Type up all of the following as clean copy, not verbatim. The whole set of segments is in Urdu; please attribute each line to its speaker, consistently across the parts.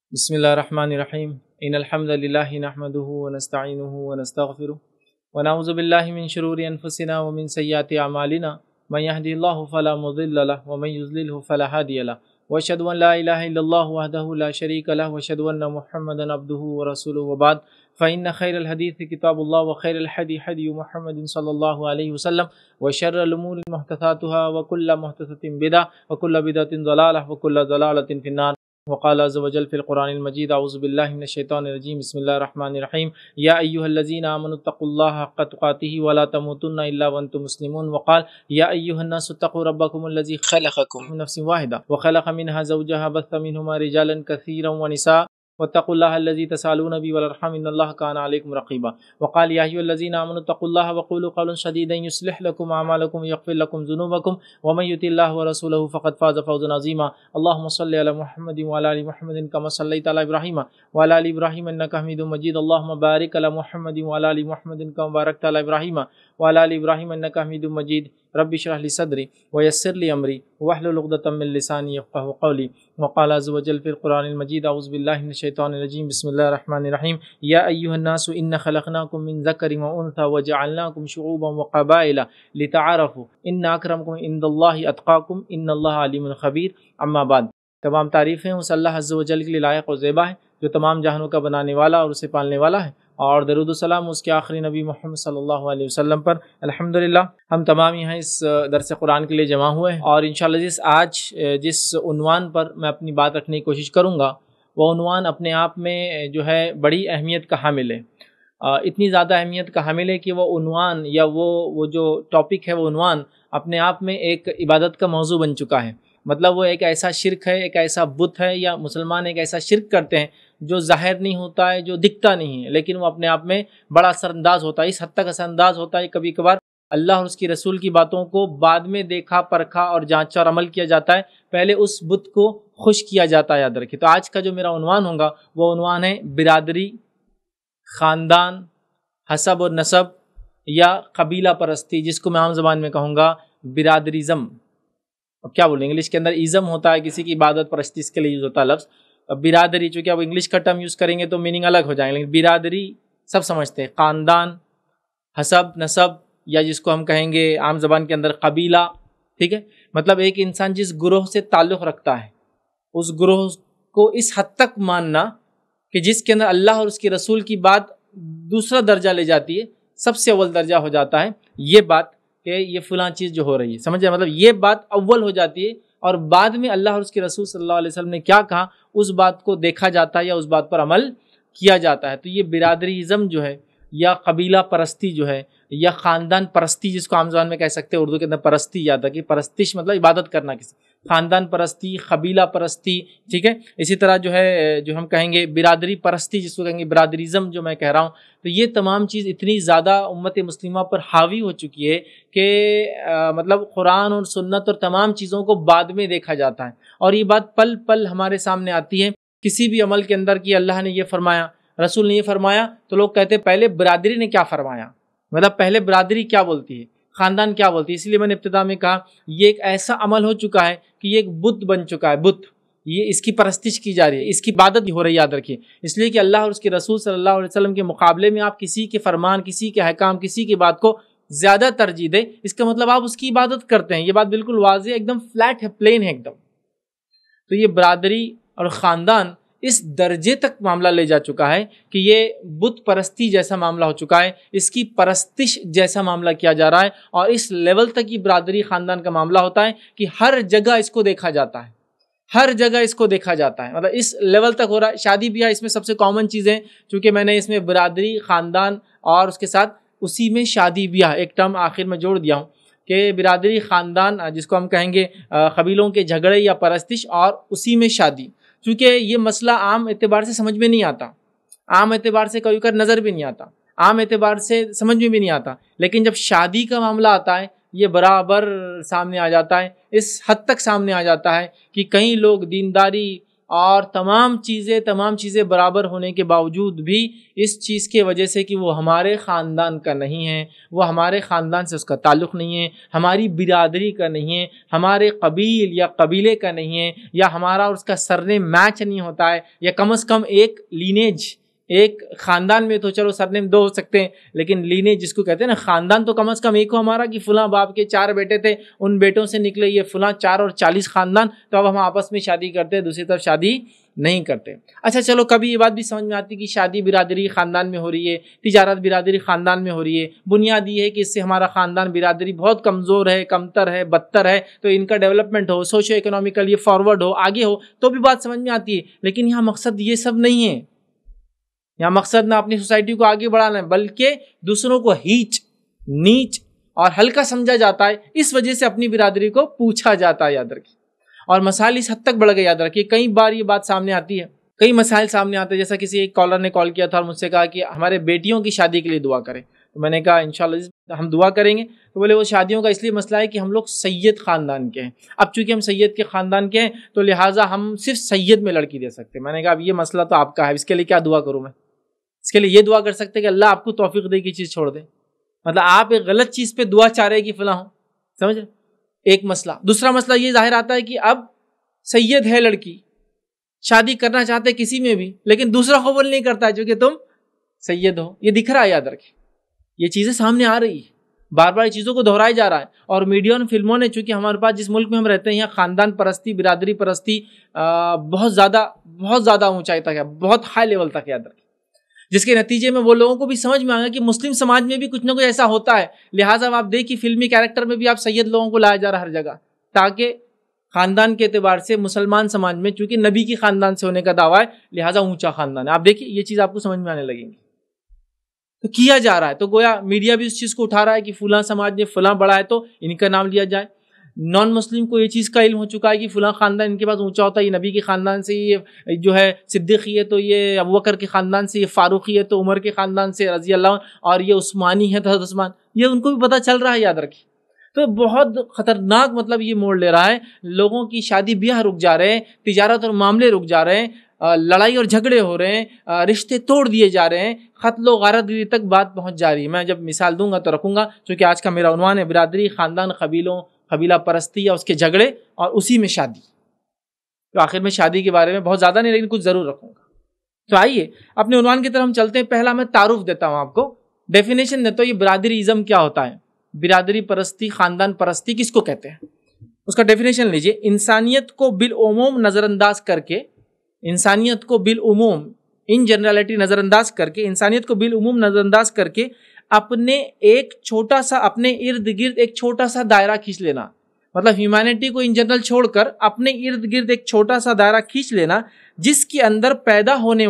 Speaker 1: بسم الله الرحمن الرحيم إن الحمد لله نحمده ونستعينه ونستغفره ونعوذ بالله من شرور أنفسنا ومن سيئات أعمالنا من يهدي الله فلا مضل له ومن يضلله فلا هادي له وأشهد أن لا إله إلا الله وحده لا شريك له وأشهد أن محمدا عبده ورسوله وبعد فإن خير الحديث كتاب الله وخير الهدي هدي محمد صلى الله عليه وسلم وشر الأمور محدثاتها وكل محدثة بدعة وكل بدعة ضلالة وكل ضلالة في النار. وقال عز وجل في القرآن المجيد أعوذ بالله من الشيطان الرجيم بسم الله الرحمن الرحيم يا أيها الذين آمنوا اتقوا الله حق تقاته ولا تموتن إلا وأنتم مسلمون. وقال يا أيها الناس اتقوا ربكم الذي خلقكم من نفس واحدة وخلق منها زوجها بث منهما رجالا كثيرا ونساء واتقوا الله الذي تسألون به والأرحام إن الله كان عليكم رقيبا. وقال يا أيها الذين آمنوا اتقوا الله وقولوا قولا سديدا يصلح لكم أعمالكم ويغفر لكم ذنوبكم ومن يطع الله ورسوله فقد فاز فوزا عظيما. اللهم صل على محمد وعلى آل محمد كما صليت على إبراهيم وعلى آل إبراهيم إنك حميد مجيد. اللهم بارك على محمد وعلى آل محمد كما باركت على إبراهيم وعلى آل إبراهيم إنك حميد مجيد. رب اشرح لي صدري ويسر لي أمري واحلل عقدة من لساني يفقهوا قولي. وقال عز وجل في القرآن المجيد أعوذ بالله من الشيطان الرجيم بسم الله الرحمن الرحيم يا أيها الناس إن خلقناكم من ذكر وأنثى وجعلناكم شعوبا وقبائل لتعارفوا إن أكرمكم عند الله أتقاكم إن الله عليم خبير. أما بعد، تمام تعریفیں اس اللہ عز و جل کے لیے لائق و زیبا ہے جو تمام جہانوں کا بنانے والا اور اسے پالنے والا ہے، اور درود و سلام اس کے آخری نبی محمد صلی اللہ علیہ وسلم پر. الحمدللہ ہم تمام یہاں اس درس قرآن کے لیے جمع ہوئے ہیں، اور انشاءاللہ آج جس عنوان پر میں اپنی بات رکھنے کی کوشش کروں گا وہ عنوان اپنے آپ میں جو ہے بڑی اہمیت کا حامل ہے. اتنی زیادہ اہمیت کا حامل ہے کہ وہ عنوان یا وہ جو ٹاپک ہے وہ عنوان اپنے آپ میں ایک عبادت کا موضوع بن چکا ہے. مطلب وہ ایک ایسا شرک ہے، ایک ایسا بت ہے، یا مسلمان ایک ایسا شرک کرتے ہیں جو ظاہر نہیں ہوتا ہے، جو دکھتا نہیں ہے، لیکن وہ اپنے آپ میں بڑا اثر انداز ہوتا ہے. اس حد تک اثر انداز ہوتا ہے کبھی کبھار اللہ اور اس کی رسول کی باتوں کو بعد میں دیکھا پرکھا اور جانچا اور عمل کیا جاتا ہے، پہلے اس بت کو خوش کیا جاتا ہے. یاد رکھیے. تو آج کا جو میرا عنوان ہوگا وہ عنوان ہے برادری، خاندان، حسب اور نسب یا قبیلہ پرستی، جس کو میں عام زبان میں کہوں گا برادریزم. اب کیا بولیں، انگلش کے اندر ازم ہوتا ہے، کسی کی عبادت پرستی اس کے لیے یوز ہوتا ہے لفظ. برادری چونکہ اب انگلش کا ٹرم یوز کریں گے تو میننگ الگ ہو جائیں گے، لیکن برادری سب سمجھتے ہیں. خاندان، حسب، نسب، یا جس کو ہم کہیں گے عام زبان کے اندر قبیلہ. ٹھیک ہے، مطلب ایک انسان جس گروہ سے تعلق رکھتا ہے اس گروہ کو اس حد تک ماننا کہ جس کے اندر اللہ اور اس کے رسول کی بات دوسرا درجہ لے جاتی ہے، سب سے اول درجہ ہو جاتا ہے یہ بات کہ یہ فلاں چیز جو ہو رہی ہے. سمجھے، مطلب یہ بات اول ہو جاتی ہے، اور بعد میں اللہ اور اس کے رسول صلی اللہ علیہ وسلم نے کیا کہا اس بات کو دیکھا جاتا ہے یا اس بات پر عمل کیا جاتا ہے. تو یہ برادریزم جو ہے یا قبیلہ پرستی جو ہے یا خاندان پرستی، جس کو عام زبان میں کہہ سکتے ہیں، اردو کے اندر پرستی یاد ہے کہ پرستش مطلب عبادت کرنا کسی، خاندان پرستی، قبیلہ پرستی. ٹھیک ہے، اسی طرح جو ہے جو ہم کہیں گے برادری پرستی، جس کو کہیں گے برادریزم جو میں کہہ رہا ہوں. تو یہ تمام چیز اتنی زیادہ امت مسلمہ پر حاوی ہو چکی ہے کہ مطلب قرآن اور سنت اور تمام چیزوں کو بعد میں دیکھا جاتا ہے، اور یہ بات پل پل ہمارے سامنے آتی ہے. کسی بھی عمل کے اندر کہ اللہ نے یہ فرمایا، رسول نے یہ فرمایا، تو لوگ کہتے ہیں پہلے برادری نے کیا فرمایا، مطلب پہلے برادری کیا بولتی ہے، خاندان کیا بولتی ہے. اس لیے میں نے ابتدا میں کہا یہ ایک ایسا عمل ہو چکا ہے کہ یہ ایک بت بن چکا ہے. بت، یہ اس کی پرستش کی جا رہی ہے، اس کی عبادت ہو رہی ہے. یاد رکھیے، اس لیے کہ اللہ اور اس کے رسول صلی اللہ علیہ وسلم کے مقابلے میں آپ کسی کے فرمان، کسی کے احکام، کسی کی بات کو زیادہ ترجیح دیں، اس کا مطلب آپ اس کی عبادت کرتے ہیں. یہ بات بالکل واضح، ایک دم فلیٹ ہے، پلین ہے ایک دم. تو یہ برادری اور خاندان اس درجے تک معاملہ لے جا چکا ہے کہ یہ بت پرستی جیسا معاملہ ہو چکا ہے، اس کی پرستش جیسا معاملہ کیا جا رہا ہے، اور اس لیول تک یہ برادری خاندان کا معاملہ ہوتا ہے کہ ہر جگہ اس کو دیکھا جاتا ہے، ہر جگہ اس کو دیکھا جاتا ہے. مطلب اس لیول تک ہو رہا ہے. شادی بیاہ اس میں سب سے کامن چیزیں، چونکہ میں نے اس میں برادری، خاندان اور اس کے ساتھ اسی میں شادی بیاہ ایک ٹرم آخر میں جوڑ دیا ہوں کہ برادری، خاندان، جس کو ہم کہیں گے قبیلوں کے جھگڑے یا پرستش، اور اسی میں شادی. چونکہ یہ مسئلہ عام اعتبار سے سمجھ میں نہیں آتا، عام اعتبار سے کبھی کبھی نظر بھی نہیں آتا، عام اعتبار سے سمجھ میں بھی نہیں آتا، لیکن جب شادی کا معاملہ آتا ہے یہ برابر سامنے آ جاتا ہے. اس حد تک سامنے آ جاتا ہے کہ کئی لوگ دینداری اور تمام چیزیں برابر ہونے کے باوجود بھی اس چیز کی وجہ سے کہ وہ ہمارے خاندان کا نہیں ہے، وہ ہمارے خاندان سے اس کا تعلق نہیں ہے، ہماری برادری کا نہیں ہے، ہمارے قبیل یا قبیلے کا نہیں ہے، یا ہمارا اور اس کا سرنیم میچ نہیں ہوتا ہے، یا کم از کم ایک لینیج، ایک خاندان میں تو چلو سرنیم 2 ہو سکتے ہیں، لیکن لینیج جس کو کہتے ہیں نا، خاندان تو کم از کم ایک ہو ہمارا، کہ فلاں باپ کے 4 بیٹے تھے، ان بیٹوں سے نکلے یہ فلاں 4 اور 40 خاندان، تو اب ہم آپس میں شادی کرتے ہیں، دوسری طرف شادی نہیں کرتے۔ اچھا چلو کبھی یہ بات بھی سمجھ میں آتی کہ شادی برادری خاندان میں ہو رہی ہے، تجارت برادری خاندان میں ہو رہی ہے، بنیاد یہ ہے کہ اس سے ہمارا خاندان برادری بہت کمزور ہے، کمتر ہے، بدتر ہے، تو ان کا ڈیولپمنٹ ہو، سوشو اکنامیکل یہ فارورڈ ہو، آگے ہو، تو بھی بات سمجھ میں آتی ہے۔ لیکن یہاں مقصد یہ سب نہیں ہے، یہاں مقصد نہ اپنی سوسائٹی کو آگے بڑھانا ہے، بلکہ دوسروں کو ہیچ، نیچ اور ہلکا سمجھا جاتا ہے، اس وجہ سے اپنی برادری کو پوچھا جاتا ہے، یاد رکھیے۔ اور مسائل اس حد تک بڑھ گئے، یاد رکھیے، کئی بار یہ بات سامنے آتی ہے، کئی مسائل سامنے آتے ہیں، جیسا کسی ایک کالر نے کال کیا تھا اور مجھ سے کہا کہ ہمارے بیٹیوں کی شادی کے لیے دعا کریں، تو میں نے کہا انشاءاللہ ہم دعا کریں گے۔ تو بولے وہ شادیوں کا اس لیے مسئلہ ہے کہ ہم لوگ سید خاندان کے ہیں، اب چونکہ ہم سید کے خاندان کے ہیں تو لہٰذا ہم صرف سید میں لڑکی دے سکتے ہیں۔ میں نے کہا اب یہ مسئلہ تو آپ کا ہے، اس کے لیے کیا دعا کروں میں؟ اس کے لیے یہ دعا کر سکتے کہ اللہ آپ کو توفیق دے کی چیز چھوڑ دے، مطلب آپ ایک غلط چیز پہ دعا چاہ رہے کہ فلاں ہو، سمجھ رہے؟ ایک مسئلہ۔ دوسرا مسئلہ یہ ظاہر آتا ہے کہ اب سید ہے لڑکی، شادی کرنا چاہتے کسی میں بھی، لیکن دوسرا قبول نہیں کرتا ہے چونکہ تم سید ہو۔ یہ دکھ رہا ہے، یاد رکھیں، یہ چیزیں سامنے آ رہی ہیں، بار بار یہ چیزوں کو دہرایا جا رہا ہے، اور میڈیا اور فلموں نے، چونکہ ہمارے پاس جس ملک میں ہم رہتے ہیں یہاں خاندان پرستی، برادری پرستی بہت زیادہ اونچائی تک ہے، بہت ہائی لیول تک ہے، یاد رکھیں، جس کے نتیجے میں وہ لوگوں کو بھی سمجھ میں آیا کہ مسلم سماج میں بھی کچھ نہ کچھ ایسا ہوتا ہے، لہٰذا آپ دیکھیے فلمی کیریکٹر میں بھی آپ سید لوگوں کو لایا جا رہا ہے ہر جگہ، تاکہ خاندان کے اعتبار سے مسلمان سماج میں چونکہ نبی کی خاندان سے ہونے کا دعویٰ ہے، لہٰذا اونچا خاندان ہے۔ آپ دیکھیے یہ چیز آپ کو سمجھ میں آنے لگیں گی، تو کیا جا رہا ہے، تو گویا میڈیا بھی اس چیز کو اٹھا رہا ہے کہ فلاں سماج میں فلاں بڑا ہے تو ان کا نام لیا جائے، نان مسلم کو یہ چیز کا علم ہو چکا ہے کہ فلاں خاندان ان کے پاس اونچا ہوتا ہے، یہ نبی کے خاندان سے، یہ جو ہے صدیقی ہے تو یہ ابوبکر کے خاندان سے، یہ فاروقی ہے تو عمر کے خاندان سے رضی اللہ عنہ، اور یہ عثمانی ہے تو حضرت عثمان، یہ ان کو بھی پتہ چل رہا ہے، یاد رکھیے۔ تو بہت خطرناک مطلب یہ موڑ لے رہا ہے، لوگوں کی شادی بیاہ رک جا رہے ہیں، تجارت اور معاملے رک جا رہے ہیں، لڑائی اور جھگڑے ہو رہے ہیں، رشتے توڑ دیے جا رہے ہیں، قتل و غارت گری تک بات پہنچ جا رہی ہے۔ میں جب مثال دوں گا تو رکھوں گا، چونکہ آج کا میرا عنوان ہے برادری، خاندان، قبیلہ پرستی یا اس کے جھگڑے، اور اسی میں شادی، تو آخر میں شادی کے بارے میں بہت زیادہ نہیں لیکن کچھ ضرور رکھوں گا۔ تو آئیے اپنے عنوان کی طرف ہم چلتے ہیں۔ پہلا میں تعارف دیتا ہوں، آپ کو ڈیفینیشن دیتا ہوں، یہ برادری ازم کیا ہوتا ہے، برادری پرستی، خاندان پرستی کس کو کہتے ہیں، اس کا ڈیفینیشن لیجئے۔ انسانیت کو بالعموم نظر انداز کر کے، انسانیت کو بالعموم ان جنرالٹی نظر انداز کر کے، انسانیت کو بالعموم نظر انداز کر کے اپنے ارد گرد ایک چھوٹا سا دائرہ کھینچ لینا، مطلب ہیومینٹی کو ان جنرل چھوڑ کر اپنے ارد گرد ایک چھوٹا سا دائرہ کھینچ لینا، جس کے اندر پیدا ہونے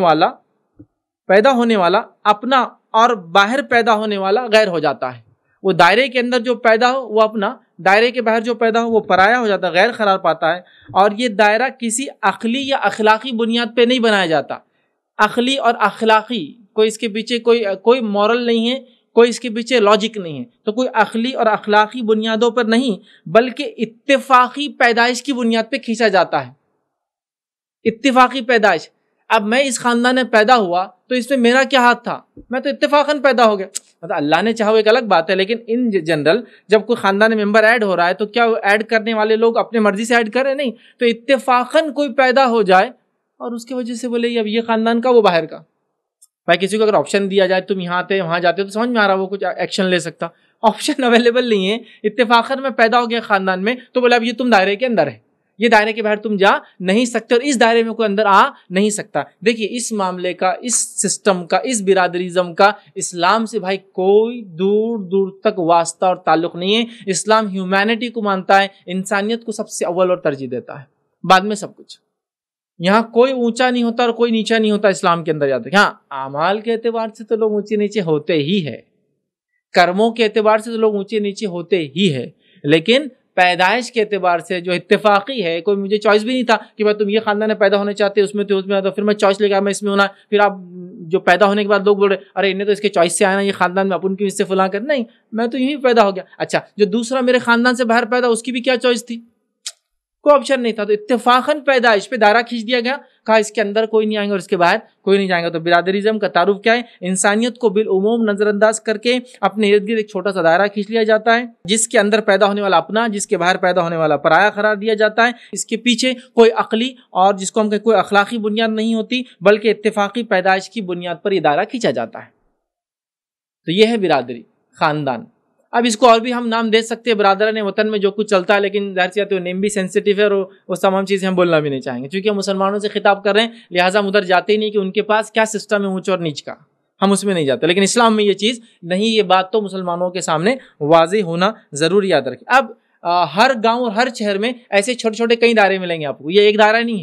Speaker 1: والا اپنا اور باہر پیدا ہونے والا غیر ہو جاتا ہے۔ وہ دائرے کے اندر جو پیدا ہو وہ اپنا، دائرے کے باہر جو پیدا ہو وہ پرایا ہو جاتا ہے، غیر قرار پاتا ہے۔ اور یہ دائرہ کسی عقلی یا اخلاقی بنیاد پہ نہیں بنایا جاتا، عقلی اور اخلاقی کوئی اس کے پیچھے کوئی مورل نہیں ہے، کوئی اس کے پیچھے لاجک نہیں ہے، تو کوئی عقلی اور اخلاقی بنیادوں پر نہیں بلکہ اتفاقی پیدائش کی بنیاد پہ کھینچا جاتا ہے۔ اتفاقی پیدائش، اب میں اس خاندان میں پیدا ہوا تو اس میں میرا کیا ہاتھ تھا، میں تو اتفاقاً پیدا ہو گیا، مطلب اللہ نے چاہا وہ ایک الگ بات ہے، لیکن ان جنرل جب کوئی خاندان ممبر ایڈ ہو رہا ہے تو کیا ایڈ کرنے والے لوگ اپنے مرضی سے ایڈ کریں؟ نہیں، تو اتفاقاً کوئی پیدا ہو جائے اور اس کی وجہ سے بولے اب یہ خاندان کا وہ باہر کا۔ بھائی کسی کو اگر آپشن دیا جائے تم یہاں آتے وہاں جاتے تو سمجھ میں آ رہا وہ کچھ ایکشن لے سکتا، آپشن اویلیبل نہیں ہے، اتفاقاً میں پیدا ہو گیا خاندان میں تو بولے اب یہ تم دائرے کے اندر ہے، یہ دائرے کے باہر تم جا نہیں سکتے اور اس دائرے میں کوئی اندر آ نہیں سکتا۔ دیکھیے اس معاملے کا، اس سسٹم کا، اس برادریزم کا اسلام سے بھائی کوئی دور دور تک واسطہ اور تعلق نہیں ہے۔ اسلام ہیومینٹی کو مانتا ہے، انسانیت کو سب سے اول اور ترجیح دیتا ہے، بعد میں سب کچھ۔ یہاں کوئی اونچا نہیں ہوتا اور کوئی نیچا نہیں ہوتا اسلام کے اندر، یاد رکھیں۔ ہاں اعمال کے اعتبار سے تو لوگ اونچے نیچے ہوتے ہی ہے، کرموں کے اعتبار سے تو لوگ اونچے نیچے ہوتے ہی ہے، لیکن پیدائش کے اعتبار سے جو اتفاقی ہے، کوئی مجھے چوائس بھی نہیں تھا کہ بھائی تم یہ خاندان میں پیدا ہونے چاہتے اس میں تو اس میں آتا، پھر میں چوائس لے کے میں اس میں ہونا، پھر آپ جو پیدا ہونے کے بعد لوگ بول رہے ارے انہیں تو اس کے چوائس سے آیا نا، یہ خاندان میں اپن کی اس سے فلاں کر، نہیں میں تو یہیں پیدا ہو گیا۔ اچھا جو دوسرا میرے خاندان سے باہر پیدا اس کی بھی کیا چوائس تھی؟ کوئی آپشن نہیں تھا. تو اتفاقاً پیدائش پہ دائرہ کھینچ دیا گیا, کہا اس کے اندر کوئی نہیں آئیں گا اور اس کے باہر کوئی نہیں جائیں گا. تو برادریزم کا تعارف کیا ہے؟ انسانیت کو بالعموم نظر انداز کر کے اپنے ارد گرد ایک چھوٹا سا دائرہ کھینچ لیا جاتا ہے, جس کے اندر پیدا ہونے والا اپنا, جس کے باہر پیدا ہونے والا پرایا قرار دیا جاتا ہے. اس کے پیچھے کوئی عقلی اور جس کو ہم کہیں کوئی اخلاقی بنیاد نہیں ہوتی, بلکہ اتفاقی پیدائش کی بنیاد پر یہ دائرہ کھینچا جاتا ہے. تو یہ ہے برادری, خاندان. اب اس کو اور بھی ہم نام دے سکتے ہیں, برادران وطن میں جو کچھ چلتا ہے, لیکن ظاہر سی بات ہے وہ نیم بھی سینسیٹیو ہے اور وہ تمام چیزیں ہم بولنا بھی نہیں چاہیں گے, چونکہ ہم مسلمانوں سے خطاب کر رہے ہیں, لہٰذا ہم ادھر جاتے ہی نہیں کہ ان کے پاس کیا سسٹم ہے اونچ اور نیچ کا, ہم اس میں نہیں جاتے. لیکن اسلام میں یہ چیز نہیں, یہ بات تو مسلمانوں کے سامنے واضح ہونا ضروری یاد رکھیں. اب ہر گاؤں اور ہر شہر میں ایسے چھوٹے چھوٹے کئی دائرے ملیں گے آپ کو, یہ ایک دائرہ نہیں ہے.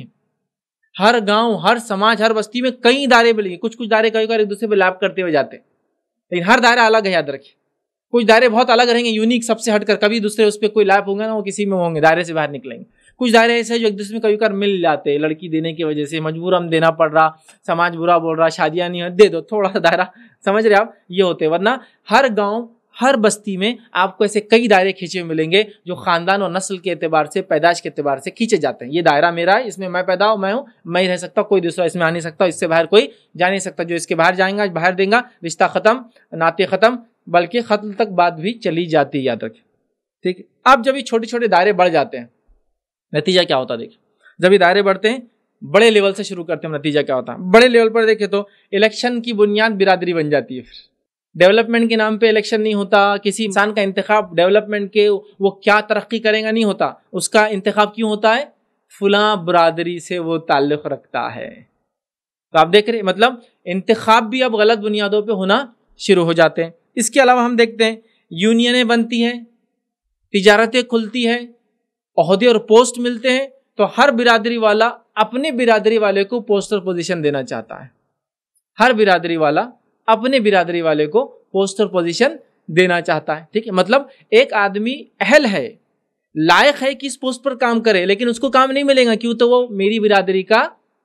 Speaker 1: ہر گاؤں, ہر سماج, ہر بستی میں کئی دائرے ملیں گے. کچھ دائرے کئی بار ایک دوسرے پہ لیپ کرتے ہوئے جاتے ہیں, لیکن ہر دائرہ الگ ہے, یاد رکھیں. کچھ دائرے بہت الگ رہیں گے, یونیک, سب سے ہٹ کر, کبھی دوسرے اس پہ کوئی لیپ ہوں گے نا, وہ کسی میں ہوں گے, دائرے سے باہر نکلیں گے. کچھ دائرے ایسے ہیں جو ایک دوسرے میں کبھی کبھار مل جاتے ہیں, لڑکی دینے کی وجہ سے مجبور ہم دینا پڑ رہا, سماج برا بول رہا, شادیاں نہیں دے دو, تھوڑا سا دائرہ, سمجھ رہے آپ, یہ ہوتے ہیں. ورنہ ہر گاؤں, ہر بستی میں آپ کو ایسے کئی دائرے کھینچے ہوئے ملیں گے جو خاندان اور نسل کے اعتبار سے, پیدائش کے اعتبار سے کھینچے جاتے ہیں. یہ دائرہ میرا ہے, اس میں میں پیدا ہوں, میں ہوں, میں ہی رہ سکتا, کوئی دوسرا اس میں آ نہیں سکتا, اس سے باہر کوئی جا نہیں سکتا. جو اس کے باہر جائیں گا, باہر دیں گا, رشتہ ختم, ناطے ختم, بلکہ قتل تک بات بھی چلی جاتی ہے, یاد رکھیں. ٹھیک ہے. اب جب یہ چھوٹے چھوٹے دائرے بڑھ جاتے ہیں, نتیجہ کیا ہوتا ہے دیکھیں. جب یہ دائرے بڑھتے ہیں, بڑے لیول سے شروع کرتے ہیں, نتیجہ کیا ہوتا ہے. بڑے لیول پر دیکھیں تو الیکشن کی بنیاد برادری بن جاتی ہے. پھر ڈیولپمنٹ کے نام پہ الیکشن نہیں ہوتا, کسی انسان کا انتخاب ڈیولپمنٹ کے وہ کیا ترقی کرے گا نہیں ہوتا, اس کا انتخاب کیوں ہوتا ہے؟ فلاں برادری سے وہ تعلق رکھتا ہے. تو آپ دیکھ رہے, مطلب انتخاب بھی اب غلط بنیادوں پہ ہونا شروع ہو جاتے ہیں. اس کے علاوہ ہم دیکھتے ہیں یونینیں بنتی ہیں, تجارتیں کھلتی ہیں, عہدے اور پوسٹ ملتے ہیں, تو ہر برادری والا اپنے برادری والے کو پوسٹر پوزیشن دینا چاہتا ہے. ہر برادری والا اپنے برادری والے کو پوسٹر پوزیشن دینا چاہتا ہے. ٹھیک ہے, مطلب ایک آدمی اہل ہے, لائق ہے کہ اس پوسٹ پر کام کرے, لیکن اس کو کام نہیں ملے گا, کیوں؟ تو وہ میری برادری کا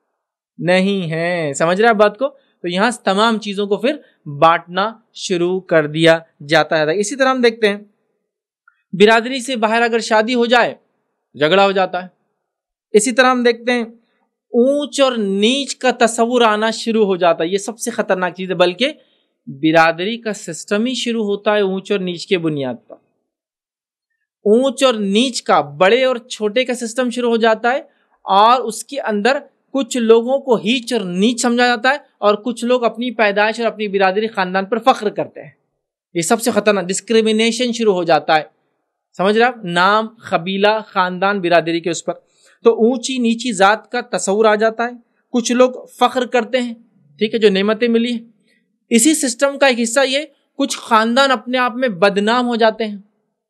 Speaker 1: نہیں ہے. سمجھ رہے آپ بات کو؟ تو یہاں تمام چیزوں کو پھر بانٹنا شروع کر دیا جاتا ہے. اسی طرح ہم دیکھتے ہیں برادری سے باہر اگر شادی ہو جائے, جھگڑا ہو جاتا ہے. اسی طرح ہم دیکھتے ہیں اونچ اور نیچ کا تصور آنا شروع ہو جاتا ہے. یہ سب سے خطرناک چیز ہے, بلکہ برادری کا سسٹم ہی شروع ہوتا ہے اونچ اور نیچ کے بنیاد پر. اونچ اور نیچ کا, بڑے اور چھوٹے کا سسٹم شروع ہو جاتا ہے, اور اس کے اندر کچھ لوگوں کو ہیچ اور نیچ سمجھا جاتا ہے, اور کچھ لوگ اپنی پیدائش اور اپنی برادری خاندان پر فخر کرتے ہیں. یہ سب سے خطرناک ڈسکریمنیشن شروع ہو جاتا ہے. سمجھ رہے آپ, نام, قبیلہ, خاندان, برادری کے اس پر. تو اونچی نیچی ذات کا تصور آ جاتا ہے. کچھ لوگ فخر کرتے ہیں, ٹھیک ہے, جو نعمتیں ملی ہیں. اسی سسٹم کا ایک حصہ یہ, کچھ خاندان اپنے آپ میں بدنام ہو جاتے ہیں.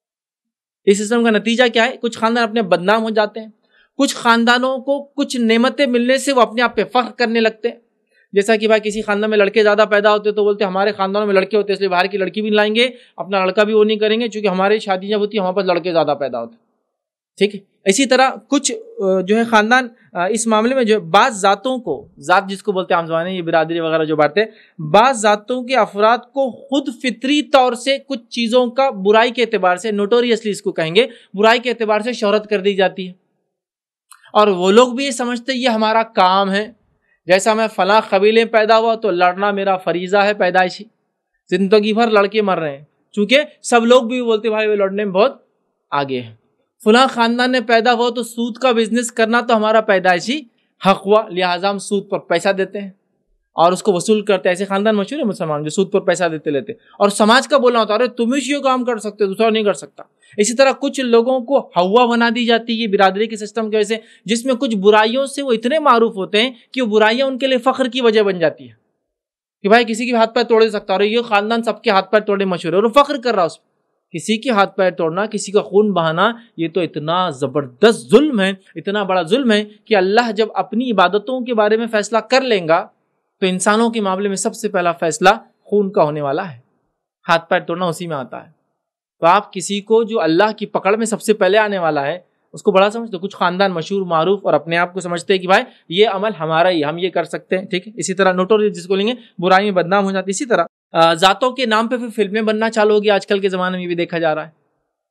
Speaker 1: اس سسٹم کا نتیجہ کیا ہے؟ کچھ خاندان اپنے بدنام ہو جاتے ہیں. کچھ خاندانوں کو کچھ نعمتیں ملنے سے وہ اپنے آپ پہ فخر کرنے لگتے ہیں. جیسا کہ بھائی کسی خاندان میں لڑکے زیادہ پیدا ہوتے تو بولتے ہمارے خاندانوں میں لڑکے ہوتے, اس لیے باہر کی لڑکی بھی لائیں گے, اپنا لڑکا بھی وہ نہیں کریں گے, چونکہ ہماری شادی جب ہوتی ہے ہمارے پاس لڑکے زیادہ پیدا ہوتے. ٹھیک ہے. اسی طرح کچھ جو ہے خاندان اس معاملے میں جو بعض ذاتوں کو, ذات جس کو بولتے ہیں عام زبان میں, یہ برادری وغیرہ جو بانٹتے ہیں, بعض ذاتوں کے افراد کو خود فطری طور سے کچھ چیزوں کا برائی کے اعتبار سے, نوٹوریسلی اس کو کہیں گے, برائی کے اعتبار سے شہرت کر دی جاتی ہے. اور وہ لوگ بھی یہ سمجھتے یہ ہمارا کام ہے. جیسا میں فلاں قبیلے میں پیدا ہوا تو لڑنا میرا فریضہ ہے پیدائشی, زندگی بھر لڑکے مر رہے ہیں, چونکہ سب لوگ بھی بولتے بھائی وہ لڑنے میں بہت آگے ہیں. فلاں خاندان میں پیدا ہوا تو سود کا بزنس کرنا تو ہمارا پیدائشی حق ہوا, لہٰذا ہم سود پر پیسہ دیتے ہیں اور اس کو وصول کرتے ہیں. ایسے خاندان مشہور ہے مسلمان جو سود پر پیسہ دیتے لیتے, اور سماج کا بولنا ہوتا ہے ارے تم ہی یہ کام کر سکتے, دوسرا نہیں کر سکتا. اسی طرح کچھ لوگوں کو ہوا بنا دی جاتی ہے برادری کے سسٹم کی وجہ سے, جس میں کچھ برائیوں سے وہ اتنے معروف ہوتے ہیں کہ وہ برائیاں ان کے لیے فخر کی وجہ بن جاتی ہے, کہ بھائی کسی کے ہاتھ پیر توڑ سکتا, اور یہ خاندان سب کے ہاتھ پیر توڑے مشہور ہے, اور وہ فخر کر رہا اس پر. کسی کے ہاتھ پیر توڑنا, کسی کا خون بہانا, یہ تو اتنا زبردست ظلم ہے, اتنا بڑا ظلم ہے کہ اللہ جب اپنی عبادتوں کے بارے میں فیصلہ کر لیں گا تو انسانوں کے معاملے میں سب سے پہلا فیصلہ خون کا ہونے والا ہے. ہاتھ پیر توڑنا اسی میں آتا ہے. تو آپ کسی کو جو اللہ کی پکڑ میں سب سے پہلے آنے والا ہے اس کو بڑا سمجھتے. کچھ خاندان مشہور, معروف اور اپنے آپ کو سمجھتے ہیں کہ بھائی یہ عمل ہمارا ہی, ہم یہ کر سکتے ہیں. ٹھیک ہے. اسی طرح نوٹوریس جس کو لیں گے, برائی میں بدنام ہو جاتی. اسی طرح ذاتوں کے نام پہ پھر فلمیں بننا چالو ہو گئی. آج کل کے زمانے میں بھی دیکھا جا رہا ہے.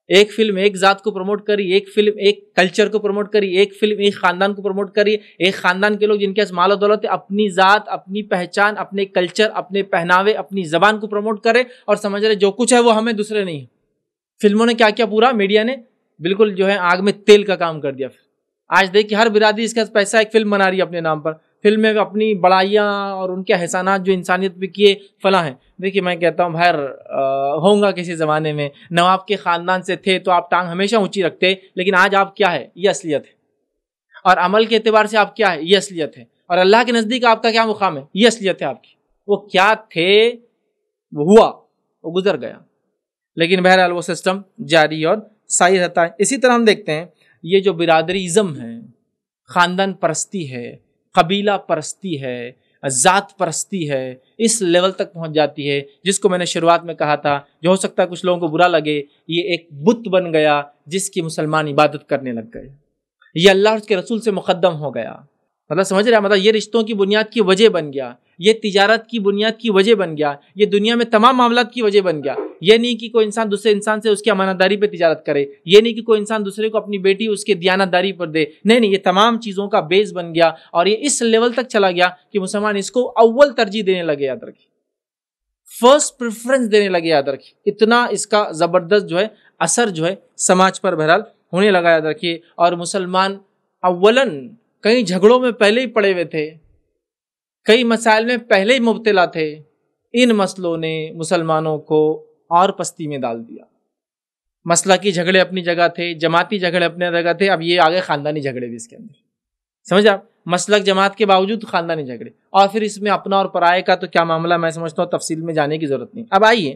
Speaker 1: ایک فلم ایک ذات کو پروموٹ کری، ایک فلم ایک کلچر کو پروموٹ کری، ایک فلم ایک خاندان کو پروموٹ کری، ایک خاندان کے لوگ جن کے پاس مال و دولت ہے اپنی ذات، اپنی پہچان، اپنے کلچر، اپنے پہناوے، اپنی زبان کو پروموٹ کرے اور سمجھ رہے جو کچھ ہے وہ ہمیں، دوسرے نہیں. فلموں نے کیا کیا، پورا میڈیا نے بالکل جو ہے آگ میں تیل کا کام کر دیا. آج دیکھیے ہر برادری اس کا پیسہ ایک فلم بنا رہی ہے اپنے نام پر، فلم میں اپنی بڑائیاں اور ان کے احسانات جو انسانیت پہ کیے فلاں ہیں. دیکھیے میں کہتا ہوں بھائی ہوں گا کسی زمانے میں نواب کے خاندان سے تھے تو آپ ٹانگ ہمیشہ اونچی رکھتے، لیکن آج آپ کیا ہے، یہ اصلیت ہے. اور عمل کے اعتبار سے آپ کیا ہے، یہ اصلیت ہے. اور اللہ کے نزدیک آپ کا کیا مقام ہے، یہ اصلیت ہے آپ کی. وہ کیا تھے وہ ہوا، وہ گزر گیا، لیکن بہرحال وہ سسٹم جاری اور ساری رہتا ہے. اسی طرح ہم دیکھتے ہیں یہ جو برادری ازم ہے، خاندان پرستی ہے، قبیلہ پرستی ہے، ذات پرستی ہے، اس لیول تک پہنچ جاتی ہے جس کو میں نے شروعات میں کہا تھا، جو ہو سکتا ہے کچھ لوگوں کو برا لگے، یہ ایک بت بن گیا جس کی مسلمان عبادت کرنے لگ گئے. یہ اللہ اور اس کے رسول سے مقدم ہو گیا. مطلب سمجھ رہے ہیں، مطلب یہ رشتوں کی بنیاد کی وجہ بن گیا، یہ تجارت کی بنیاد کی وجہ بن گیا، یہ دنیا میں تمام معاملات کی وجہ بن گیا. یہ نہیں کہ کوئی انسان دوسرے انسان سے اس کی امانت داری پہ تجارت کرے، یہ نہیں کہ کوئی انسان دوسرے کو اپنی بیٹی اس کے دیانت داری پر دے، نہیں، یہ تمام چیزوں کا بیس بن گیا. اور یہ اس لیول تک چلا گیا کہ مسلمان اس کو اول ترجیح دینے لگے. یاد رکھیے، فرسٹ پریفرنس دینے لگے. یاد رکھیے اتنا اس کا زبردست جو ہے اثر جو ہے سماج پر بہرحال ہونے لگا. یاد رکھیے، اور مسلمان اولاً کئی جھگڑوں میں پہلے ہی پڑے ہوئے تھے، کئی مسائل میں پہلے ہی مبتلا تھے. ان مسئلوں نے مسلمانوں کو اور پستی میں ڈال دیا. مسلکی جھگڑے اپنی جگہ تھے، جماعتی جھگڑے اپنی جگہ تھے، اب یہ آگے خاندانی جھگڑے بھی اس کے اندر. سمجھ آپ، مسلک جماعت کے باوجود خاندانی جھگڑے، اور پھر اس میں اپنا اور پرائے کا تو کیا معاملہ، میں سمجھتا ہوں تفصیل میں جانے کی ضرورت نہیں. اب آئیے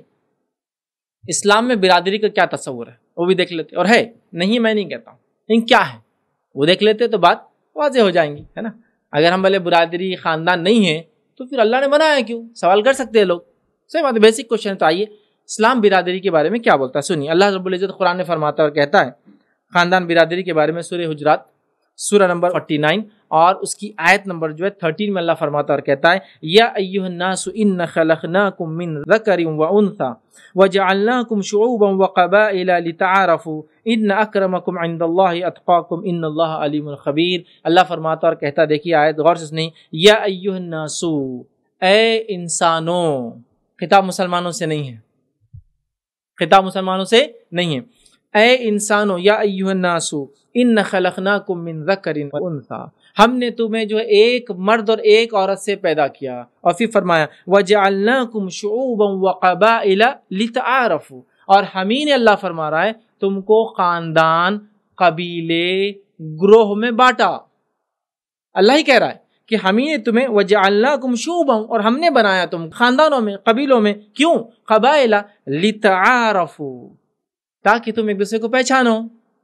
Speaker 1: اسلام میں برادری کا کیا تصور ہے وہ بھی دیکھ لیتے. اور ہے نہیں، میں نہیں کہتا ہوں، لیکن کیا ہے وہ دیکھ لیتے تو بات واضح ہو جائیں گی، ہے نا. اگر ہم بھلے برادری خاندان نہیں ہیں تو پھر اللہ نے بنایا کیوں، سوال کر سکتے ہیں لوگ. صحیح بات ہے، بیسک کوشچن ہے. تو آئیے اسلام برادری کے بارے میں کیا بولتا ہے سنیے. اللہ رب العزت قرآن میں فرماتا ہے اور کہتا ہے خاندان برادری کے بارے میں، سورہ حجرات سورہ نمبر 49 اور اس کی آیت نمبر جو ہے 13 میں اللہ فرماتا ہے اور کہتا ہے یا ایھا الناس ان خلقناکم من ذکر وانثی وجعلناکم شعوبا وقبائل لتعارفوا ان اکرمکم عند اللہ اتقاکم ان اللہ علیم خبیر. اللہ فرماتا اور کہتا، دیکھیے آیت غور سے سنیں، یا ایھا الناس، اے انسانوں. خطاب مسلمانوں سے نہیں ہے، خطاب مسلمانوں سے نہیں ہے. اے انسانوں، یا ایھا الناس ان خلقناکم من ذکر وانثی، ہم نے تمہیں جو ہے ایک مرد اور ایک عورت سے پیدا کیا. اور پھر فرمایا وجعلناکم شعوبا وقبائل لتعارفوا، اور ہم ہی نے، اللہ فرما رہا ہے، تم کو خاندان، قبیلے، گروہ میں بانٹا. اللہ ہی کہہ رہا ہے کہ ہم ہی نے تمہیں وجعلناکم شعوبا، اور ہم نے بنایا تم خاندانوں میں، قبیلوں میں. کیوں؟ قبائل لتعارفوا، تاکہ تم ایک دوسرے کو پہچانو.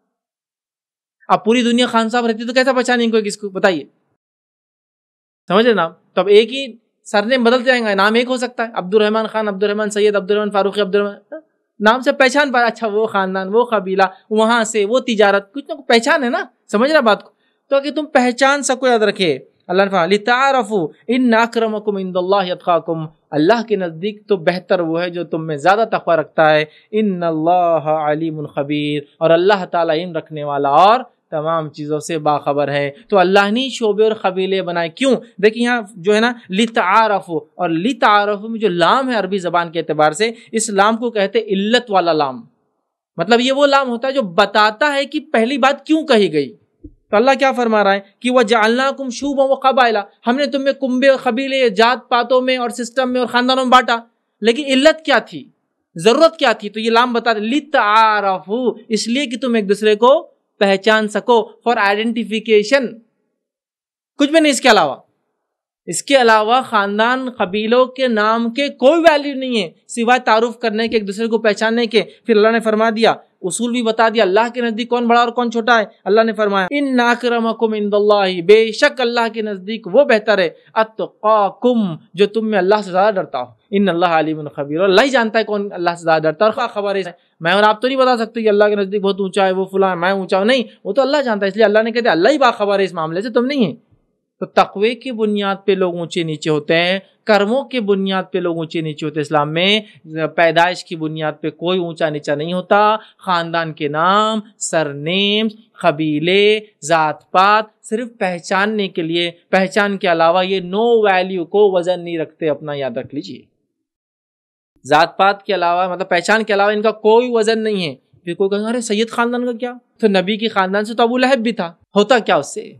Speaker 1: اب پوری دنیا خان صاحب رہتی تو کیسا پہچانیں کوئی کس کو، بتائیے. سمجھ رہے نام، تب ایک ہی سرنیم بدلتے جائیں گا، نام ایک ہو سکتا ہے، عبد الرحمن خان، عبد الرحمن سید، عبد الرحمن فاروقی، عبد الرحمن، نام سے پہچان پا. اچھا وہ خاندان، وہ قبیلہ، وہاں سے وہ تجارت، کچھ نہ کچھ پہچان ہے نا. سمجھ رہا بات کو، تو کہ تم پہچان سکو. یاد رکھے اللہ نے فرمایا لتعارفوا ان اکرمکم عند اللہ اتقاکم، اللہ کے نزدیک تو بہتر وہ ہے جو تم میں زیادہ تقوی رکھتا ہے. ان اللہ علیم خبیر، اور اللہ تعالیٰ علم رکھنے والا اور تمام چیزوں سے باخبر ہے. تو اللہ نے شعبے اور قبیلے بنائے. کیوں؟ دیکھیں یہاں جو ہے نا لتعارفوا، اور لتعارفوا میں جو لام ہے عربی زبان کے اعتبار سے، اس لام کو کہتے علت والا لام. مطلب یہ وہ لام ہوتا ہے جو بتاتا ہے کہ پہلی بات کیوں کہی گئی. تو اللہ کیا فرما رہا ہے کہ وَجَعَلْنَاكُمْ شُعُوبًا وَقَبَائِلَ، ہم نے تمہیں کنبے اور قبیلے، جات پاتوں میں اور سسٹم میں اور خاندانوں میں بانٹا. لیکن علت کیا تھی، ضرورت کیا تھی؟ تو یہ لام بتا دے لِتَعَارَفُوا، اس لیے کہ تم ایک دوسرے کو پہچان سکو، فار آئیڈینٹیفیکیشن. کچھ بھی نہیں اس کے علاوہ. اس کے علاوہ خاندان، قبیلوں کے نام کے کوئی ویلیو نہیں ہے سوائے تعارف کرنے کے، ایک دوسرے کو پہچاننے کے. پھر اللہ نے فرما دیا، اصول بھی بتا دیا، اللہ کے نزدیک کون بڑا اور کون چھوٹا ہے. اللہ نے فرمایا ان اکرمکم عند اللہ، بے شک اللہ کے نزدیک وہ بہتر ہے، اتقاکم، جو تم میں اللہ سے زیادہ ڈرتا ہو. ان اللہ علیم خبیر، اللہ ہی جانتا ہے کون اللہ سے زیادہ ڈرتا ہے. اور خبر ہے، میں اور آپ تو نہیں بتا سکتے کہ اللہ کے نزدیک بہت اونچا ہے، وہ فلاں، میں اونچا ہوں، نہیں، وہ تو اللہ جانتا ہے. اس لیے اللہ نے کہا اللہ ہی باخبر ہے اس معاملے سے، تم نہیں ہے. تو تقوی کی بنیاد پہ لوگ اونچے نیچے ہوتے ہیں، کرموں کی بنیاد پہ لوگ اونچے نیچے ہوتے ہیں۔ اسلام میں پیدائش کی بنیاد پہ کوئی اونچا نیچا نہیں ہوتا، خاندان کے نام، سرنیم، قبیلے، ذات پات صرف پہچاننے کے لیے، پہچان کے علاوہ یہ نو ویلیو کو وزن نہیں رکھتے، اپنا یاد رکھ لیجئے۔ ذات پات کے علاوہ مطلب پہچان کے علاوہ ان کا کوئی وزن نہیں ہے۔ پھر کوئی کہتا ارے سید خاندان کا کیا؟ تو نبی کی خاندان سے تو ابو لہب بھی تھا، ہوتا کیا اس سے؟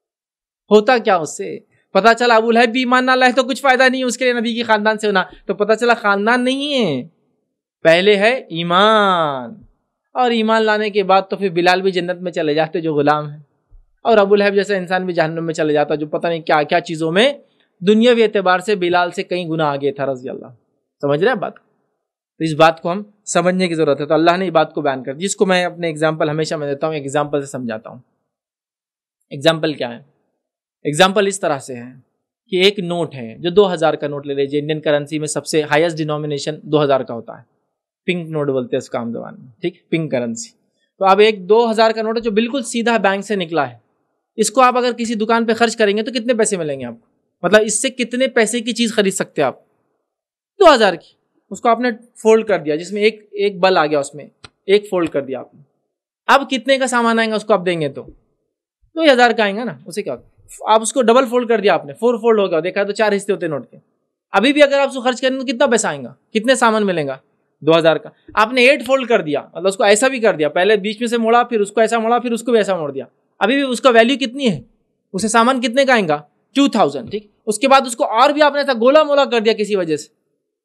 Speaker 1: ہوتا کیا اس سے؟ پتا چلا ابو لہب بھی ایمان نہ لائے تو کچھ فائدہ نہیں ہے اس کے لیے نبی کی خاندان سے ہونا، تو پتا چلا خاندان نہیں ہے، پہلے ہے ایمان، اور ایمان لانے کے بعد تو پھر بلال بھی جنت میں چلے جاتے جو غلام ہیں، اور ابو لہب جیسا انسان بھی جہنم میں چلے جاتا جو پتہ نہیں کیا کیا چیزوں میں دنیاوی اعتبار سے بلال سے کئی گنا آگے تھا رضی اللہ۔ سمجھ رہے ہیں بات؟ تو اس بات کو ہم سمجھنے کی ضرورت ہے۔ تو اللہ نے یہ بات کو بیان کر دی، جس کو میں اپنے اگزامپل ہمیشہ میں دیتا ہوں، اگزامپل سے سمجھاتا ہوں۔ اگزامپل کیا ہے؟ اگزامپل اس طرح سے ہے کہ ایک نوٹ ہے جو 2000 کا نوٹ لے لیجیے، انڈین کرنسی میں سب سے ہائیسٹ ڈینومینیشن 2000 کا ہوتا ہے، پنک نوٹ بولتے ہیں اس کا عام زبان میں، ٹھیک، پنک کرنسی۔ تو اب ایک 2000 کا نوٹ ہے جو بالکل سیدھا بینک سے نکلا ہے، اس کو آپ اگر کسی دکان پہ خرچ کریں گے تو کتنے پیسے ملیں گے آپ کو؟ مطلب اس سے کتنے پیسے کی چیز خرید سکتے ہیں آپ؟ 2000 کی۔ اس کو آپ نے فولڈ کر دیا، جس میں ایک بل آ گیا، اس میں ایک فولڈ کر دیا آپ نے، اب کتنے کا سامان آئے گا اس کو آپ دیں گے تو 2000 کا آئیں گا نا، اسے کیا؟ آپ اس کو ڈبل فولڈ کر دیا آپ نے، 4 فولڈ ہو گیا، دیکھا تو 4 حصے ہوتے نوٹ کے۔ ابھی بھی اگر آپ اس کو خرچ کریں تو کتنا پیسہ آئے گا، کتنے سامان ملے گا؟ 2000 کا۔ آپ نے 8 فولڈ کر دیا، مطلب اس کو ایسا بھی کر دیا، پہلے بیچ میں سے موڑا، پھر اس کو ایسا موڑا، پھر اس کو بھی ایسا موڑ دیا، ابھی بھی اس کا ویلیو کتنی ہے؟ اسے سامان کتنے کا آئے گا؟ 2000، ٹھیک۔ اس کے بعد اس کو اور بھی آپ نے ایسا گولا مولا کر دیا کسی وجہ سے،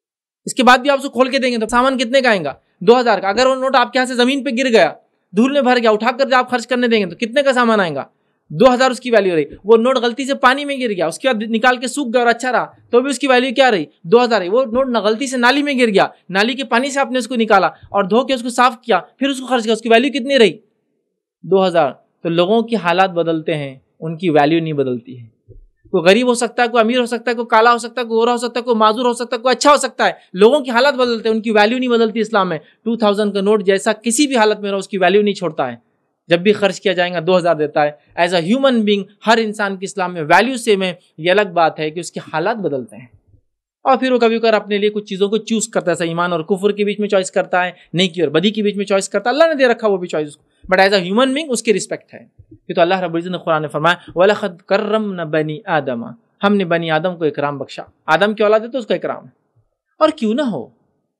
Speaker 1: اس کے بعد بھی آپ اس کو کھول کے دیں گے تو سامان کتنے کا آئے گا؟ 2000 کا۔ اگر وہ نوٹ آپ کے یہاں سے زمین پہ گر گیا، دھول میں بھر گیا، اٹھا کر آپ خرچ کرنے دیں گے تو کتنے کا سامان آئے گا؟ 2000 اس کی ویلیو رہی۔ وہ نوٹ غلطی سے پانی میں گر گیا، اس کے بعد نکال کے سوکھ گیا اور اچھا رہا تو بھی اس کی ویلیو کیا رہی؟ 2000 رہی۔ وہ نوٹ غلطی سے نالی میں گر گیا، نالی کے پانی سے آپ نے اس کو نکالا اور دھو کے اس کو صاف کیا، پھر اس کو خرچ کیا، اس کی ویلیو کتنی رہی؟ 2000۔ تو لوگوں کی حالات بدلتے ہیں، ان کی ویلیو نہیں بدلتی ہے۔ کوئی غریب ہو سکتا ہے، کوئی امیر ہو سکتا ہے، کوئی کالا ہو سکتا ہے، کوئی گورا ہو سکتا ہے، کوئی معذور ہو سکتا ہے، کوئی اچھا ہو سکتا ہے، لوگوں کی حالات بدلتے ہیں، ان کی ویلیو نہیں بدلتی اسلام میں۔ 2000 کا نوٹ جیسا کسی بھی حالت میں رہو، اس کی ویلیو نہیں چھوڑتا ہے، جب بھی خرچ کیا جائے گا 2000 دیتا ہے۔ ایز اے ہیومن بینگ ہر انسان کی اسلام میں ویلیو سیم ہے، یہ الگ بات ہے کہ اس کے حالات بدلتے ہیں، اور پھر وہ کبھی کبھی اپنے لیے کچھ چیزوں کو چوز کرتا ہے، ایسا ایمان اور کفر کے بیچ میں چوائس کرتا ہے، نیکی اور بدی کے بیچ میں چوائس کرتا ہے، اللہ نے دے رکھا وہ بھی چوائس کو، but as a human being اس کی رسپیکٹ ہے۔ یہ تو اللہ رب العزت نے قرآن میں فرمایا وَلَقَدْ كَرَّمْنَا بَنِي آدَمَ، ہم نے بنی آدم کو اکرام بخشا۔ آدم کی اولاد ہے تو اس کا اکرام ہے، اور کیوں نہ ہو،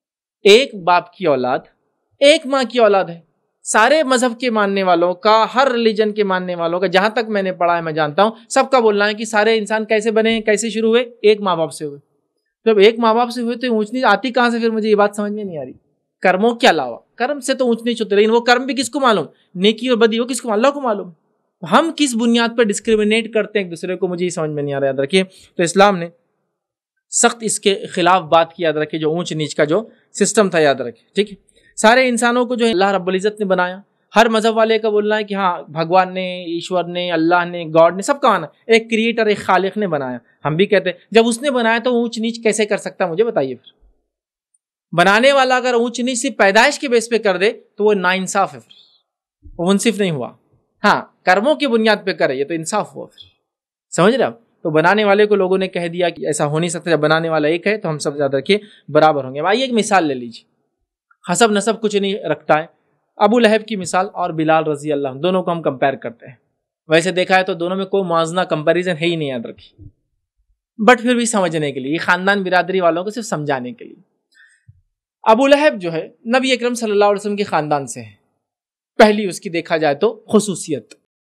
Speaker 1: ایک باپ کی اولاد، ایک ماں کی اولاد ہے۔ سارے مذہب کے ماننے والوں کا، ہر ریلیجن کے ماننے والوں کا، جہاں تک میں نے پڑھا ہے میں جانتا ہوں، سب کا بولنا ہے کہ سارے انسان کیسے بنے ہیں، کیسے شروع ہوئے؟ ایک ماں باپ سے ہوئے۔ جب ایک ماں باپ سے ہوئے تو اونچ نیچ آتی کہاں سے؟ پھر مجھے یہ بات سمجھ میں نہیں آ رہی۔ کرموں کے علاوہ، کرم سے تو اونچ نیچ ہوتے، لیکن وہ کرم بھی کس کو معلوم؟ نیکی اور بدی وہ کس کو؟ اللہ کو معلوم۔ ہم کس بنیاد پر ڈسکریمنیٹ کرتے ہیں ایک دوسرے کو، مجھے یہ سمجھ میں نہیں آ رہا، یاد رکھیے۔ تو اسلام نے سخت اس کے خلاف بات کی، یاد رکھیے، جو اونچ نیچ کا جو سسٹم تھا، یاد رکھیے، ٹھیک ہے۔ سارے انسانوں کو جو ہے اللہ رب العزت نے بنایا، ہر مذہب والے کا بولنا ہے کہ ہاں بھگوان نے، ایشور نے، اللہ نے، گاڈ نے، سب کا مانا ایک کریٹر، ایک خالق نے بنایا۔ ہم بھی کہتے ہیں جب اس نے بنایا تو اونچ نیچ کیسے کر سکتا؟ مجھے بتائیے۔ پھر بنانے والا اگر اونچ نیچ صرف پیدائش کے بیس پہ کر دے تو وہ ناانصاف ہے، وہ منصف نہیں ہوا۔ ہاں کرموں کی بنیاد پہ کرے یہ تو انصاف ہوا۔ پھر سمجھ رہے آپ؟ تو بنانے والے کو لوگوں نے کہہ دیا کہ ایسا ہو نہیں سکتا، جب بنانے والا ایک ہے تو ہم سب یاد رکھیے برابر ہوں گے۔ آئیے ایک مثال لے لیجیے، حسب نسب کچھ نہیں رکھتا ہے، ابو لہب کی مثال اور بلال رضی اللہ عنہ، دونوں کو ہم کمپیئر کرتے ہیں۔ ویسے دیکھا ہے تو دونوں میں کوئی موازنہ کمپیریزن ہے ہی نہیں، یاد رکھیے، بٹ پھر بھی سمجھنے کے لیے، یہ خاندان برادری والوں کو صرف سمجھانے کے لیے۔ ابو لہب جو ہے نبی اکرم صلی اللہ علیہ وسلم کے خاندان سے ہے، پہلی اس کی دیکھا جائے تو خصوصیت۔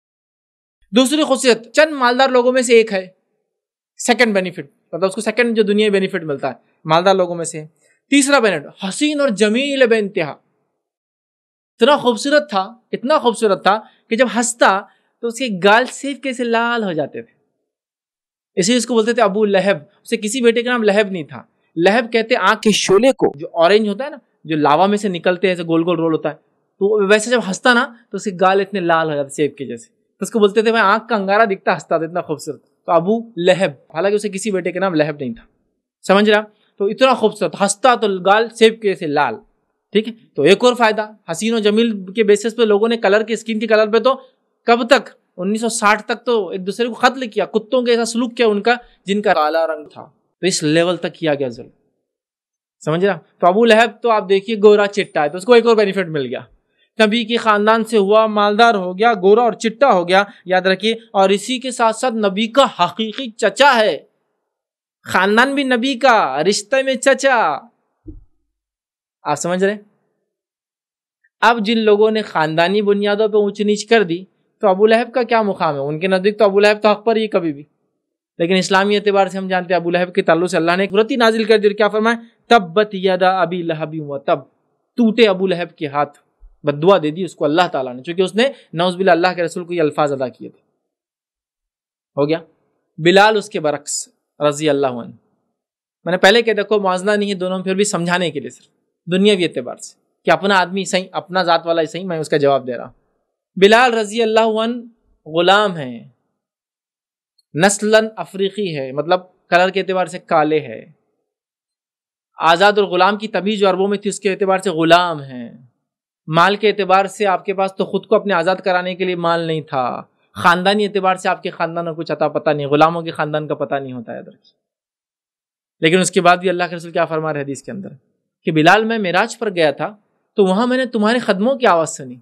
Speaker 1: دوسری خصوصیت، چند مالدار لوگوں میں سے ایک ہے، سیکنڈ بینیفٹ، مطلب اس کو سیکنڈ جو دنیا بینیفٹ ملتا ہے، مالدار لوگوں میں سے ہے۔ تیسرا بینیفٹ، حسین اور جمیل بے انتہا، اتنا خوبصورت تھا، اتنا خوبصورت تھا کہ جب ہنستا تو اس کے گال سیب کیسے لال ہو جاتے تھے، اسی اس کو بولتے تھے ابو لہب۔ اسے کسی بیٹے کا نام لہب نہیں تھا، لہب کہتے آنکھ کے شعلے کو، جو اورنج ہوتا ہے نا، جو لاوا میں سے نکلتے ہیں، ایسے گول گول رول ہوتا ہے، تو ویسے جب ہنستا نا تو اس کے گال اتنے لال ہو جاتے سیب کے جیسے، تو اس کو بولتے تھے میں آنکھ کا انگارہ دکھتا ہنستا تھا، اتنا خوبصورت۔ تو ابو لہب، حالانکہ اسے کسی بیٹے کا نام لہب نہیں تھا، سمجھ رہا؟ تو اتنا خوبصورت، ہنستا تو گال سیب کے جیسے لال، ٹھیک ہے۔ تو ایک اور فائدہ، حسین و جمیل کے بیسس پہ لوگوں نے کلر کے، اسکن کے کلر پہ تو کب تک 1960 تک تو ایک دوسرے کو قتل کیا، کتوں کے ایسا سلوک کیا ان کا جن کا کالا رنگ تھا. تو اس لیول تک کیا گیا ظلم، سمجھ رہا. تو ابو لہب تو آپ دیکھیے گورا چٹا ہے، تو اس کو ایک اور بینیفٹ مل گیا، نبی کے خاندان سے ہوا، مالدار ہو گیا، گورا اور چٹا ہو گیا، یاد رکھیے. اور اسی کے ساتھ ساتھ نبی کا حقیقی چچا ہے، خاندان بھی نبی کا، رشتے میں چچا. آپ سمجھ رہے. اب جن لوگوں نے خاندانی بنیادوں پہ اونچ نیچ کر دی تو ابو لہب کا کیا مقام ہے؟ ان کے نزدیک تو ابو لہب تو حق پر ہی کبھی بھی. لیکن اسلامی اعتبار سے ہم جانتے ہیں ابو لہب کے تعلق سے اللہ نے ایک صورت ہی نازل کر دی اور کیا فرمایا؟ تبت یدا ابی لہب وتب، ٹوٹے ابو لہب کے ہاتھ. بددعا دے دی اس کو اللہ تعالیٰ نے، چونکہ اس نے نعوذ باللہ اللہ کے رسول کو یہ الفاظ ادا کیے تھے. ہو گیا. بلال اس کے برعکس رضی اللہ عنہ. میں نے پہلے کہ دیکھو موازنہ نہیں ہے دونوں میں، پھر بھی سمجھانے کے لیے صرف دنیاوی اعتبار سے کہ اپنا آدمی صحیح، اپنا ذات والا صحیح، میں اس کا جواب دے رہا ہوں. بلال رضی اللہ عنہ غلام ہیں، نسلاً افریقی ہے، مطلب کلر کے اعتبار سے کالے ہے. آزاد الغلام کی تمیز جو عربوں میں تھی اس کے اعتبار سے غلام ہیں. مال کے اعتبار سے آپ کے پاس تو خود کو اپنے آزاد کرانے کے لیے مال نہیں تھا. خاندانی اعتبار سے آپ کے خاندان کو کچھ عطا پتہ نہیں، غلاموں کے خاندان کا پتہ نہیں ہوتا ہے ادھر. لیکن اس کے بعد بھی اللہ کے رسول کیا فرما رہے حدیث کے اندر کہ بلال میں معراج پر گیا تھا تو وہاں میں نے تمہارے خدموں کی آواز سنی.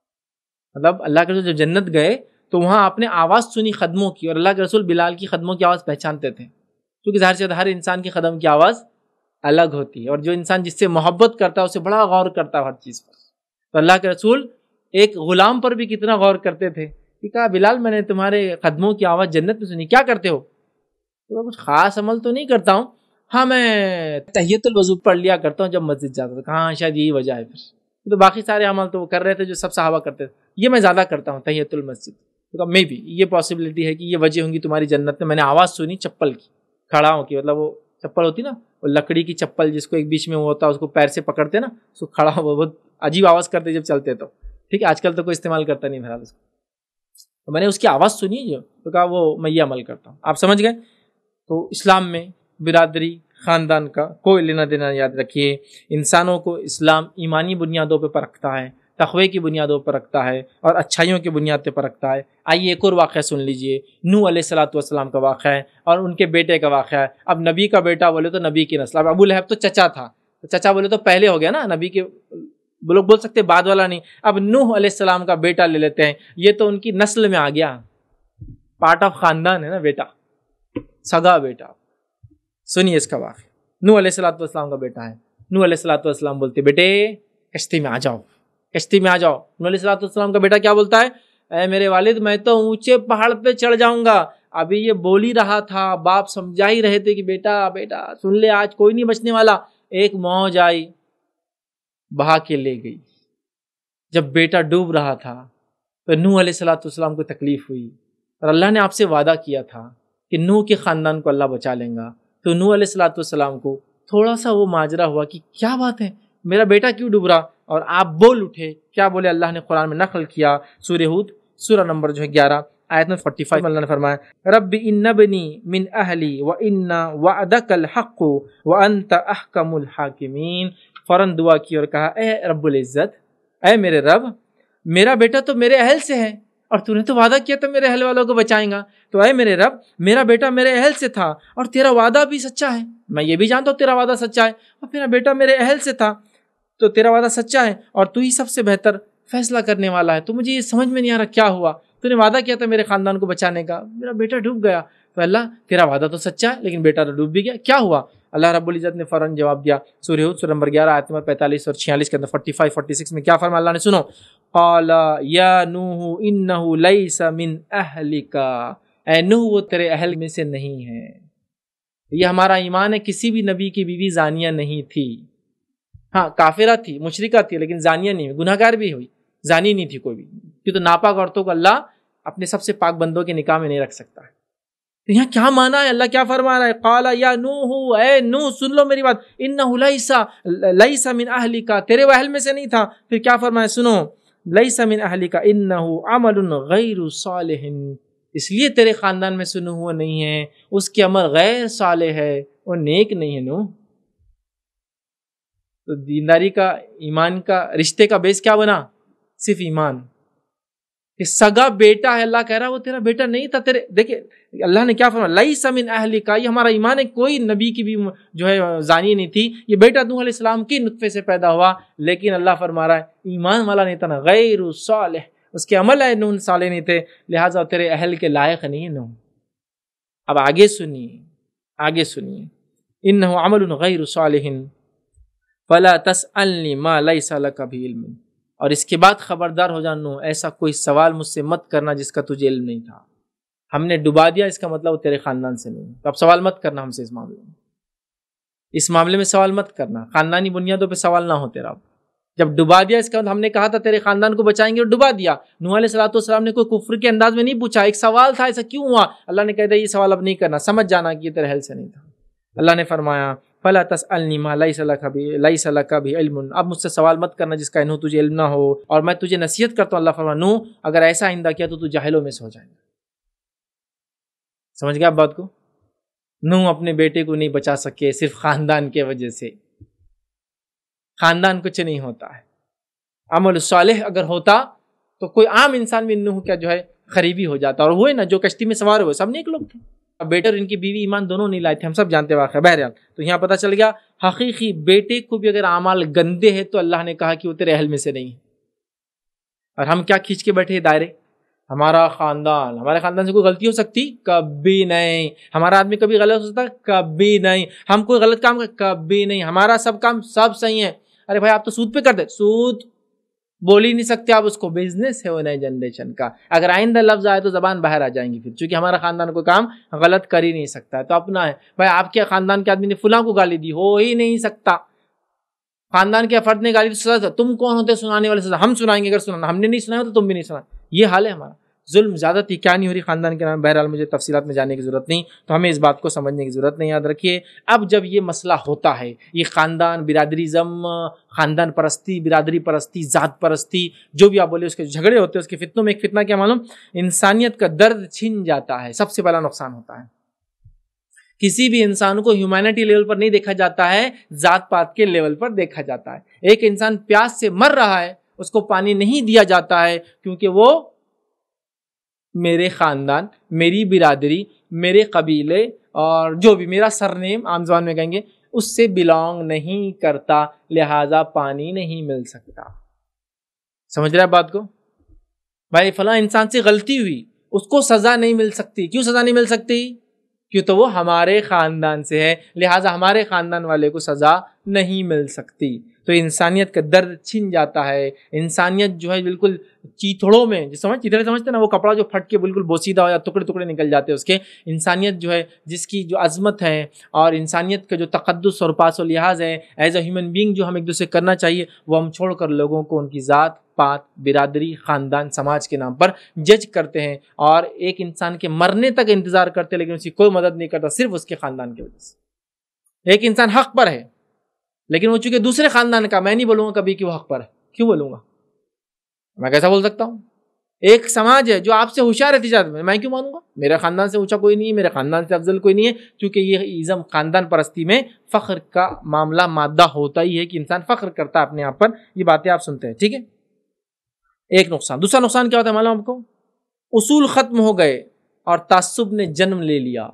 Speaker 1: مطلب اللہ کے رسول جب جنت گئے تو وہاں آپ نے آواز سنی خدموں کی، اور اللہ کے رسول بلال کی خدموں کی آواز پہچانتے تھے، کیونکہ ظاہر سے ہر انسان کی قدم کی آواز الگ ہوتی ہے، اور جو انسان جس سے محبت کرتا ہے اسے بڑا غور کرتا ہے ہر چیز پر. تو اللہ کے رسول ایک غلام پر بھی کتنا غور کرتے تھے کہ کہا بلال میں نے تمہارے قدموں کی آواز جنت میں سنی، کیا کرتے ہو؟ تو میں کچھ خاص عمل تو نہیں کرتا ہوں، ہاں میں تحیت الوضو پڑھ لیا کرتا ہوں جب مسجد جاتا تھا. کہاں شاید یہی وجہ ہے. پھر تو باقی سارے عمل تو وہ کر رہے تھے جو سب صحابہ کرتے تھے، یہ میں زیادہ کرتا ہوں تحیت المسجد. تو میں بھی یہ پاسبلٹی ہے کہ یہ وجہ ہوں گی تمہاری جنت میں. میں نے آواز سنی چپل کی، کھڑا ہوں کی، مطلب وہ چپل ہوتی نا، وہ لکڑی کی چپل جس کو ایک بیچ میں وہ ہوتا ہے، اس کو پیر سے پکڑتے نا، اس کو کھڑا ہو، بہت عجیب آواز کرتے جب چلتے تو. ٹھیک ہے، آج کل تو کوئی استعمال کرتا نہیں بہرحال اس کو. تو میں نے اس کی آواز سنی جو، تو کہا وہ میں یہ عمل کرتا ہوں. آپ سمجھ گئے. تو اسلام میں برادری خاندان کا کوئی لینا دینا یاد رکھیے. انسانوں کو اسلام ایمانی بنیادوں پہ پرکھتا ہے، تقوی کی بنیادوں پر رکھتا ہے، اور اچھائیوں کی بنیاد پہ رکھتا ہے. آئیے ایک اور واقعہ سن لیجئے. نوح علیہ الصلوۃ والسلام کا واقعہ ہے اور ان کے بیٹے کا واقعہ ہے. اب نبی کا بیٹا بولے تو نبی کی نسل. اب ابو لہب تو چچا تھا، تو چچا بولے تو پہلے ہو گیا نا نبی کے، لوگ بول سکتے بعد والا نہیں. اب نوح علیہ السلام کا بیٹا لے لیتے ہیں، یہ تو ان کی نسل میں آ گیا، پارٹ آف خاندان ہے نا بیٹا، سگا بیٹا. سنیے اس کا واقعہ. نوح علیہ الصلوۃ والسلام کا بیٹا ہے. نوح علیہ الصلوۃ والسلام بولتے بیٹے کشتی میں آ جاؤ، کشتی میں آ جاؤ. نوح علیہ الصلوۃ والسلام کا بیٹا کیا بولتا ہے؟ اے میرے والد میں تو اونچے پہاڑ پہ چڑھ جاؤں گا. ابھی یہ بول ہی رہا تھا، باپ سمجھا ہی رہے تھے کہ بیٹا بیٹا سن لے، آج کوئی نہیں بچنے والا. ایک موج آئی بہا کے لے گئی. جب بیٹا ڈوب رہا تھا تو نوح علیہ الصلوۃ والسلام کو تکلیف ہوئی، اور اللہ نے آپ سے وعدہ کیا تھا کہ نوح کے خاندان کو اللہ بچا لیں گا. تو نوح علیہ الصلوۃ والسلام کو تھوڑا سا وہ ماجرا ہوا کہ کیا بات ہے، میرا بیٹا کیوں ڈوب رہا، اور آپ بول اٹھے. کیا بولے؟ اللہ نے قرآن میں نقل کیا، سورہ ہود سورہ نمبر 11 آیت میں 45 اللہ نے فرمایا رب ان ابنی من اہلی وان وعدک الحق وانت احکم الحاکمین. فوراً دعا کی اور کہا اے رب العزت، اے میرے رب، میرا بیٹا تو میرے اہل سے ہے اور تو نے تو وعدہ کیا تھا میرے اہل والوں کو بچائیں گا. تو اے میرے رب، میرا بیٹا میرے اہل سے تھا اور تیرا وعدہ بھی سچا ہے، میں یہ بھی جانتا ہوں تیرا وعدہ سچا ہے، اور میرا بیٹا میرے اہل سے تھا تو تیرا وعدہ سچا ہے، اور تو ہی سب سے بہتر فیصلہ کرنے والا ہے. تو مجھے یہ سمجھ میں نہیں آ رہا کیا ہوا، تو نے وعدہ کیا تھا میرے خاندان کو بچانے کا، میرا بیٹا ڈوب گیا. تو اللہ تیرا وعدہ تو سچا ہے لیکن بیٹا تو ڈوب بھی گیا، کیا ہوا؟ اللہ رب العزت نے فوراً جواب دیا. سورہ ہود سورہ نمبر 11 آیت نمبر 45 اور 46 کے اندر 45 46 میں کیا فرمایا اللہ نے؟ سنو. قال یا نوح انه ليس من اهلك، اے نوح وہ تیرے اہل میں سے نہیں ہے. یہ ہمارا ایمان ہے، کسی بھی نبی کی بیوی زانیہ نہیں تھی. ہاں کافرہ تھی، مشرکہ تھی، لیکن زانیہ نہیں ہوئی، گناہگار بھی ہوئی، زانی نہیں تھی کوئی بھی. کیوں تو ناپاک عورتوں کو اللہ اپنے سب سے پاک بندوں کے نکاح میں نہیں رکھ سکتا ہے. تو یہاں کیا مانا ہے؟ اللہ کیا فرما رہا ہے؟ قال یا نوح، اے نوح سن لو میری بات، انہ لیس من اہلک، تیرے وہ اہل میں سے نہیں تھا. پھر کیا فرمایا؟ سنو. لیس من اہلک انہ عمل غیر صالح، اس لیے تیرے خاندان میں سنو ہوا نہیں ہے، اس کے عمل غیر صالح ہے، وہ نیک نہیں ہے. نوح تو دینداری کا، ایمان کا، رشتے کا بیس کیا بنا؟ صرف ایمان. کہ سگا بیٹا ہے، اللہ کہہ رہا ہے وہ تیرا بیٹا نہیں تھا، تیرے دیکھیں اللہ نے کیا فرمایا، لیس من اہلک، یہ ہمارا ایمان ہے، کوئی نبی کی بھی جو ہے زانی نہیں تھی، یہ بیٹا نوح علیہ السلام کی نطفے سے پیدا ہوا، لیکن اللہ فرما رہا ہے ایمان والا نہیں تھا نا، غیر صالح، اس کے عمل ہے نوح صالح نہیں تھے، لہٰذا تیرے اہل کے لائق نہیں ہے نوح۔ اب آگے سنیے انہ عمل غیر صالح فلا تسألنی ما لیس لک بہ علم، اور اس کے بعد خبردار ہو جانو ایسا کوئی سوال مجھ سے مت کرنا جس کا تجھے علم نہیں تھا، ہم نے ڈبا دیا اس کا مطلب وہ تیرے خاندان سے نہیں، تو اب سوال مت کرنا ہم سے اس معاملے میں سوال مت کرنا، خاندانی بنیادوں پہ سوال نہ ہو تیرا۔ جب ڈبا دیا اس کا مطلب ہم نے کہا تھا تیرے خاندان کو بچائیں گے اور ڈبا دیا، نوح علیہ السلام نے کوئی کفر کے انداز میں نہیں پوچھا، ایک سوال تھا ایسا کیوں ہوا، اللہ نے کہہ دیا یہ سوال اب نہیں کرنا، سمجھ جانا کہ یہ تیرے حل سے نہیں تھا۔ اللہ نے فرمایا فلا تسألنی ما لیس لک بہ علم، اب مجھ سے سوال مت کرنا جس کا انہوں تجھے علم نہ ہو، اور میں تجھے نصیحت کرتا ہوں، اللہ فرمایا نوح اگر ایسا آئندہ کیا تو جاہلوں میں سے ہو جائے گا۔ سمجھ گیا آپ بات کو؟ نوح اپنے بیٹے کو نہیں بچا سکے صرف خاندان کی وجہ سے، خاندان کچھ نہیں ہوتا ہے، عمل صالح اگر ہوتا تو کوئی عام انسان بھی نوح کا جو ہے قریبی ہو جاتا، اور وہ نا جو کشتی میں سوار ہوئے سب نیک لوگ تھے، بیٹے اور ان کی بیوی ایمان دونوں نہیں لائے تھے، ہم سب جانتے واقعہ۔ بہرحال تو یہاں پتہ چل گیا حقیقی بیٹے کو بھی اگر اعمال گندے ہیں تو اللہ نے کہا کہ وہ تیرے اہل میں سے نہیں ہے، اور ہم کیا کھینچ کے بیٹھے دائرے، ہمارے خاندان سے کوئی غلطی ہو سکتی؟ کبھی نہیں۔ ہمارا آدمی کبھی غلط ہو سکتا؟ کبھی نہیں۔ ہم کوئی غلط کام کر؟ کبھی نہیں۔ ہمارا سب کام سب صحیح ہے۔ ارے بھائی آپ تو سود پہ کرتے، سود بول ہی نہیں سکتے آپ اس کو، بزنس ہے وہ نئے جنریشن کا، اگر آئندہ لفظ آئے تو زبان باہر آ جائیں گی پھر، چونکہ ہمارا خاندان کوئی کام غلط کر ہی نہیں سکتا ہے، تو اپنا ہے بھائی آپ کے خاندان کے آدمی نے فلاں کو گالی دی، ہو ہی نہیں سکتا، خاندان کے فرد نے گالی دی سزا، تم کون ہوتے سنانے والے؟ سزا ہم سنائیں گے، اگر سنانا ہم نے نہیں سنایا تو تم بھی نہیں سنا، یہ حال ہے ہمارا۔ ظلم زیادتی کیا نہیں ہو رہی خاندان کے نام، بہرحال مجھے تفصیلات میں جانے کی ضرورت نہیں، تو ہمیں اس بات کو سمجھنے کی ضرورت نہیں۔ یاد رکھیے اب جب یہ مسئلہ ہوتا ہے، یہ خاندان برادریزم، خاندان پرستی، برادری پرستی، ذات پرستی، جو بھی آپ بولے، اس کے جھگڑے ہوتے ہیں، اس کے فتنوں میں ایک فتنہ کیا معلوم؟ انسانیت کا درد چھن جاتا ہے، سب سے بڑا نقصان ہوتا ہے۔ کسی بھی انسان کو ہیومینٹی لیول پر نہیں دیکھا جاتا ہے، ذات پات کے لیول پر دیکھا جاتا ہے۔ ایک انسان پیاس سے مر رہا ہے، اس کو پانی نہیں دیا جاتا ہے کیونکہ وہ میرے خاندان، میری برادری، میرے قبیلے اور جو بھی میرا سرنیم عام زبان میں کہیں گے اس سے بلانگ نہیں کرتا، لہذا پانی نہیں مل سکتا۔ سمجھ رہے بات کو؟ بھائی فلاں انسان سے غلطی ہوئی، اس کو سزا نہیں مل سکتی، کیوں سزا نہیں مل سکتی؟ کیوں تو وہ ہمارے خاندان سے ہے، لہٰذا ہمارے خاندان والے کو سزا نہیں مل سکتی۔ تو انسانیت کا درد چھن جاتا ہے، انسانیت جو ہے بالکل چیتھڑوں میں، چیتھڑے سمجھتے نا، وہ کپڑا جو پھٹ کے بالکل بوسیدہ ہو یا ٹکڑے ٹکڑے نکل جاتے ہیں اس کے، انسانیت جو ہے جس کی جو عظمت ہے اور انسانیت کا جو تقدس اور پاس و لحاظ ہے ایز اے ہیومن بینگ جو ہم ایک دوسرے کرنا چاہیے، وہ ہم چھوڑ کر لوگوں کو ان کی ذات پات، برادری، خاندان، سماج کے نام پر جج کرتے ہیں، اور ایک انسان کے مرنے تک انتظار کرتے ہیں لیکن اس کی کوئی مدد نہیں کرتا، صرف اس کے خاندان کی وجہ سے۔ ایک انسان حق پر ہے لیکن وہ چونکہ دوسرے خاندان کا، میں نہیں بولوں گا کبھی کہ وہ حق پر ہے، کیوں بولوں گا؟ میں کیسا بول سکتا ہوں؟ ایک سماج ہے جو آپ سے ہوشیار ہے تجارت میں کیوں مانوں گا؟ میرے خاندان سے اونچا کوئی نہیں ہے، میرے خاندان سے افضل کوئی نہیں ہے، کیونکہ یہ ازم خاندان پرستی میں فخر کا معاملہ مادہ ہوتا ہی ہے کہ انسان فخر کرتا ہے اپنے آپ پر، یہ باتیں آپ سنتے ہیں، ٹھیک ہے؟ ایک نقصان۔ دوسرا نقصان کیا ہوتا ہے معلوم آپ کو؟ اصول ختم ہو گئے اور تعصب نے جنم لے لیا،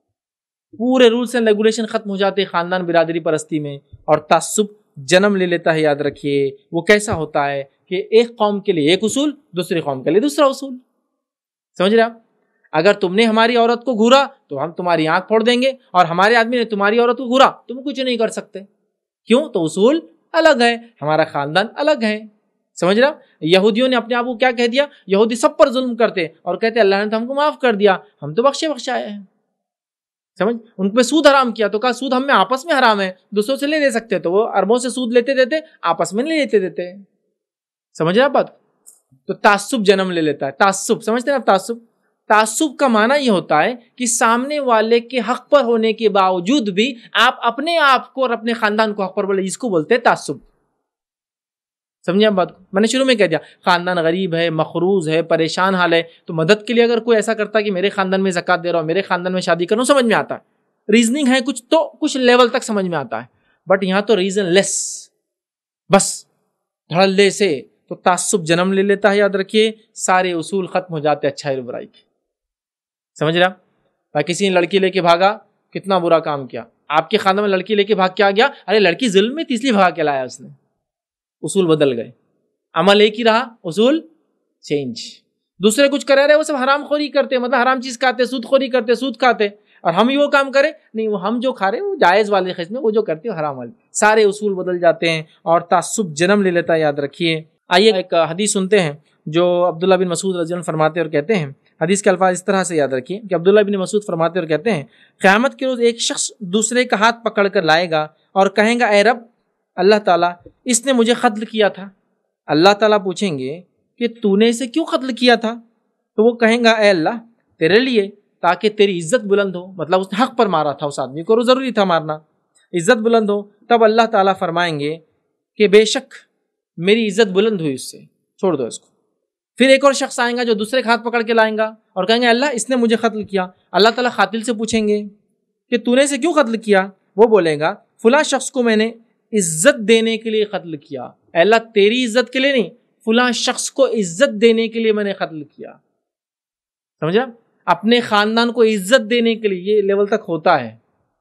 Speaker 1: پورے رولز اینڈ ریگولیشن ختم ہو جاتے خاندان برادری پرستی میں، اور تعصب جنم لے لیتا ہے۔ یاد رکھیے وہ کیسا ہوتا ہے کہ ایک قوم کے لیے ایک اصول، دوسری قوم کے لیے دوسرا اصول، سمجھ رہے آپ؟ اگر تم نے ہماری عورت کو گھورا تو ہم تمہاری آنکھ پھوڑ دیں گے، اور ہمارے آدمی نے تمہاری عورت کو گھورا تم کچھ نہیں کر سکتے، کیوں؟ تو اصول الگ ہے، ہمارا خاندان الگ ہے، سمجھ رہا؟ یہودیوں نے اپنے آپ کو کیا کہہ دیا؟ یہودی سب پر ظلم کرتے اور کہتے اللہ نے تو ہم کو معاف کر دیا، ہم تو بخشے بخشائے ہیں، سمجھ؟ ان پہ سود حرام کیا تو کہا سود ہم میں آپس میں حرام ہے، دوسروں سے لے سکتے، تو وہ اربوں سے سود لیتے دیتے، آپس میں نہیں لیتے دیتے، سمجھ رہے آپ بات؟ تو تعصب جنم لے لیتا ہے۔ تعصب سمجھتے ہیں آپ؟ تعصب کا معنی یہ ہوتا ہے کہ سامنے والے کے حق پر ہونے کے باوجود بھی آپ اپنے آپ کو اور اپنے خاندان کو حق پر بولے، اس کو بولتے ہیں تعصب، سمجھے آپ بات کو؟ میں نے شروع میں کہہ دیا خاندان غریب ہے، مقروض ہے، پریشان حال ہے، تو مدد کے لیے اگر کوئی ایسا کرتا ہے کہ میرے خاندان میں زکوٰۃ دے رہا ہوں، میرے خاندان میں شادی کر رہا ہوں، سمجھ میں آتا ہے، ریزننگ ہے کچھ تو کچھ لیول تک سمجھ میں آتا ہے، بٹ یہاں تو ریزن لیس، بس دھڑلے سے تو تعصب جنم لے لیتا ہے، یاد رکھیے، سارے اصول ختم ہو جاتے اچھائی اور برائی کے. سمجھ رہے آپ؟ کسی نے لڑکی لے کے بھاگا، کتنا برا کام کیا. آپ کے خاندان میں لڑکی لے کے بھاگ کے آ گیا، ارے لڑکی ظلم میں تھی اس لیے بھگا کے لایا اس نے. اصول بدل گئے، عمل ایک ہی رہا، اصول چینج. دوسرے کچھ کرے رہے، وہ سب حرام خوری کرتے، مطلب حرام چیز کھاتے، سود خوری کرتے، سود کھاتے، اور ہم ہی وہ کام کرے نہیں، وہ ہم جو کھا رہے وہ جائز والے قسم میں، وہ جو کرتے وہ حرام والے. سارے اصول بدل جاتے ہیں اور تعصب جنم لے لیتا ہے، یاد رکھیے. آئیے ایک حدیث سنتے ہیں جو عبداللہ بن مسعود رضی اللہ عنہ فرماتے اور کہتے ہیں. حدیث کے الفاظ اس طرح سے یاد رکھیے کہ عبداللہ بن مسعود فرماتے اور کہتے ہیں، قیامت کے روز ایک شخص دوسرے کا ہاتھ پکڑ کر لائے گا اور کہیں گا، اے رب اللہ تعالیٰ، اس نے مجھے قتل کیا تھا. اللہ تعالیٰ پوچھیں گے کہ تو نے اسے کیوں قتل کیا تھا؟ تو وہ کہیں گا، اے اللہ، تیرے لیے، تاکہ تیری عزت بلند ہو. مطلب اس نے حق پر مارا تھا، اس آدمی کو ضروری تھا مارنا، عزت بلند ہو. تب اللہ تعالیٰ فرمائیں گے کہ بے شک میری عزت بلند ہوئی، اس سے چھوڑ دو اس کو. پھر ایک اور شخص آئیں گا جو دوسرے کا ہاتھ پکڑ کے لائیں گا اور کہیں گے، اللہ اس نے مجھے قتل کیا. اللہ تعالیٰ قاتل سے پوچھیں گے کہ تو نے اسے کیوں قتل کیا؟ وہ بولے گا، فلاں شخص کو میں نے عزت دینے کے لیے قتل کیا. اے اللہ تیری عزت کے لیے نہیں، فلاں شخص کو عزت دینے کے لیے میں نے قتل کیا. سمجھا؟ اپنے خاندان کو عزت دینے کے لیے یہ لیول تک ہوتا ہے.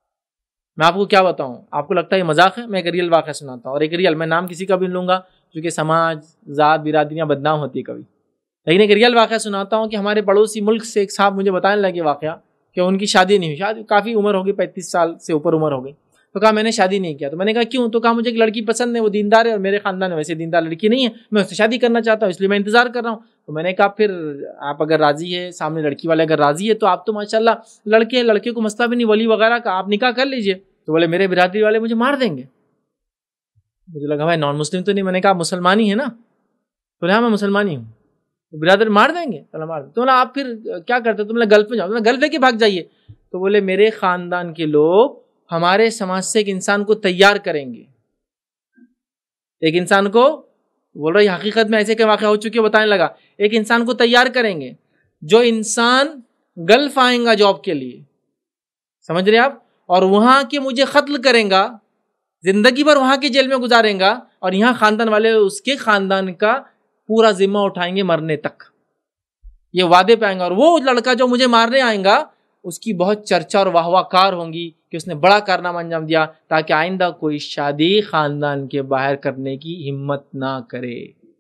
Speaker 1: میں آپ کو کیا بتاؤں، آپ کو لگتا ہے یہ مذاق ہے، میں ایک ریئل واقعہ سناتا ہوں. اور ایک ریئل، میں نام کسی کا بھی لوں گا کیونکہ سماج، ذات، برادریاں بدنام ہوتی ہے کبھی، لیکن ایک ریئل واقعہ سناتا ہوں کہ ہمارے پڑوسی ملک سے ایک صاحب مجھے بتانے لگے واقعہ کہ ان کی شادی نہیں ہوئی. شادی کافی عمر ہوگی، 35 سال سے اوپر عمر ہو گئی. تو کہا میں نے شادی نہیں کیا. تو میں نے کہا کیوں؟ تو کہا مجھے ایک لڑکی پسند ہے، وہ دیندار ہے، اور میرے خاندان میں ویسے دیندار لڑکی نہیں ہے، میں اس سے شادی کرنا چاہتا ہوں، اس لیے میں انتظار کر رہا ہوں. تو میں نے کہا پھر آپ اگر راضی ہے، سامنے لڑکی والے اگر راضی ہے، تو آپ تو ماشاء اللہ لڑکے کو مسئلہ بھی نہیں، ولی وغیرہ کا، آپ نکاح کر لیجئے. تو بولے میرے برادری والے مجھے مار دیں گے. مجھے لگا بھائی نان مسلم تو نہیں. میں نے کہا مسلمان ہی ہے نا؟ تو ہاں میں مسلمان ہی ہوں. برادر مار دیں گے؟ مار دیں. تو آپ پھر کیا کرتے؟ تم گلف میں جاؤ، گلف لے کے بھاگ جائیے. تو بولے میرے خاندان کے لوگ ہمارے سماج سے ایک انسان کو تیار کریں گے، ایک انسان کو، بول رہا ہے حقیقت میں ایسے کے واقعہ ہو چکے، بتانے لگا، ایک انسان کو تیار کریں گے جو انسان گلف آئیں گا جاب کے لیے، سمجھ رہے آپ، اور وہاں کے مجھے قتل کریں گا، زندگی بھر وہاں کے جیل میں گزاریں گا، اور یہاں خاندان والے اس کے خاندان کا پورا ذمہ اٹھائیں گے مرنے تک. یہ وعدے پہ آئیں گا. اور وہ لڑکا جو مجھے مارنے آئیں گا اس کی بہت چرچا اور واہ واہ کار ہوں گی کہ اس نے بڑا کارنامہ انجام دیا، تاکہ آئندہ کوئی شادی خاندان کے باہر کرنے کی ہمت نہ کرے.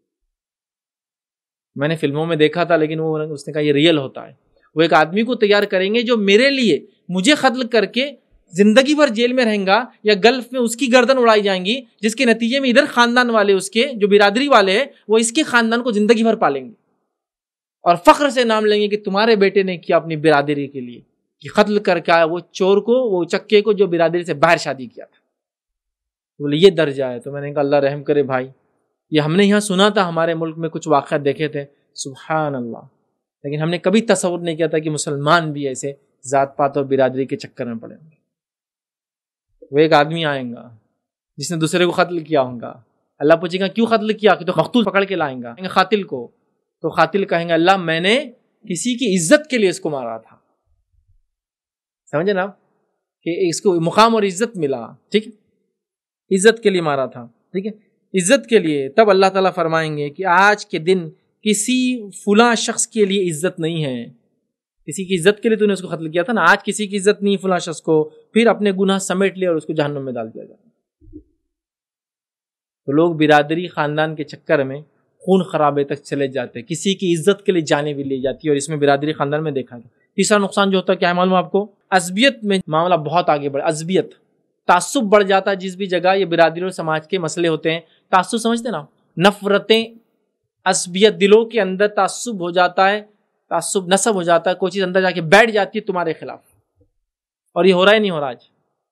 Speaker 1: میں نے فلموں میں دیکھا تھا، لیکن اس نے کہا یہ ریئل ہوتا ہے. وہ ایک آدمی کو تیار کریں گے جو میرے لیے، مجھے قتل کر کے زندگی بھر جیل میں رہیں گا، یا گلف میں اس کی گردن اڑائی جائیں گی، جس کے نتیجے میں ادھر خاندان والے، اس کے جو برادری والے ہیں، وہ اس کے خاندان کو زندگی بھر پالیں گے اور فخر سے نام لیں گے کہ تمہارے بیٹے نے کیا اپنی برادری کے لیے، کہ قتل کر کے آیا وہ چور کو، وہ چکے کو جو برادری سے باہر شادی کیا تھا. بولے یہ درجہ ہے. تو میں نے کہا اللہ رحم کرے بھائی، یہ ہم نے یہاں سنا تھا، ہمارے ملک میں کچھ واقعات دیکھے تھے، سبحان اللہ، لیکن ہم نے کبھی تصور نہیں کیا تھا کہ مسلمان بھی ایسے ذات پات اور برادری کے چکر میں پڑے ہوں گے. وہ ایک آدمی آئیں گا جس نے دوسرے کو قتل کیا ہوگا. اللہ پوچھے گا کیوں قتل کیا؟ کہ تو مقتول پکڑ کے لائیں گا قاتل کو. تو قاتل کہیں گا اللہ میں نے کسی کی عزت کے لیے اس کو مارا تھا. سمجھے نا کہ اس کو مقام اور عزت ملا، ٹھیک ہے، عزت کے لیے مارا تھا، ٹھیک ہے، عزت کے لیے. تب اللہ تعالیٰ فرمائیں گے کہ آج کے دن کسی فلاں شخص کے لیے عزت نہیں ہے. کسی کی عزت کے لیے تو نے اس کو قتل کیا تھا نا، آج کسی کی عزت نہیں فلاں شخص کو. پھر اپنے گناہ سمیٹ لے اور اس کو جہنم میں ڈال دیا جائے. تو لوگ برادری خاندان کے چکر میں خون خرابے تک چلے جاتے، کسی کی عزت کے لیے جانیں بھی لی جاتی ہے، اور اس میں برادری خاندان میں دیکھا گیا. تیسرا نقصان جو ہوتا ہے کیا ہے معلوم آپ کو؟ عصبیت میں معاملہ بہت آگے بڑھا. عصبیت، تعصب بڑھ جاتا ہے. جس بھی جگہ یہ برادری اور سماج کے مسئلے ہوتے ہیں، تعصب سمجھتے نا، نفرتیں، عصبیت، دلوں کے اندر تعصب ہو جاتا ہے، تعصب نصب ہو جاتا ہے، کوئی چیز اندر جا کے بیٹھ جاتی ہے تمہارے خلاف. اور یہ ہو رہا ہی نہیں ہو رہا. آج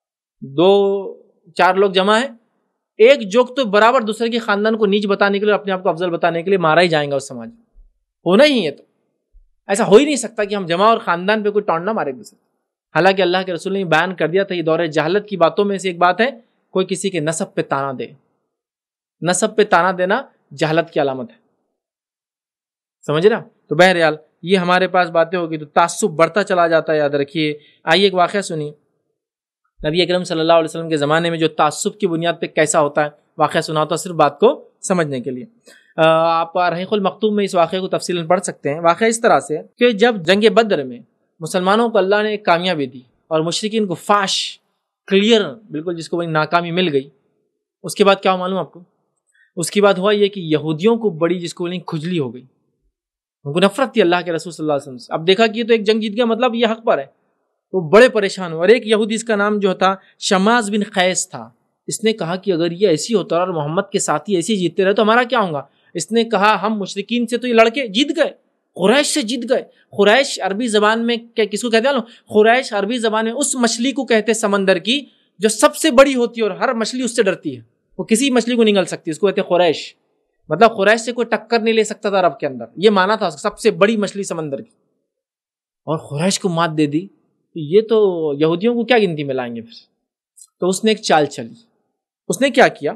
Speaker 1: 2-4 لوگ جمع ہیں، ایک جوک تو برابر دوسرے کے خاندان کو نیچ بتانے کے لیے، اپنے آپ کو افضل بتانے کے لیے مارا ہی جائیں گا. اس سماج ہونا ہی ہے. تو ایسا ہو ہی نہیں سکتا کہ ہم جمع اور خاندان پہ کوئی ٹانٹ نہ مارے دوسرے. حالانکہ اللہ کے رسول نے بیان کر دیا تھا، یہ دور جہالت کی باتوں میں سے ایک بات ہے، کوئی کسی کے نسب پہ تانا دے. نسب پہ تانا دینا جہالت کی علامت ہے. سمجھ رہا؟ تو بہرحال یہ ہمارے پاس باتیں ہوگی تو تعصب بڑھتا چلا جاتا ہے، یاد رکھیے. آئیے ایک واقعہ سنیے. نبی اکرم صلی اللہ علیہ وسلم کے زمانے میں جو تعصب کی بنیاد پہ کیسا ہوتا ہے، واقعہ سناتا ہوں، صرف بات کو سمجھنے کے لیے۔ آپ رحیق المختوم میں اس واقعے کو تفصیلاً پڑھ سکتے ہیں۔ واقعہ اس طرح سے کہ جب جنگ بدر میں مسلمانوں کو اللہ نے ایک کامیابی دی اور مشرکین کو فاش کلیئر بالکل جس کو ناکامی مل گئی، اس کے بعد کیا معلوم آپ کو؟ اس کے بعد ہوا یہ کہ یہودیوں کو بڑی جس کو کھجلی ہو گئی، ان کو نفرت تھی اللہ کے رسول صلی اللہ علیہ وسلم سے۔ اب دیکھا کہ یہ تو ایک جنگ جیت گیا، مطلب یہ حق پر ہے، وہ بڑے پریشان ہوئے۔ اور ایک یہودی اس کا نام جو تھا شماس بن قیس تھا، اس نے کہا کہ اگر یہ ایسی ہوتا اور محمد کے ساتھی ایسی جیتتے رہے تو ہمارا کیا ہوگا؟ اس نے کہا ہم مشرکین سے تو یہ لڑکے جیت گئے، قریش سے جیت گئے۔ قریش عربی زبان میں کس کو کہتے ہیں؟ قریش عربی زبان میں اس مچھلی کو کہتے سمندر کی جو سب سے بڑی ہوتی ہے اور ہر مچھلی اس سے ڈرتی ہے، وہ کسی مچھلی کو نگل سکتی ہے، اس کو کہتے ہیں قریش۔ مطلب قریش سے کوئی ٹکر نہیں لے سکتا تھا عرب کے اندر، یہ مانا تھا سب سے بڑی مچھلی سمندر کی، اور قریش کو مات دے دی، یہ تو یہودیوں کو کیا گنتی میں لائیں گے پھر۔ تو اس نے ایک چال چلی، اس نے کیا کیا،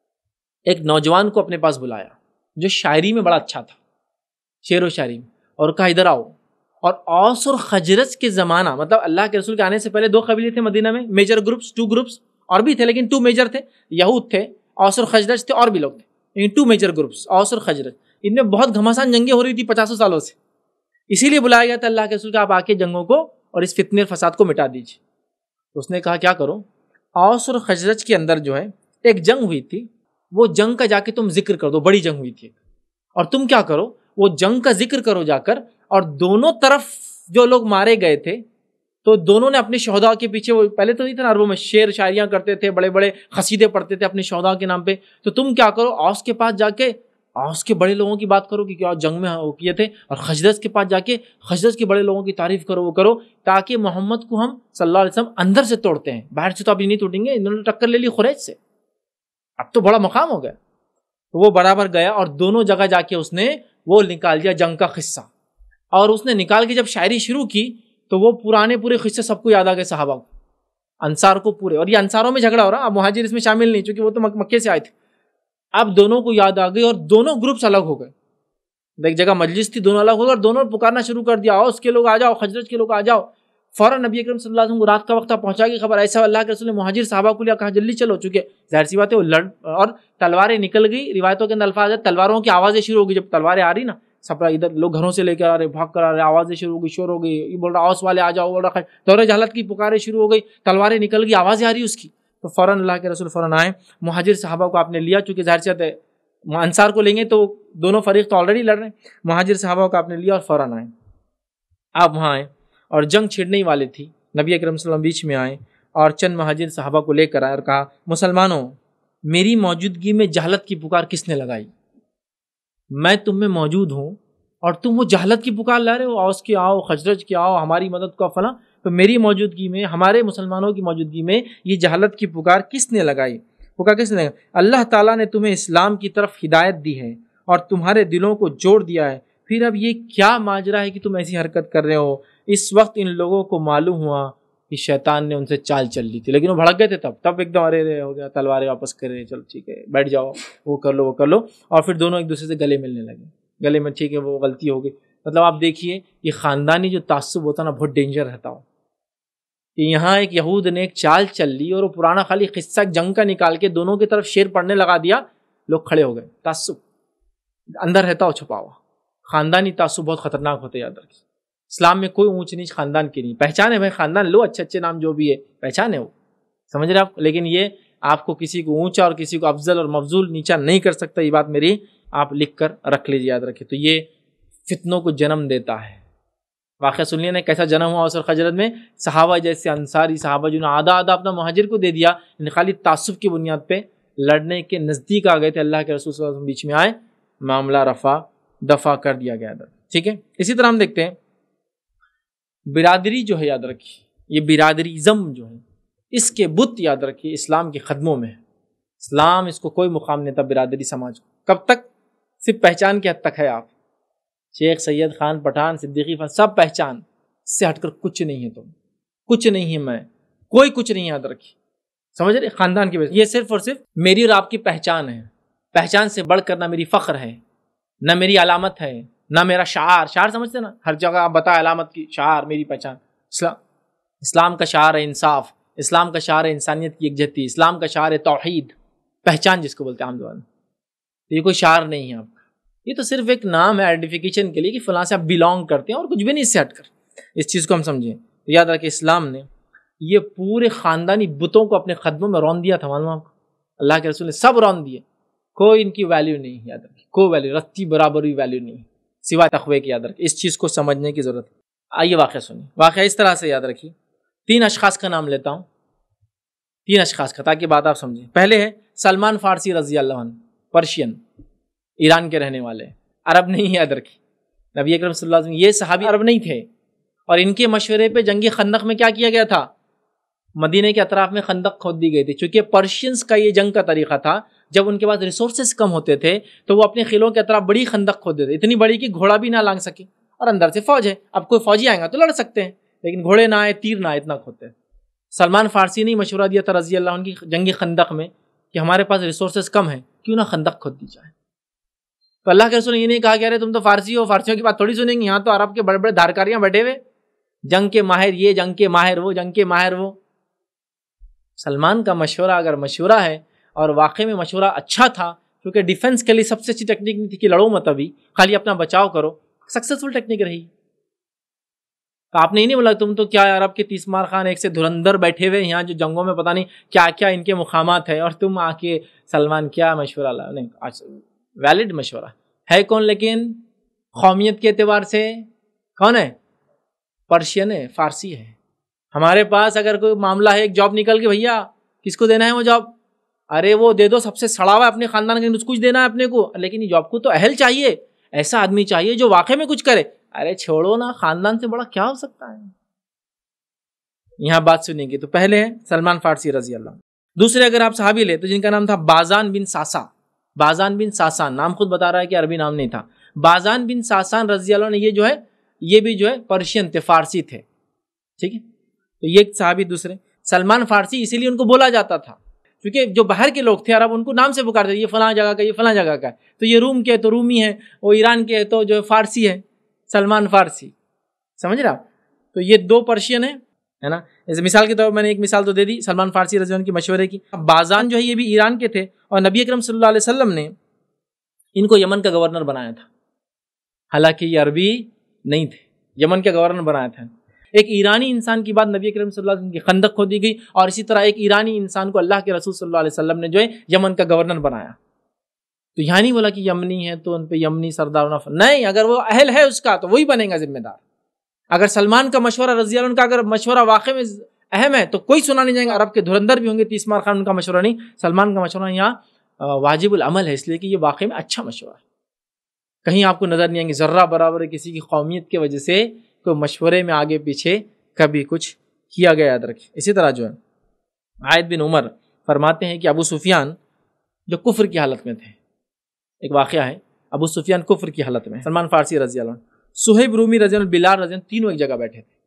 Speaker 1: ایک نوجوان کو اپنے پاس بلایا جو شاعری میں بڑا اچھا تھا، شعر و شاعری میں، اور کہا ادھر آؤ۔ اور اوس اور خزرج کے زمانہ، مطلب اللہ کے رسول کے آنے سے پہلے 2 قبیلے تھے مدینہ میں، میجر گروپس، 2 گروپس اور بھی تھے لیکن 2 میجر تھے، یہود تھے، اوس اور خزرج تھے، اور بھی لوگ تھے، لیکن 2 میجر گروپس اوس اور خزرج۔ ان میں بہت گھمسان جنگیں ہو رہی تھی 50 سالوں سے، اسی لیے بلایا گیا تھا اللہ کے رسول کہ آپ آ کے جنگوں کو اور اس فتنے اور فساد کو مٹا دیجیے۔ تو اس نے کہا کیا کرو، اوس اور خزرج کے اندر جو ہے ایک جنگ ہوئی تھی، وہ جنگ کا جا کے تم ذکر کر دو، بڑی جنگ ہوئی تھی، اور تم کیا کرو وہ جنگ کا ذکر کرو جا کر، اور دونوں طرف جو لوگ مارے گئے تھے تو دونوں نے اپنے شہداء کے پیچھے، وہ پہلے تو نہیں تھا عربوں میں شعر شاعریاں کرتے تھے، بڑے بڑے قصیدے پڑھتے تھے اپنے شہداء کے نام پہ، تو تم کیا کرو اوس کے پاس جا کے اوس کے بڑے لوگوں کی بات کرو کہ کیا جنگ میں وہ کیے تھے، اور خزرج کے پاس جا کے خزرج کے بڑے لوگوں کی تعریف کرو، وہ کرو، تاکہ محمد کو ہم صلی اللہ علیہ وسلم اندر سے توڑتے ہیں، باہر سے تو ابھی نہیں توڑیں گے، انہوں نے ٹکر لے لی قریش سے، اب تو بڑا مقام ہو گیا۔ تو وہ برابر گیا اور دونوں جگہ جا کے اس نے وہ نکال دیا جنگ کا قصہ، اور اس نے نکال کے جب شاعری شروع کی تو وہ پورے قصے سب کو یاد آ گئے، صحابہ کو، انصار کو پورے، اور یہ انصاروں میں جھگڑا ہو رہا، اب مہاجر اس میں شامل نہیں چونکہ وہ تو مکے سے آئے تھے، اب دونوں کو یاد آ گئی اور دونوں گروپس الگ ہو گئے، ایک جگہ مجلس تھی، دونوں الگ ہو گئے اور دونوں پکارنا شروع کر دیا، اوس کے لوگ آ جاؤ، خزرج کے لوگ آ جاؤ۔ فوراً نبی اکرم صلی اللہ علیہ وسلم کو رات کا وقت پہنچا کی خبر، ایسا اللہ کے رسول نے مہاجر صحابہ کو لیا، کہا جلدی چلو، چونکہ ظاہر سی بات ہے وہ لڑ، اور تلواریں نکل گئی، روایتوں کے اندر الفاظ ہے تلواروں کی آوازیں شروع ہو گئی، جب تلواریں آ رہی نا سب ادھر لوگ گھروں سے لے کر آ رہے، بھاگ کر آ رہے، آوازیں شروع ہو گئی، شور ہو گئی، یہ بول رہا اوس والے آ جاؤ، بول رہا دور جہالت کی پکاریں شروع ہو گئی، تلواریں نکل گئی، آوازیں آ رہی اس کی، تو فوراً اللہ کے رسول فوراً آئے، مہاجر صحابہ کو آپ نے لیا، چونکہ ظاہر سی بات ہے انصار کو لیں گے تو دونوں فریق تو آلریڈی لڑ رہے ہیں، مہاجر صحابہ کو آپ نے لیا اور فوراً آئے، آپ وہاں آئے اور جنگ چھڑنے ہی والے تھی، نبی اکرم صلی اللہ علیہ وسلم بیچ میں آئے اور چند مہاجر صحابہ کو لے کر آئے اور کہا مسلمانوں، میری موجودگی میں جہالت کی پکار کس نے لگائی؟ میں تم میں موجود ہوں اور تم وہ جہالت کی پکار لا رہے ہو، اوس کے آؤ، خزرج کے آؤ، ہماری مدد کو فلاں، تو میری موجودگی میں، ہمارے مسلمانوں کی موجودگی میں یہ جہالت کی پکار کس نے لگائی؟ پکار کس نے لگائی؟ اللہ تعالیٰ نے تمہیں اسلام کی طرف ہدایت دی ہے اور تمہارے دلوں کو جوڑ دیا ہے، پھر اب یہ کیا ماجرا ہے کہ تم ایسی حرکت کر رہے ہو؟ اس وقت ان لوگوں کو معلوم ہوا کہ شیطان نے ان سے چال چل لی تھی، لیکن وہ بھڑک گئے تھے، تب ایک دم ارے ہو گیا، تلواریں واپس کر رہے، چلو ٹھیک ہے بیٹھ جاؤ، وہ کر لو، اور پھر دونوں ایک دوسرے سے گلے ملنے لگے، گلے میں، ٹھیک ہے وہ غلطی ہو گئی۔ مطلب آپ دیکھیے یہ خاندانی جو تعصب ہوتا نا بہت ڈینجر رہتا ہو، کہ یہاں ایک یہود نے ایک چال چل لی اور وہ پرانا خالی قصہ جنگ کا نکال کے دونوں کی طرف شعر پڑھنے لگا دیا، لوگ کھڑے ہو گئے، تعصب اندر رہتا ہو چھپا ہوا، خاندانی تعصب بہت خطرناک ہوتے، یاد رکھیے، اسلام میں کوئی اونچ نیچ خاندان کی نہیں، پہچان ہے بھائی خاندان لو، اچھے نام جو بھی ہے پہچان ہے وہ، سمجھ رہے آپ، لیکن یہ آپ کو کسی کو اونچا اور کسی کو افضل اور مفضول نیچا نہیں کر سکتا، یہ بات میری آپ لکھ کر رکھ لیجیے، یاد رکھیے۔ تو یہ فتنوں کو جنم دیتا ہے، واقعہ سن لیا نا کیسا جنم ہوا اوس اور خزرج میں، صحابہ جیسے انصاری صحابہ جنہوں نے آدھا اپنا مہاجر کو دے دیا، خالی تعصب کی بنیاد پہ لڑنے کے نزدیک آ گئے تھے، اللہ کے رسول صلی اللہ علیہ وسلم بیچ میں آئے، معاملہ دفع کر دیا گیا تھا، ٹھیک ہے۔ اسی طرح ہم دیکھتے ہیں برادری جو ہے، یاد رکھیے یہ برادری ازم جو ہے، اس کے بت یاد رکھیے اسلام کے قدموں میں، اسلام اس کو کوئی مقام نہیں تھا برادری سماج کو، کب تک؟ صرف پہچان کی حد تک ہے، آپ شیخ سید خان پٹھان صدیقی فان سب پہچان، اس سے ہٹ کر کچھ نہیں ہے، تم کچھ نہیں ہے، میں کوئی کچھ نہیں، یاد رکھیے، سمجھ رہے، خاندان کی وجہ یہ صرف اور صرف میری اور آپ کی پہچان ہے، پہچان سے بڑھ کر نہ میری فخر ہے، نہ میری علامت ہے، نہ میرا شعار سمجھتے نا، ہر جگہ آپ بتائیں علامت کی، شعار میری پہچان، اسلام کا شعار ہے انصاف، اسلام کا شعار ہے انسانیت کی یکجہتی، اسلام کا شعار ہے توحید، پہچان جس کو بولتے ہیں عام زبان میں، تو یہ کوئی شعار نہیں ہے آپ کا، یہ تو صرف ایک نام ہے آئیڈینٹیفیکیشن کے لیے کہ فلاں سے آپ بلانگ کرتے ہیں، اور کچھ بھی نہیں اس سے ہٹ کر. اس چیز کو ہم سمجھیں. تو یاد رکھیں اسلام نے یہ پورے خاندانی بتوں کو اپنے قدموں میں رون دیا تھا، معلوم آپ کو. اللہ کے رسول نے سب رون دیے، کوئی ان کی ویلیو نہیں. یاد رکھیں کوئی ویلیو، رتی برابر بھی ویلیو نہیں سوائے تقوی کی. یاد رکھیں اس چیز کو سمجھنے کی ضرورت ہے. آئیے واقعہ سنیں. واقعہ اس طرح سے یاد رکھیے. 3 اشخاص کا نام لیتا ہوں، 3 اشخاص کا، تاکہ بات آپ سمجھیں. پہلے ہے سلمان فارسی رضی اللہ عنہ، پرشین، ایران کے رہنے والے، عرب نہیں. یاد رکھیں نبی اکرم صلی اللہ علیہ وسلم یہ صحابی عرب نہیں تھے، اور ان کے مشورے پہ جنگ خندق میں کیا کیا گیا تھا؟ مدینہ کے اطراف میں خندق کھود دی گئی تھی. چونکہ پرشینز کا یہ جنگ کا طریقہ تھا، جب ان کے پاس ریسورسز کم ہوتے تھے تو وہ اپنے قلعوں کے اطراف بڑی خندق کھود دیتے، اتنی بڑی کہ گھوڑا بھی نہ لانگ سکے، اور اندر سے فوج ہے. اب کوئی فوجی آئے گا تو لڑ سکتے ہیں، لیکن گھوڑے نہ آئے، تیر نہ آئے، اتنا کھودتے. سلمان فارسی نے مشورہ دیا تھا رضی اللہ عنہ کی جنگ خندق میں کہ ہمارے پاس ریسورسز کم ہیں، کیوں نہ خندق کھود دی جائے. تو اللہ کے رسول نے یہ نہیں کہا کہ ارے تم تو فارسی ہو، فارسیوں کی بات تھوڑی سنیں گے، یہاں تو عرب کے بڑے بڑے دھارکاریاں بیٹھے ہوئے، جنگ کے ماہر یہ، جنگ کے ماہر وہ، جنگ کے ماہر وہ. سلمان کا مشورہ اگر مشورہ ہے، اور واقعی میں مشورہ اچھا تھا، کیونکہ ڈیفنس کے لیے سب سے اچھی ٹیکنیک نہیں تھی کہ لڑو مت، ابھی خالی اپنا بچاؤ کرو، سکسیسفل ٹیکنیک رہی. تو آپ نے یہ نہیں بولا تم تو کیا عرب کے تیسمار خان ایک سے دھرندر بیٹھے ہوئے یہاں جو جنگوں میں پتہ نہیں کیا کیا ان کے مقامات ہے، اور تم آ کے سلمان کیا مشورہ لا. نہیں، ویلڈ مشورہ ہے. کون لیکن قومیت کے اعتبار سے کون ہے؟ پرشین ہے، فارسی ہے. ہمارے پاس اگر کوئی معاملہ ہے، ایک جاب نکل کے، بھیا کس کو دینا ہے وہ جاب؟ ارے وہ دے دو، سب سے سڑا ہوا ہے اپنے خاندان کے، کچھ دینا ہے اپنے کو. لیکن یہ جاب کو تو اہل چاہیے، ایسا آدمی چاہیے جو واقعی میں کچھ کرے. ارے چھوڑو نا، خاندان سے بڑا کیا ہو سکتا ہے؟ یہاں بات سنیں گے. تو پہلے ہے سلمان فارسی رضی اللہ عنہ. دوسرے اگر آپ صحابی لے تو جن کا نام تھا بازان بن ساسا. بازان بن ساسان، نام خود بتا رہا ہے کہ عربی نام نہیں تھا. بازان بن ساسان رضی اللہ عنہ، یہ جو ہے یہ بھی جو ہے پرشین تھے، فارسی تھے. ٹھیک ہے، تو یہ صحابی دوسرے. سلمان فارسی اسی لیے ان کو بولا جاتا تھا کیونکہ جو باہر کے لوگ تھے عرب، ان کو نام سے پکارتے، یہ فلاں جگہ کا، یہ فلاں جگہ کا ہے. تو یہ روم کے تو رومی ہے، وہ ایران کے تو جو فارسی ہے، سلمان فارسی. سمجھ رہا؟ تو یہ 2 پرشین ہیں، ہے نا. جیسے مثال کے طور پر میں نے ایک مثال تو دے دی سلمان فارسی رضی اللہ عنہ کی مشورے کی. بازان جو ہے یہ بھی ایران کے تھے، اور نبی اکرم صلی اللہ علیہ وسلم نے ان کو یمن کا گورنر بنایا تھا. حالانکہ یہ عربی نہیں تھے، یمن کا گورنر بنایا تھا. ایک ایرانی انسان کی بات نبی اکرم صلی اللہ علیہ وسلم کی خندق کھودی گئی، اور اسی طرح ایک ایرانی انسان کو اللہ کے رسول صلی اللہ علیہ وسلم نے جو ہے یمن کا گورنر بنایا. تو یہاں نہیں بولا کہ یمنی ہے تو ان پہ یمنی سردار ہونا، نہیں، اگر وہ اہل ہے اس کا تو وہی بنے گا ذمہ دار. اگر سلمان کا مشورہ رضی اللہ عنہ کا اگر مشورہ واقع میں اہم ہے تو کوئی سنا نہیں جائے گا. عرب کے دھرندر بھی ہوں گے، تیسمار خان، ان کا مشورہ نہیں. سلمان کا مشورہ یہاں واجب العمل ہے، اس لیے کہ یہ واقع میں اچھا مشورہ ہے. کہیں آپ کو نظر نہیں آئیں گے ذرہ برابر کسی کی قومیت کی وجہ سے کوئی مشورے میں آگے پیچھے کبھی کچھ کیا گیا. یاد رکھیں. اسی طرح جو ہے عائد بن عمر فرماتے ہیں کہ ابو سفیان جو کفر کی حالت میں تھے، ایک واقعہ ہے، ابو سفیان کفر کی حالت میں، سلمان فارسی رضی اللہ عنہ، صہیب رومی رضی اللہ عنہ، بلال رضی اللہ عنہ، تینوں ایک جگہ بیٹھے تھے.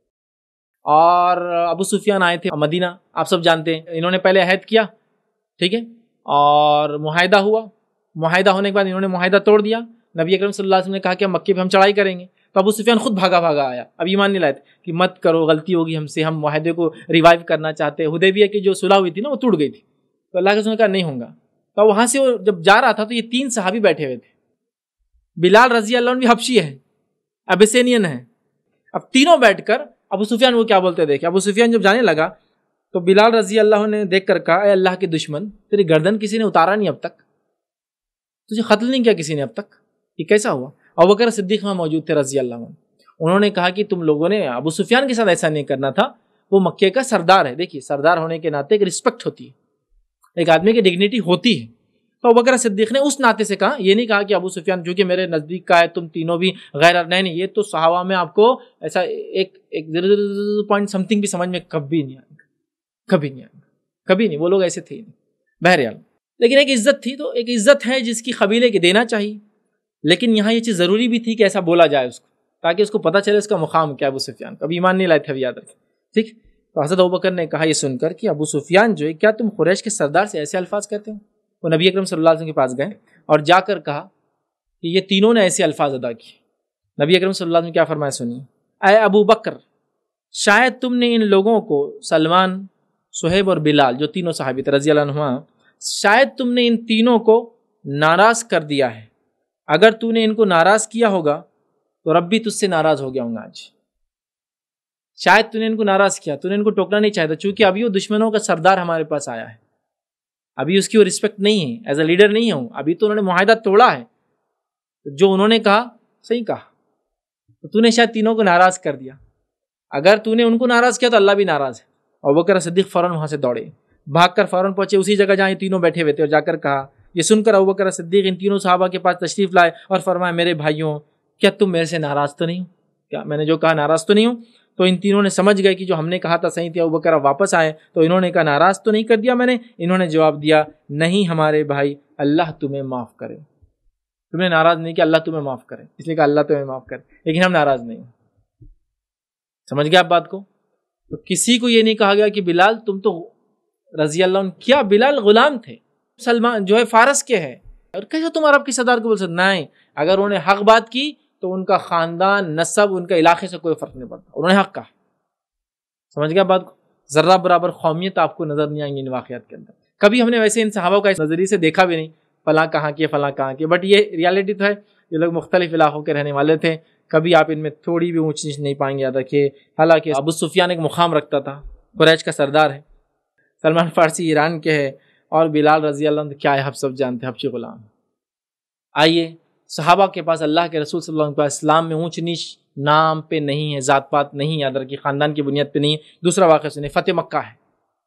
Speaker 1: اور ابو سفیان آئے تھے مدینہ، آپ سب جانتے ہیں. انہوں نے پہلے عہد کیا، ٹھیک ہے، اور معاہدہ ہوا. معاہدہ ہونے کے بعد انہوں نے معاہدہ توڑ دیا. نبی اکرم صلی اللہ علیہ وسلم نے کہا کہ ہم مکے پہ ہم چڑھائی کریں گے. تو ابو سفیان خود بھاگا آیا، اب ایمان نہیں لائے تھے کہ مت کرو، غلطی ہوگی ہم سے، ہم معاہدے کو ریوائیو کرنا چاہتے ہیں. حدیبیہ کی جو صلح ہوئی تھی نا وہ ٹوٹ گئی تھی. تو اللہ کے رسول نے کہا نہیں ہوگا. تو وہاں سے وہ جب جا رہا تھا تو یہ 3 صحابی بیٹھے ہوئے تھے. بلال رضی اللہ عنہ بھی حبشی ہے، ابیسینین ہے. اب تینوں بیٹھ کر ابو سفیان وہ کیا بولتے دیکھے. ابو سفیان جب جانے لگا تو بلال رضی اللہ عنہ نے دیکھ کر کہا، اے اللہ کے دشمن، تیری گردن کسی نے اتارا نہیں اب تک، تجھے قتل نہیں کیا کسی نے اب تک، یہ کیسا ہوا؟ ابوبکر صدیق وہاں موجود تھے رضی اللہ عنہ. انہوں نے کہا کہ تم لوگوں نے ابو سفیان کے ساتھ ایسا نہیں کرنا تھا، وہ مکے کا سردار ہے. دیکھیے سردار ہونے کے ناطے ایک رسپیکٹ ہوتی ہے، ایک آدمی کی ڈگنیٹی ہوتی ہے. تو ابوبکر صدیق نے اس ناطے سے کہا، یہ نہیں کہا کہ ابو سفیان جو کہ میرے نزدیک کا ہے تم تینوں بھی غیر، نہیں، یہ تو صحابہ میں آپ کو ایسا ایک پوائنٹ سم تھنگ بھی سمجھ میں کبھی نہیں آئے گا، کبھی نہیں. وہ لوگ ایسے تھے. بہرحال لیکن ایک عزت تھی، تو ایک عزت ہے جس کی قبیلے کے دینا چاہیے. لیکن یہاں یہ چیز ضروری بھی تھی کہ ایسا بولا جائے اس کو، تاکہ اس کو پتہ چلے اس کا مقام کیا. ابو سفیان کبھی ایمان نہیں لائے تھے، ابھی یاد رکھیں. ٹھیک. تو حضرت ابوبکر نے کہا یہ سن کر کہ ابو سفیان جو ہے، کیا تم قریش کے سردار سے ایسے الفاظ کہتے ہو؟ وہ نبی اکرم صلی اللہ علیہ وسلم کے پاس گئے اور جا کر کہا کہ یہ تینوں نے ایسے الفاظ ادا کیے. نبی اکرم صلی اللہ علیہ وسلم کیا فرمایا سنیے. اے ابو بکر، شاید تم نے ان لوگوں کو، سلمان، صہیب اور بلال جو تینوں صحابی تھے رضی اللہ عنہ، شاید تم نے ان تینوں کو ناراض کر دیا ہے. اگر تو نے ان کو ناراض کیا ہوگا تو رب بھی تجھ سے ناراض ہو گیا ہوں گا آج. شاید تو نے ان کو ناراض کیا, تو نے ان کو ٹوکنا نہیں چاہتا, چونکہ ابھی وہ دشمنوں کا سردار ہمارے پاس آیا ہے, ابھی اس کی وہ رسپیکٹ نہیں ہے, ایز اے لیڈر نہیں ہوں, ابھی تو انہوں نے معاہدہ توڑا ہے. جو انہوں نے کہا صحیح کہا, تو نے شاید تینوں کو ناراض کر دیا. اگر تو نے ان کو ناراض کیا تو اللہ بھی ناراض ہے. ابوبکر صدیق فوراً وہاں سے دوڑے, بھاگ کر فوراً پہنچے اسی جگہ جہاں یہ تینوں بیٹھے ہوئے تھے, اور جا کر کہا. یہ سن کر ابوبکر صدیق ان تینوں صحابہ کے پاس تشریف لائے اور فرمایا, میرے بھائیوں, کیا تم میرے سے ناراض تو نہیں ہو؟ کیا میں نے جو کہا ناراض تو نہیں ہوں؟ تو ان تینوں نے سمجھ گئے کہ جو ہم نے کہا تھا صحیح تھا. ابوبکر واپس آئے تو انہوں نے کہا ناراض تو نہیں کر دیا میں نے؟ انہوں نے جواب دیا, نہیں ہمارے بھائی, اللہ تمہیں معاف کرے. تم نے ناراض نہیں کیا, اللہ تمہیں معاف کرے, اس لیے کہ اللہ تمہیں معاف کرے, لیکن ہم ناراض نہیں ہیں. سمجھ گئے آپ بات کو؟ تو کسی کو یہ نہیں کہا گیا کہ بلال تم تو رضی اللہ عنہ, کیا بلال غلام تھے, سلمان جو ہے فارس کے ہے, اور کیسے تم عرب کے سردار کو بول سکتے؟ نہیں, اگر انہوں نے حق بات کی تو ان کا خاندان, نسب, ان کا علاقے سے کوئی فرق نہیں پڑتا, انہوں نے حق کہا. سمجھ گیا بات کو؟ ذرہ برابر قومیت آپ کو نظر نہیں آئیں گی ان واقعات کے اندر. کبھی ہم نے ویسے ان صحابہ کا اس نظریے سے دیکھا بھی نہیں, فلاں کہاں کے فلاں کہاں کے, بٹ یہ ریالٹی تو ہے, یہ لوگ مختلف علاقوں کے رہنے والے تھے. کبھی آپ ان میں تھوڑی بھی اونچ نیچ نہیں پائیں گے. یاد رکھیے, حالانکہ ابو سفیان ایک مقام رکھتا تھا, قریش کا سردار ہے, سلمان فارسی ایران کے ہے, اور بلال رضی اللہ عنہ کیا ہے ہم سب جانتے ہیں, حبشی غلام. آئیے, صحابہ کے پاس اللہ کے رسول صلی اللہ علیہ وسلم کا اسلام میں اونچ نیچ نام پہ نہیں ہے, ذات پات نہیں, یاد رکھیے خاندان کی بنیاد پہ نہیں ہے. دوسرا واقعہ سنیں, فتح مکہ ہے.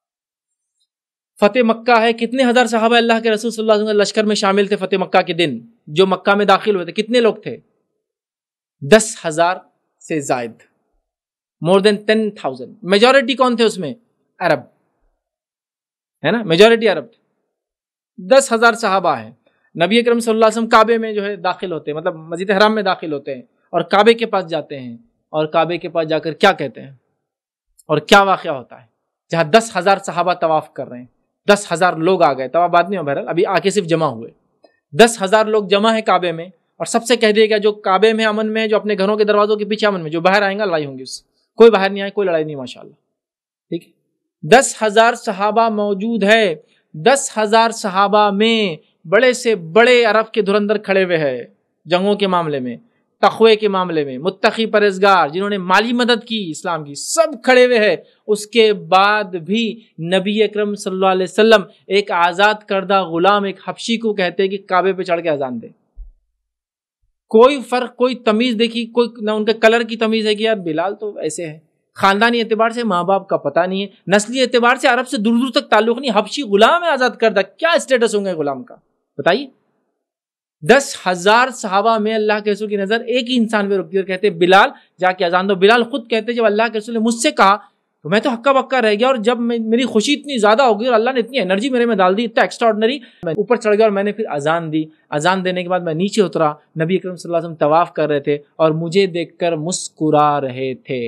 Speaker 1: فتح مکہ ہے, کتنے ہزار صحابہ اللہ کے رسول صلی اللہ علیہ وسلم لشکر میں شامل تھے فتح مکہ کے دن. جو مکہ میں داخل ہوئے تھے کتنے لوگ تھے؟ 10,000 سے زائد, مور دین 10,000. میجورٹی کون تھے اس میں؟ عرب, ہے نا, میجورٹی عرب تھے. 10,000 صحابہ ہیں. نبی اکرم صلی اللہ علیہ وسلم کعبے میں جو ہے داخل ہوتے ہیں, مطلب مسجد حرام میں داخل ہوتے ہیں, اور کعبے کے پاس جاتے ہیں, اور کعبے کے پاس جا کر کیا کہتے ہیں, اور کیا واقعہ ہوتا ہے؟ جہاں 10,000 صحابہ طواف کر رہے ہیں, 10,000 لوگ آ گئے, طواف بعد نہیں ہو بہرحال, ابھی آ کے صرف جمع ہوئے. 10,000 لوگ جمع ہیں کعبے میں, اور سب سے کہہ دیا گیا جو کعبے میں امن میں, جو اپنے گھروں کے دروازوں کے پیچھے امن میں, جو باہر آئیں گا لڑائی ہوں گی اس سے. کوئی باہر نہیں آئے, کوئی لڑائی نہیں, ماشاءاللہ. ٹھیک ہے, 10,000 صحابہ موجود ہے. 10,000 صحابہ میں بڑے سے بڑے عرب کے دھرندر کھڑے ہوئے ہیں جنگوں کے معاملے میں, تقوی کے معاملے میں, متقی پرہیزگار, جنہوں نے مالی مدد کی اسلام کی, سب کھڑے ہوئے ہیں. اس کے بعد بھی نبی اکرم صلی اللہ علیہ وسلم ایک آزاد کردہ غلام, ایک حبشی کو کہتے ہیں کہ کعبے پہ چڑھ کے اذان دے. کوئی فرق, کوئی تمیز دیکھی, کوئی نہ ان کے کلر کی تمیز ہے کہ یار بلال تو ایسے ہے, خاندانی اعتبار سے ماں باپ کا پتہ نہیں ہے, نسلی اعتبار سے عرب سے دور دور تک تعلق نہیں, حبشی غلام ہے آزاد کردہ, کیا اسٹیٹس ہوں گے غلام کا بتائیے. 10,000 صحابہ میں اللہ کے رسول کی نظر ایک ہی انسان پہ رکتی اور کہتے بلال جا کے اذان دو. بلال خود کہتے جب اللہ کے رسول نے مجھ سے کہا تو میں تو ہکا بکا رہ گیا, اور جب میری خوشی اتنی زیادہ ہو گئی اور اللہ نے اتنی انرجی میرے میں ڈال دی, اتنا ایکسٹرا آرڈنری, میں اوپر چڑھ گیا اور میں نے پھر اذان دی. اذان دینے کے بعد میں نیچے اترا, نبی اکرم صلی اللہ علیہ وسلم طواف کر رہے تھے اور مجھے دیکھ کر مسکرا رہے تھے,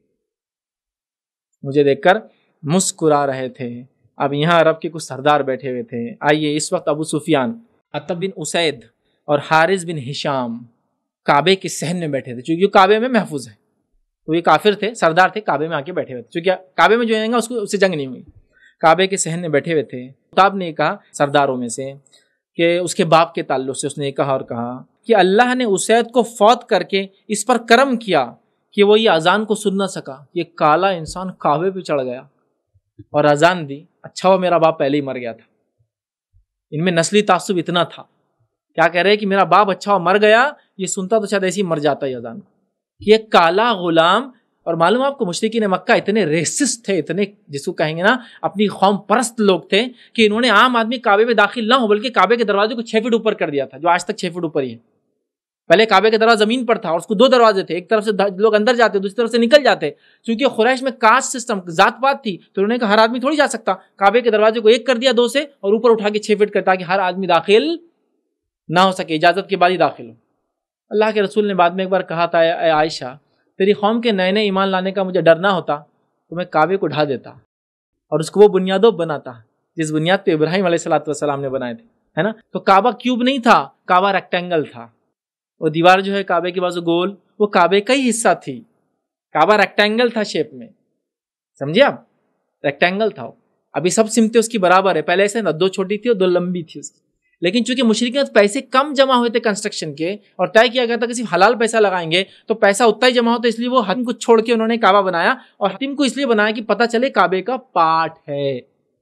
Speaker 1: مجھے دیکھ کر مسکرا رہے تھے. اب یہاں عرب کے کچھ سردار بیٹھے ہوئے تھے. آئیے, اس وقت ابو سفیان, عتب بن اسید اور حارث بن ہشام کعبے کے صحن میں بیٹھے تھے, چونکہ کعبے میں محفوظ ہے. تو یہ کافر تھے, سردار تھے, کعبے میں آ کے بیٹھے ہوئے تھے, چونکہ کعبے میں جو آئیں گا اس سے جنگ نہیں ہوئی. کعبے کے صحن میں بیٹھے ہوئے تھے. خطاب نے کہا سرداروں میں سے کہ اس کے باپ کے تعلق سے اس نے کہا, اور کہا کہ اللہ نے اسید کو فوت کر کے اس پر کرم کیا کہ وہ یہ اذان کو سن نہ سکا. یہ کالا انسان کعبے پہ چڑھ گیا اور اذان دی. اچھا وہ میرا باپ پہلے ہی مر گیا تھا. ان میں نسلی تعصب اتنا تھا, کیا کہہ رہے کہ میرا باپ اچھا ہو مر گیا, یہ سنتا تو شاید ایسے ہی مر جاتا ہے اذان کو. یہ کالا غلام, اور معلوم آپ کو مشرکین مکہ اتنے ریسسٹ تھے, اتنے جس کو کہیں گے نا اپنی قوم پرست لوگ تھے, کہ انہوں نے عام آدمی کعبے میں داخل نہ ہو بلکہ کعبے کے دروازے کو 6 فٹ اوپر کر دیا تھا, جو آج تک 6 فٹ اوپر ہی ہے. پہلے کعبے کا دروازہ زمین پر تھا اور اس کو 2 دروازے تھے, ایک طرف سے لوگ اندر جاتے, دوسری طرف سے نکل جاتے. چونکہ قریش میں کاسٹ سسٹم, ذات پات تھی, تو انہوں نے کہا ہر آدمی تھوڑی جا سکتا. کعبے کے دروازے کو 1 کر دیا 2 سے, اور اوپر اٹھا کے 6 فٹ کرتا, تاکہ ہر آدمی داخل نہ ہو سکے, اجازت کے بعد ہی داخل ہو. اللہ کے رسول نے بعد میں ایک بار کہا تھا, اے عائشہ تیری قوم کے نئے ایمان لانے کا مجھے ڈر نہ ہوتا تو میں کعبے کو ڈھا دیتا اور اس کو وہ بنیادوں بناتا جس بنیاد پہ ابراہیم علیہ السلام نے بنائے تھے, ہے نا. تو کعبہ کیوب نہیں تھا, کعبہ ریکٹینگل تھا. وہ دیوار جو ہے کعبے کے بازو گول, وہ کعبے کا ہی حصہ تھی. کعبہ ریکٹینگل تھا شیپ میں, سمجھے آپ, ریکٹینگل تھا. ابھی سب سمتیں اس کی برابر ہے, پہلے ایسے نا 2 چھوٹی تھی اور 2 لمبی تھی اس کی. لیکن چونکہ مشرکین کے پیسے کم جمع ہوئے تھے کنسٹرکشن کے اور طے کیا گیا تھا کہ صرف حلال پیسہ لگائیں گے تو پیسہ اتنا ہی جمع ہوتا ہے، اس لیے وہ حتم کو چھوڑ کے انہوں نے کعبہ بنایا، اور حتم کو اس لیے بنایا کہ پتہ چلے کعبے کا پارٹ ہے.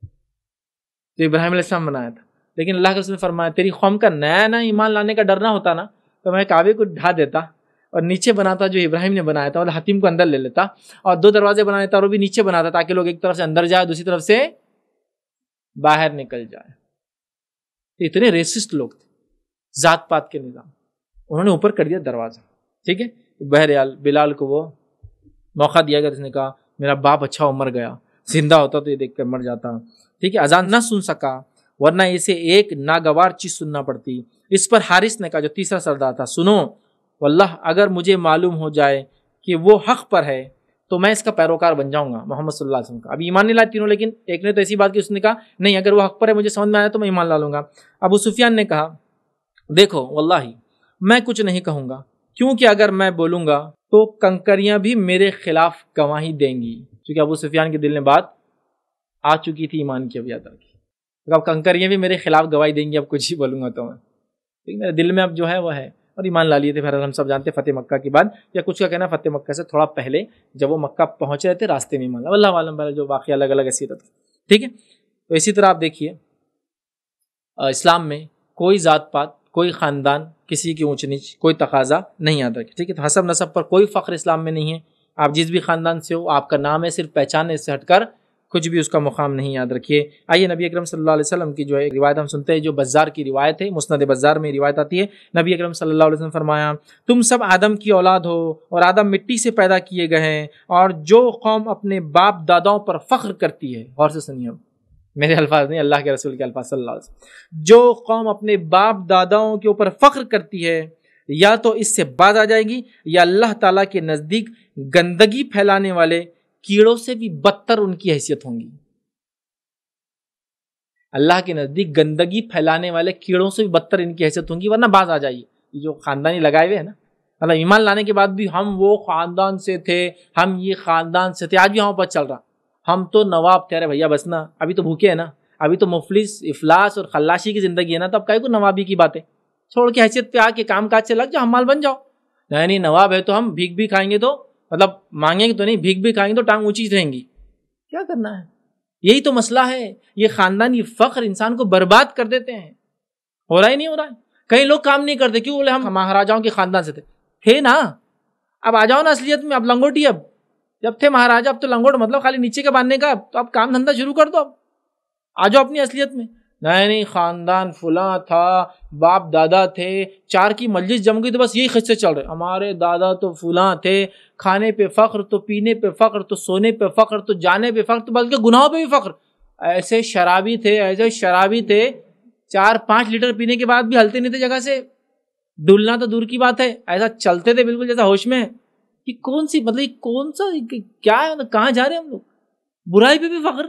Speaker 1: تو ابراہیم علیہ السلام بنایا تھا، لیکن اللہ کے رسول نے فرمایا تیری قوم کا نیا ایمان لانے کا ڈرنا ہوتا نا تو میں کعبے کو ڈھا دیتا اور نیچے بناتا جو ابراہیم نے بنایا تھا، اور حتیم کو اندر لے لیتا، اور 2 دروازے بنایا تھا اور وہ بھی نیچے بناتا تاکہ لوگ ایک طرف سے اندر جائے دوسری طرف سے باہر نکل جائے. اتنے ریسسٹ لوگ تھے، ذات پات کے نظام، انہوں نے اوپر کر دیا دروازہ. ٹھیک ہے، بہرحال بلال کو وہ موقع دیا گیا، اس نے کہا میرا باپ اچھا مر گیا، زندہ ہوتا تو یہ دیکھ کر مر جاتا. ٹھیک ہے، اذان نہ سن سکا ورنہ اسے ایک ناگوار چیز سننا پڑتی. اس پر حارث نے کہا جو تیسرا سردار تھا، سنو واللہ اگر مجھے معلوم ہو جائے کہ وہ حق پر ہے تو میں اس کا پیروکار بن جاؤں گا محمد صلی اللہ علیہ وسلم کا. ابھی ایمان نہیں لائے تینوں، لیکن ایک نے تو ایسی بات کی، اس نے کہا نہیں اگر وہ حق پر ہے مجھے سمجھ میں آیا تو میں ایمان لا لوں گا. ابو سفیان نے کہا دیکھو واللہ میں کچھ نہیں کہوں گا، کیونکہ اگر میں بولوں گا تو کنکریاں بھی میرے خلاف گواہی دیں گی. کیونکہ ابو سفیان کے دل میں بات آ چکی تھی ایمان کی، اب یاد آ گئی، اب کنکریاں بھی میرے خلاف گواہی دیں گی، اب کچھ ہی بولوں گا تو میں، میرے دل میں اب جو ہے وہ ہے. اور ایمان لا لیے تھے. پھر ہم سب جانتے فتح مکہ کے بعد، یا کچھ کا کہنا فتح مکہ سے تھوڑا پہلے جب وہ مکہ پہنچ رہے تھے راستے میں ایمان لا. اللہ عالم جو واقعہ الگ الگ ایسی رہتے. ٹھیک ہے، تو اسی طرح آپ دیکھیے اسلام میں کوئی ذات پات، کوئی خاندان، کسی کی اونچ نیچ، کوئی تقاضا نہیں یاد رکھے. ٹھیک ہے، تو حسب نسب پر کوئی فخر اسلام میں نہیں ہے. آپ جس بھی خاندان سے ہو، آپ کا نام ہے صرف پہچان ہے، اس سے ہٹ کر کچھ بھی اس کا مقام نہیں یاد رکھیے. آئیے نبی اکرم صلی اللہ علیہ وسلم کی جو ہے روایت ہم سنتے ہیں، جو بزار کی روایت ہے، مسند بزار میں روایت آتی ہے. نبی اکرم صلی اللہ علیہ وسلم فرمایا تم سب آدم کی اولاد ہو اور آدم مٹی سے پیدا کیے گئے ہیں، اور جو قوم اپنے باپ داداؤں پر فخر کرتی ہے، غور سے سنیے، میرے الفاظ نہیں اللہ کے رسول کے الفاظ صلی اللہ علیہ وسلم، جو قوم اپنے باپ داداؤں کے اوپر فخر کرتی ہے یا تو اس سے باز آ جائے گی یا اللہ تعالیٰ کے نزدیک گندگی پھیلانے والے کیڑوں سے بھی بدتر ان کی حیثیت ہوں گی. اللہ کے نزدیک گندگی پھیلانے والے کیڑوں سے بھی بدتر ان کی حیثیت ہوں گی، ورنہ باز آ جائیے. یہ جو خاندانی لگائے ہوئے ہیں نا، مطلب ایمان لانے کے بعد بھی ہم وہ خاندان سے تھے، ہم یہ خاندان سے تھے، آج بھی ہمیں پتہ چل رہا ہم تو نواب تھے. ارے بھیا بس نا، ابھی تو بھوکے ہیں نا، ابھی تو مفلس افلاس اور خلاشی کی زندگی ہے نا، تو اب کہیں کو نوابی کی باتیں چھوڑ کے حیثیت پہ آ کے کام کاج سے لگ جاؤ، حمال بن جاؤ. نہیں نواب ہے تو ہم بھیک بھی کھائیں گے، تو مطلب مانگیں گے تو نہیں، بھیک بھی کھائیں گے تو ٹانگ اونچی رہیں گی. کیا کرنا ہے؟ یہی تو مسئلہ ہے. یہ خاندانی فخر انسان کو برباد کر دیتے ہیں. ہو رہا ہی نہیں ہو رہا ہے. کئی لوگ کام نہیں کرتے، کیوں بولے ہم مہاراجاؤں کے خاندان سے تھے نا، اب آ جاؤ نا اصلیت میں. اب لنگوٹی، اب جب تھے مہاراجا اب تو لنگوٹ مطلب خالی نیچے کا باندھنے کا، تو اب کام دھندا شروع کر دو، اب آ جاؤ اپنی اصلیت میں. نہیں خاندان فلاں تھا، باپ دادا تھے، 4 کی مجلس جم گئی تو بس یہی قصے چل رہے، ہمارے دادا تو فلاں تھے، کھانے پہ فخر، تو پینے پہ فخر، تو سونے پہ فخر، تو جانے پہ فخر، تو بلکہ گناہوں پہ بھی فخر. ایسے شرابی تھے 4-5 لیٹر پینے کے بعد بھی ہلتے نہیں تھے جگہ سے، ڈولنا تو دور کی بات ہے، ایسا چلتے تھے بالکل جیسا ہوش میں. یہ کون سی مطلب یہ کون سا کیا ہے، کہاں جا رہے ہیں ہم لوگ؟ برائی پہ بھی فخر،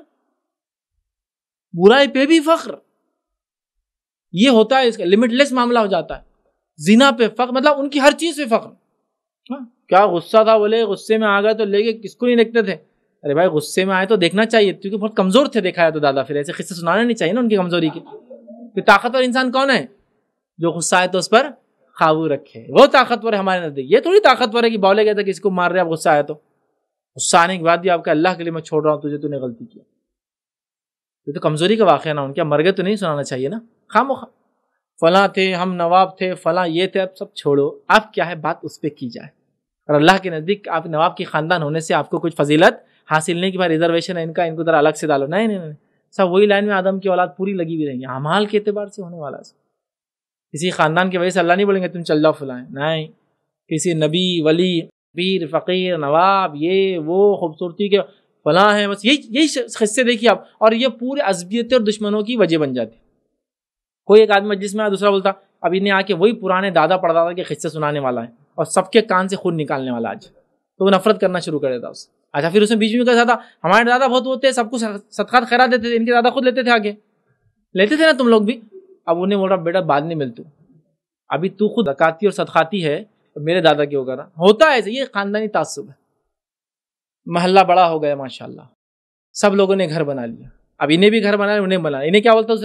Speaker 1: برائی پہ بھی فخر. یہ ہوتا ہے، اس کا لمٹ لیس معاملہ ہو جاتا ہے. زنا پہ فخر، مطلب ان کی ہر چیز پہ فخر. کیا غصہ تھا، بولے غصے میں آ گئے تو لے کے کس کو نہیں دیکھتے تھے. ارے بھائی غصے میں آئے تو دیکھنا چاہیے، کیونکہ بہت کمزور تھے دیکھا ہے تو دادا، پھر ایسے قصے سنانے نہیں چاہیے نا ان کی کمزوری کے. پھر طاقتور انسان کون ہے؟ جو غصہ آئے تو اس پر قابو رکھے، وہ طاقتور ہے ہمارے نزدیک. یہ تھوڑی طاقتور ہے کہ بولے گئے تھے کسی کو مار رہے، اب غصہ آیا تو غصہ آنے کے بعد بھی آپ کا اللہ کے لیے میں چھوڑ رہا ہوں تجھے، تو نے غلطی کیا. یہ تو کمزوری کا واقعہ نا، ان کے مر گئے تو نہیں سنانا چاہیے نا. خامخواہ فلاں تھے، ہم نواب تھے، فلاں یہ تھے، اب سب چھوڑو. اب کیا ہے بات اس پہ کی جائے. اور اللہ کے نزدیک آپ نواب کی خاندان ہونے سے آپ کو کچھ فضیلت حاصل نہیں کہ بھائی ریزرویشن ہے ان کا، ان کو ذرا الگ سے ڈالو. نہیں، سب وہی لائن میں آدم کی اولاد پوری لگی ہوئی رہیں گی، اعمال کے اعتبار سے ہونے والا. کسی خاندان کی وجہ سے اللہ نہیں بولیں گے تم چل جاؤ فلاں. نہیں، کسی نبی، ولی، پیر، فقیر، نواب، یہ وہ خوبصورتی کے فلاں ہیں، بس یہی قصے دیکھیے آپ، اور یہ پورے عصبیت اور دشمنوں کی وجہ بن جاتی. کوئی ایک آدمی مجلس میں دوسرا بولتا، اب انہیں آ کے وہی پرانے دادا پردادا کے قصے سنانے والا ہے اور سب کے کان سے خون نکالنے والا آج، تو وہ نفرت کرنا شروع کر دیتا اس. اچھا پھر اس میں بیچ میں کہتا تھا ہمارے دادا بہت ہوتے، سب کو صدقات خیرات دیتے تھے، ان کے دادا خود لیتے تھے، آگے لیتے تھے نا تم لوگ بھی. اب انہیں بول رہا بیٹا بعد نہیں ملتے، ابھی تو خود زکاتی اور صدقاتی ہے، میرے دادا کی ہوگا نا. ہوتا ہے ایسے، یہ خاندانی تعصب ہے. محلہ بڑا ہو گیا ماشاءاللہ، سب لوگوں نے گھر بنا لیا، اب انہیں بھی گھر بنا لیا، انہیں بنا، انہیں کیا بولتا ہے دوسرے کو،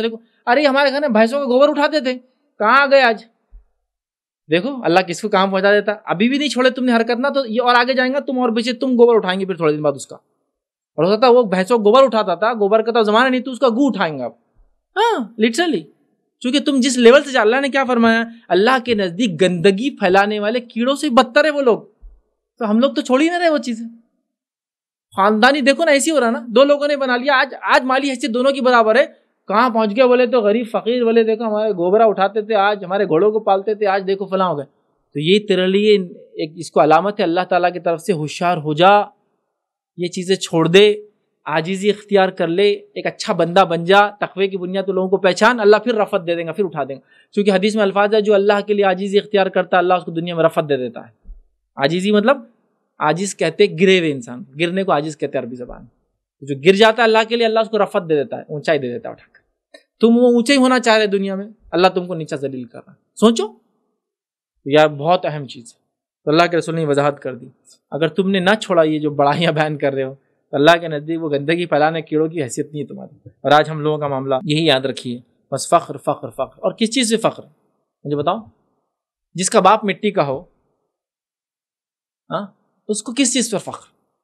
Speaker 1: ارے ہمارے گھر میں بھینسوں کا گوبر اٹھاتے تھے، کہاں گئے آج؟ دیکھو اللہ کس کو کام پہنچا دیتا، ابھی بھی نہیں چھوڑے تم نے حرکت نہ، تو یہ اور آگے جائیں گا تم اور پیچھے تم گوبر اٹھائیں گے پھر تھوڑے دن بعد اس کا. اور ہوتا تھا وہ بھینسوں گوبر اٹھاتا تھا، گوبر کا تو زمانہ نہیں تو اس کا گو اٹھائیں گا آپ. ہاں لٹرلی، چونکہ تم جس لیول سے اللہ نے کیا فرمایا، اللہ کے نزدیک گندگی پھیلانے والے کیڑوں سے بدتر ہے وہ لوگ. تو ہم لوگ تو چھوڑ ہی نہ رہے وہ چیزیں. خاندانی دیکھو نا ایسی ہو رہا نا، دو لوگوں نے بنا لیا، آج مالی حیثیت دونوں کی برابر ہے. کہاں پہنچ گیا بولے تو غریب فقیر، بولے دیکھو ہمارے گوبرا اٹھاتے تھے، آج ہمارے گھوڑوں کو پالتے تھے، آج دیکھو فلاں ہو گئے. تو یہ تیرے لیے ایک اس کو علامت ہے اللہ تعالیٰ کی طرف سے، ہوشیار ہو جا، یہ چیزیں چھوڑ دے، عاجزی اختیار کر لے، ایک اچھا بندہ بن جا. تقوی کی بنیاد تو لوگوں کو پہچان، اللہ پھر رفعت دے دے گا، پھر اٹھا دے گا. کیونکہ حدیث میں الفاظ ہے جو اللہ کے لیے عاجزی اختیار کرتا ہے اللہ اس کو دنیا میں رفعت دے دیتا ہے. عاجزی مطلب عاجز کہتے گرے ہوئے انسان، گرنے کو عاجز کہتے ہیں عربی زبان. جو گر جاتا ہے اللہ کے لیے اللہ اس کو رفعت دے دیتا ہے، اونچائی دے دیتا ہے اٹھا کر. تم وہ اونچے ہی ہونا چاہ رہے دنیا میں، اللہ تم کو نیچا ذلیل کر رہا ہے. سوچو یار بہت اہم چیز ہے. تو اللہ کے رسول نے وضاحت کر دی، اگر تم نے نہ چھوڑا یہ جو بڑائیاں بیان کر رہے ہو تو اللہ کے نزدیک وہ گندگی پھیلانے کیڑوں کی حیثیت نہیں ہے تمہاری. اور آج ہم لوگوں کا معاملہ یہی یاد رکھیے، بس فخر فخر فخر. اور کس چیز سے فخر؟ مجھے بتاؤ. جس کا باپ مٹی کا ہو، ہاں اس کو کس چیز پر فخر؟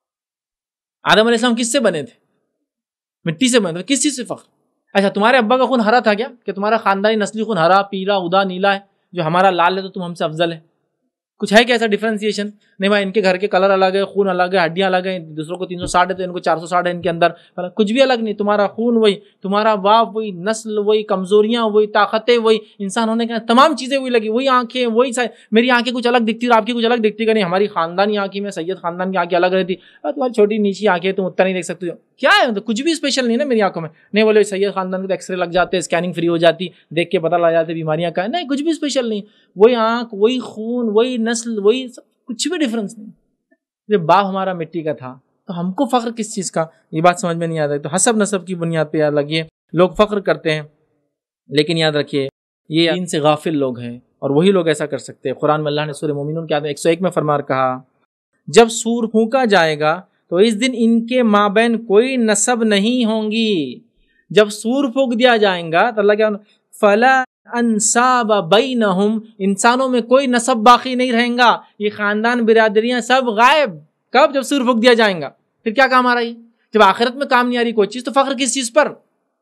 Speaker 1: آدم علیہ السلام کس سے بنے تھے؟ مٹی سے بنے تھے. کس چیز سے فخر؟ اچھا تمہارے ابا کا خون ہرا تھا کیا کہ تمہارا خاندانی نسلی خون ہرا پیلا ادا نیلا ہے، جو ہمارا لال ہے تو تم ہم سے افضل ہے؟ کچھ ہے کیا ایسا ڈیفرینسیشن؟ نہیں بھائی، ان کے گھر کے کلر الگ ہے، خون الگ ہے، ہڈیاں الگ ہیں، دوسروں کو 360 ہے تو ان کو 460 ہے، ان کے اندر کچھ بھی الگ نہیں. تمہارا خون وہی، تمہارا باپ وہی، نسل وہی، کمزوریاں وہی، طاقتیں وہی، انسان ہونے کا تمام چیزیں وہی لگی، وہی آنکھیں وہی. میری آنکھیں کچھ الگ دکھتی اور آپ کی کچھ الگ دکھتی، کہ نہیں ہماری خاندانی آنکھیں میں سید خاندان کی آنکھیں الگ رہتی، تمہاری چھوٹی نیچی آنکھیں تم اتنا نہیں دیکھ سکتے. کیا ہے مطلب کچھ بھی اسپیشل نہیں نا میری آنکھوں میں. نہیں بولے سید خاندان کے تو ایکس رے لگ جاتے، اسکیننگ فری ہو جاتی، دیکھ کے پتہ لگ جاتے بیماریاں کا ہے. نہیں کچھ بھی اسپیشل نہیں، وہی آنکھ وہی خون وہی نسل وہی، کچھ بھی ڈفرینس نہیں. جب باپ ہمارا مٹی کا تھا تو ہم کو فخر کس چیز کا؟ یہ بات سمجھ میں نہیں آ رہی. تو حسب نسب کی بنیاد پہ یاد لگیے لوگ فخر کرتے ہیں، لیکن یاد رکھیے یہ دین سے غافل لوگ ہیں، اور وہی لوگ ایسا کر سکتے ہیں. قرآن میں اللہ نے سورہ مومنون کے 101 میں فرما کہا، جب سور پھونکا جائے گا تو اس دن ان کے مابین کوئی نسب نہیں ہوں گی. جب سور پھونک دیا جائیں گا تو اللہ کیا، فلا انساب بینہم، انسانوں میں کوئی نسب باقی نہیں رہیں گا، یہ خاندان برادریاں سب غائب. کب؟ جب سور پھونک دیا جائیں گا. پھر کیا کام آ رہا ہے؟ جب آخرت میں کام نہیں آ رہی کوئی چیز تو فخر کس چیز پر؟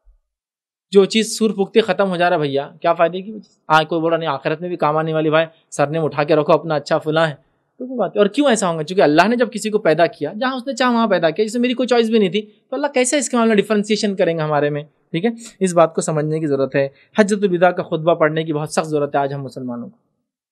Speaker 1: جو چیز سور پھونکتے ختم ہو جا رہا ہے بھیا، کیا فائدے کی چیز؟ کوئی بول رہا نہیں آخرت میں بھی کام آنے والی، بھائی سر نے اٹھا کے رکھو اپنا، اچھا فلاں ہے. تو وہ بات ہے. اور کیوں ایسا ہوگا؟ چونکہ اللہ نے جب کسی کو پیدا کیا جہاں اس نے چاہا وہاں پیدا کیا، جس میں میری کوئی چوائس بھی نہیں تھی، تو اللہ کیسے اس کے معاملے میں ڈفرینسیشن کریں گا ہمارے میں؟ ٹھیک ہے، اس بات کو سمجھنے کی ضرورت ہے. حجۃ الوداع کا خطبہ پڑھنے کی بہت سخت ضرورت ہے آج ہم مسلمانوں کو.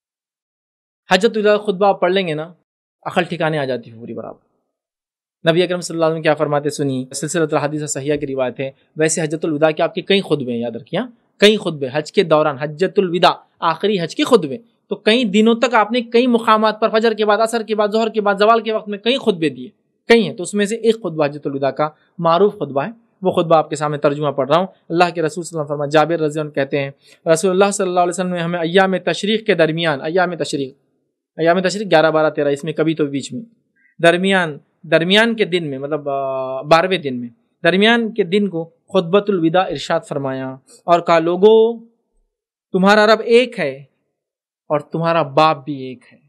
Speaker 1: حجۃ الوداع کا خطبہ آپ پڑھ لیں گے نا، عقل ٹھکانے آ جاتی ہے پوری برابر. نبی اکرم صلی اللہ علیہ وسلم کیا فرماتے سنیے، سلسلۃ الحدیث صحیحہ کی روایت ہے. ویسے حجۃ الوداع کے آپ کے کئی خطبے ہیں، یاد رکھیے کئی خطبے حج کے دوران، حجۃ الوداع آخری حج کے خطبے، تو کئی دنوں تک آپ نے کئی مقامات پر فجر کے بعد، عصر کے بعد، ظہر کے بعد، زوال کے وقت میں کئی خطبے دیے، کئی ہیں. تو اس میں سے ایک خطبہ حجۃ الوداع کا معروف خطبہ ہے، وہ خطبہ آپ کے سامنے ترجمہ پڑھ رہا ہوں. اللہ کے رسول صلی اللہ علیہ وسلم فرمایا، جابر رضی اللہ عنہ کہتے ہیں رسول اللہ صلی اللہ علیہ وسلم نے ہمیں ایام تشریق کے درمیان، ایام تشریق 11 12 13 اس میں کبھی تو بیچ میں، درمیان کے دن میں، مطلب 12ویں دن میں، درمیان کے دن کو خطبۃ الوداع ارشاد فرمایا اور کہا، لوگو تمہارا رب ایک ہے اور تمہارا باپ بھی ایک ہے.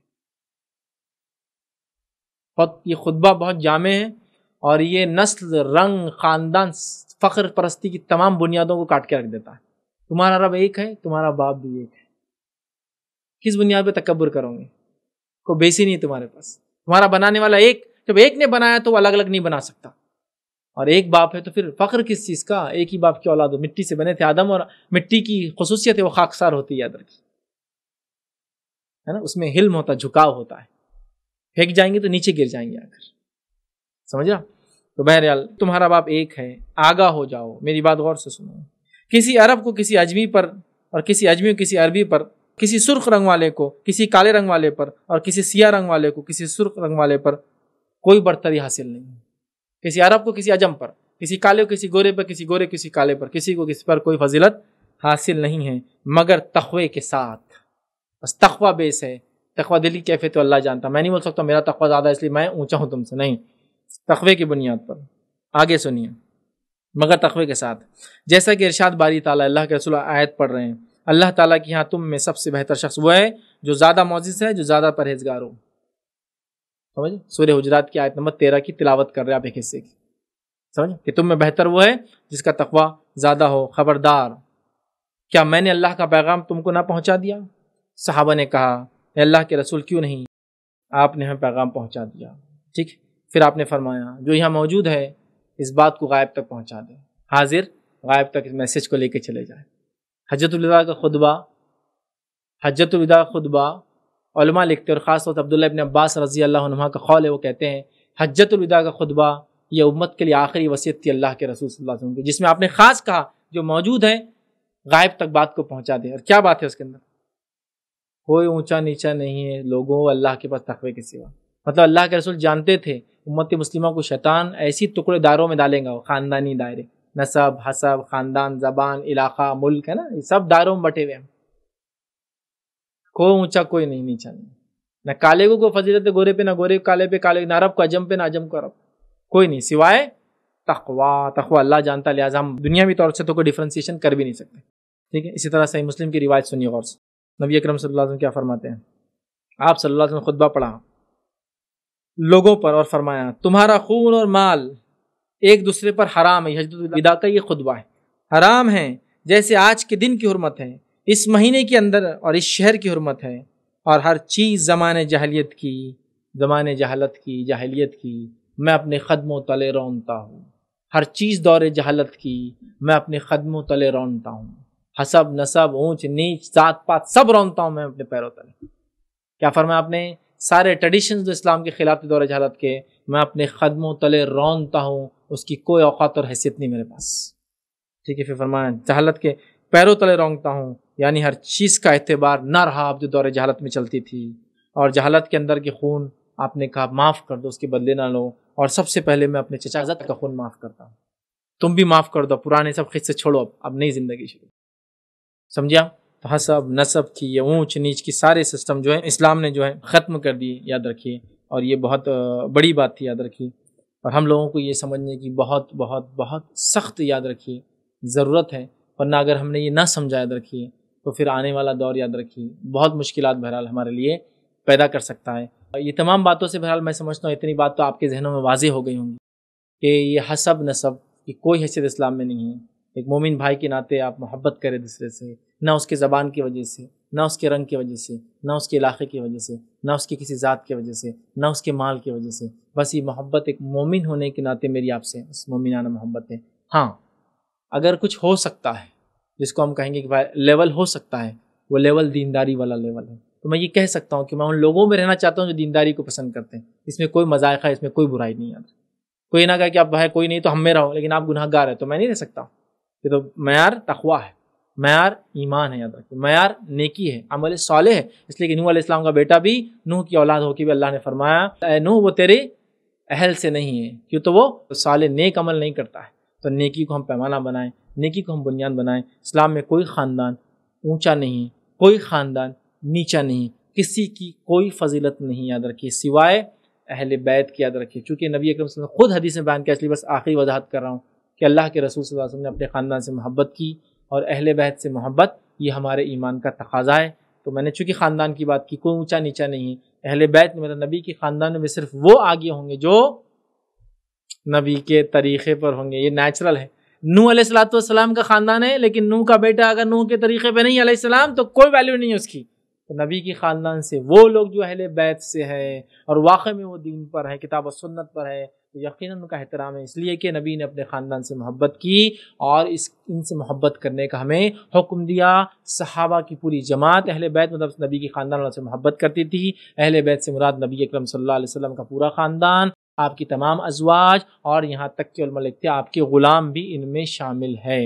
Speaker 1: یہ خطبہ بہت جامع ہے اور یہ نسل، رنگ، خاندان، فخر پرستی کی تمام بنیادوں کو کاٹ کے رکھ دیتا ہے. تمہارا رب ایک ہے، تمہارا باپ بھی ایک ہے. کس بنیاد پہ تکبر کرو گے؟ کوئی بیسی نہیں تمہارے پاس. تمہارا بنانے والا ایک، جب ایک نے بنایا تو وہ الگ الگ نہیں بنا سکتا، اور ایک باپ ہے تو پھر فخر کس چیز کا؟ ایک ہی باپ کی اولاد ہو، مٹی سے بنے تھے آدم، اور مٹی کی خصوصیت ہے وہ خاکسار ہوتی ہے، یاد رکھیے ہے نا. اس میں حلم ہوتا ہے، جھکاؤ ہوتا ہے، پھینک جائیں گے تو نیچے گر جائیں گے آ کر. سمجھ رہا؟ تو بہرحال تمہارا باپ ایک ہے، آگاہ ہو جاؤ، میری بات غور سے سنو. کسی عرب کو کسی اجمی پر، اور کسی اجمی کو کسی عربی پر، کسی سرخ رنگ والے کو کسی کالے رنگ والے پر، اور کسی سیاہ رنگ والے کو کسی سرخ رنگ والے پر کوئی برتری حاصل نہیں. کسی عرب کو کسی عجم پر، کسی کالے کو کسی گورے پر، کسی گورے کسی کالے پر، کسی کو کسی پر کوئی فضیلت حاصل نہیں ہے مگر تقوی کے ساتھ. بس تقوی بیس ہے. تقوی دلی کیفے تو اللہ جانتا. میں نہیں بول سکتا میرا تقوی زیادہ اس لیے میں اونچا ہوں تم سے، نہیں، تقوی کی بنیاد پر. آگے سنیے، مگر تقوی کے ساتھ. جیسا کہ ارشاد باری تعالیٰ اللہ کے رسول آیت پڑھ رہے ہیں، اللہ تعالیٰ کی یہاں تم میں سب سے بہتر شخص وہ ہے جو زیادہ معزز ہے، جو زیادہ پرہیزگار ہو. سمجھ؟ سورہ حجرات کی آیت نمبر 13 کی تلاوت کر رہے آپ ایک حصے کی. سمجھ کہ تم میں بہتر وہ ہے جس کا تقوی زیادہ ہو. خبردار، کیا میں نے اللہ کا پیغام تم کو نہ پہنچا دیا؟ صحابہ نے کہا اے اللہ کے رسول کیوں نہیں، آپ نے ہمیں پیغام پہنچا دیا. ٹھیک، پھر آپ نے فرمایا جو یہاں موجود ہے اس بات کو غائب تک پہنچا دے. حاضر غائب تک اس میسج کو لے کے چلے جائے. حجۃ الوداع کا خطبہ، حجۃ الوداع خطبہ علماء لکھتے ہیں، اور خاص طور سے عبداللہ ابن عباس رضی اللہ عنہما کا قول ہے، وہ کہتے ہیں حجۃ الوداع کا خطبہ یہ امت کے لیے آخری وصیت تھی اللہ کے رسول صلی اللہ علیہ وسلم کی، جس میں آپ نے خاص کہا جو موجود ہے غائب تک بات کو پہنچا دے. اور کیا بات ہے اس کے اندر؟ کوئی اونچا نیچا نہیں ہے لوگوں اللہ کے پاس تقوی کے سوا. مطلب اللہ کے رسول جانتے تھے امت مسلمہ کو شیطان ایسی ٹکڑے داروں میں ڈالیں گا، خاندانی دائرے، نسب، حسب، خاندان، زبان، علاقہ، ملک ہے نا، یہ سب دائروں میں بٹے ہوئے ہیں. کوئی اونچا کوئی نہیں نیچا نہیں، نہ کالے کو کوئی فضیلت گورے پہ، نہ گورے کالے پہ، کالے نہ عرب کو عجم پہ، نہ عجم کو عرب، کوئی نہیں سوائے تقوی اللہ جانتا ہے. لہٰذا ہم دنیاوی طور سے تو کوئی ڈیفرینسیشن کر بھی نہیں سکتے. ٹھیک ہے، اسی طرح صحیح مسلم کی روایت سنیے غور سے. نبی اکرم صلی اللہ علیہ وسلم کیا فرماتے ہیں؟ آپ صلی اللہ علیہ وسلم خطبہ پڑھا لوگوں پر اور فرمایا تمہارا خون اور مال ایک دوسرے پر حرام ہے. حجۃ الوداع کا یہ خطبہ ہے. حرام ہے جیسے آج کے دن کی حرمت ہے، اس مہینے کے اندر اور اس شہر کی حرمت ہے، اور ہر چیز زمانے جاہلیت کی، زمانے جہالت کی، جاہلیت کی میں اپنے قدموں تلے رونتا ہوں. ہر چیز دور جہالت کی میں اپنے قدموں تلے رونتا ہوں. حسب، نسب، اونچ نیچ، ذات پات سب رونتا ہوں میں اپنے پیروں تلے. کیا فرمایا آپ نے؟ سارے ٹریڈیشنز جو اسلام کے خلاف تھے دور جہالت کے، میں اپنے قدموں تلے رونتا ہوں، اس کی کوئی اوقات اور حیثیت نہیں میرے پاس. ٹھیک ہے، پھر فرمایا جہالت کے پیروں تلے رونگتا ہوں، یعنی ہر چیز کا اعتبار نہ رہا اب جو دور جہالت میں چلتی تھی. اور جہالت کے اندر کے خون آپ نے کہا معاف کر دو، اس کے بدلے نہ لو. اور سب سے پہلے میں اپنے چچا زاد کا خون معاف کرتا ہوں، تم بھی معاف کر دو، پرانے سب خود سے چھوڑو، اب نئی زندگی شروع. سمجھا؟ تو حسب، نسب کی، یہ اونچ نیچ کی سارے سسٹم جو ہے اسلام نے جو ہے ختم کر دیے، یاد رکھیے. اور یہ بہت بڑی بات تھی، یاد رکھیے. اور ہم لوگوں کو یہ سمجھنے کی بہت بہت بہت سخت، یاد رکھیے، ضرورت ہے. ورنہ اگر ہم نے یہ نہ سمجھا، یاد رکھیے، تو پھر آنے والا دور، یاد رکھیے، بہت مشکلات بہرحال ہمارے لیے پیدا کر سکتا ہے. یہ تمام باتوں سے بہرحال میں سمجھتا ہوں اتنی بات تو آپ کے ذہنوں میں واضح ہو گئی ہوں گی کہ یہ حسب نسب کی کوئی حیثیت اسلام میں نہیں ہے. ایک مومن بھائی کے ناطے آپ محبت کریں دوسرے سے، نہ اس کے زبان کی وجہ سے، نہ اس کے رنگ کی وجہ سے، نہ اس کے علاقے کی وجہ سے، نہ اس کی کسی ذات کی وجہ سے، نہ اس کے مال کی وجہ سے. بس یہ محبت ایک مومن ہونے کے ناطے میری آپ سے اس مومنانہ محبت ہے. ہاں اگر کچھ ہو سکتا ہے جس کو ہم کہیں گے کہ بھائی لیول ہو سکتا ہے، وہ لیول دینداری والا لیول ہے، تو میں یہ کہہ سکتا ہوں کہ میں ان لوگوں میں رہنا چاہتا ہوں جو دینداری کو پسند کرتے ہیں. اس میں کوئی مذائقہ، اس میں کوئی برائی نہیں ہے. کوئی نہ کہے کہ اب بھائی کوئی نہیں تو ہم میں رہو، لیکن آپ گناہ گار ہیں تو میں نہیں رہ سکتا. یہ تو معیار تقویٰ ہے، معیار ایمان ہے، یاد رکھیے، معیار نیکی ہے، عمل صالح ہے. اس لیے کہ نوح علیہ السلام کا بیٹا بھی نوح کی اولاد ہو کے بھی اللہ نے فرمایا اے نوح وہ تیرے اہل سے نہیں ہے، کیوں تو وہ صالح نیک عمل نہیں کرتا ہے. تو نیکی کو ہم پیمانہ بنائیں، نیکی کو ہم بنیاد بنائیں. اسلام میں کوئی خاندان اونچا نہیں، کوئی خاندان نیچا نہیں، کسی کی کوئی فضیلت نہیں، یاد رکھیے، سوائے اہل بیت کی. یاد رکھیے، چونکہ نبی اکرم صلی اللہ علیہ وسلم خود حدیث میں بیان کیا، اس لیے بس آخری وضاحت کر رہا ہوں کہ اللہ کے رسول صلی اللہ علیہ وسلم نے اپنے خاندان سے محبت کی، اور اہل بیت سے محبت یہ ہمارے ایمان کا تقاضا ہے. تو میں نے چونکہ خاندان کی بات کی، کوئی اونچا نیچا نہیں ہے. اہل بیت میں مطلب نبی کے خاندان میں صرف وہ آگے ہوں گے جو نبی کے طریقے پر ہوں گے. یہ نیچرل ہے. نوح علیہ السلام کا خاندان ہے، لیکن نوح کا بیٹا اگر نوح کے طریقے پہ نہیں علیہ السلام تو کوئی ویلیو نہیں ہے اس کی. تو نبی کی خاندان سے وہ لوگ جو اہل بیت سے ہے اور واقع میں وہ دین پر ہے، کتاب و سنت پر ہے، تو یقیناً ان کا احترام ہے. اس لیے کہ نبی نے اپنے خاندان سے محبت کی، اور ان سے محبت کرنے کا ہمیں حکم دیا. صحابہ کی پوری جماعت اہل بیت مطلب نبی کی خاندان والوں سے محبت کرتی تھی. اہل بیت سے مراد نبی اکرم صلی اللہ علیہ وسلم کا پورا خاندان، آپ کی تمام ازواج، اور یہاں تک کہ علماء لکھتے ہیں آپ کے غلام بھی ان میں شامل ہے.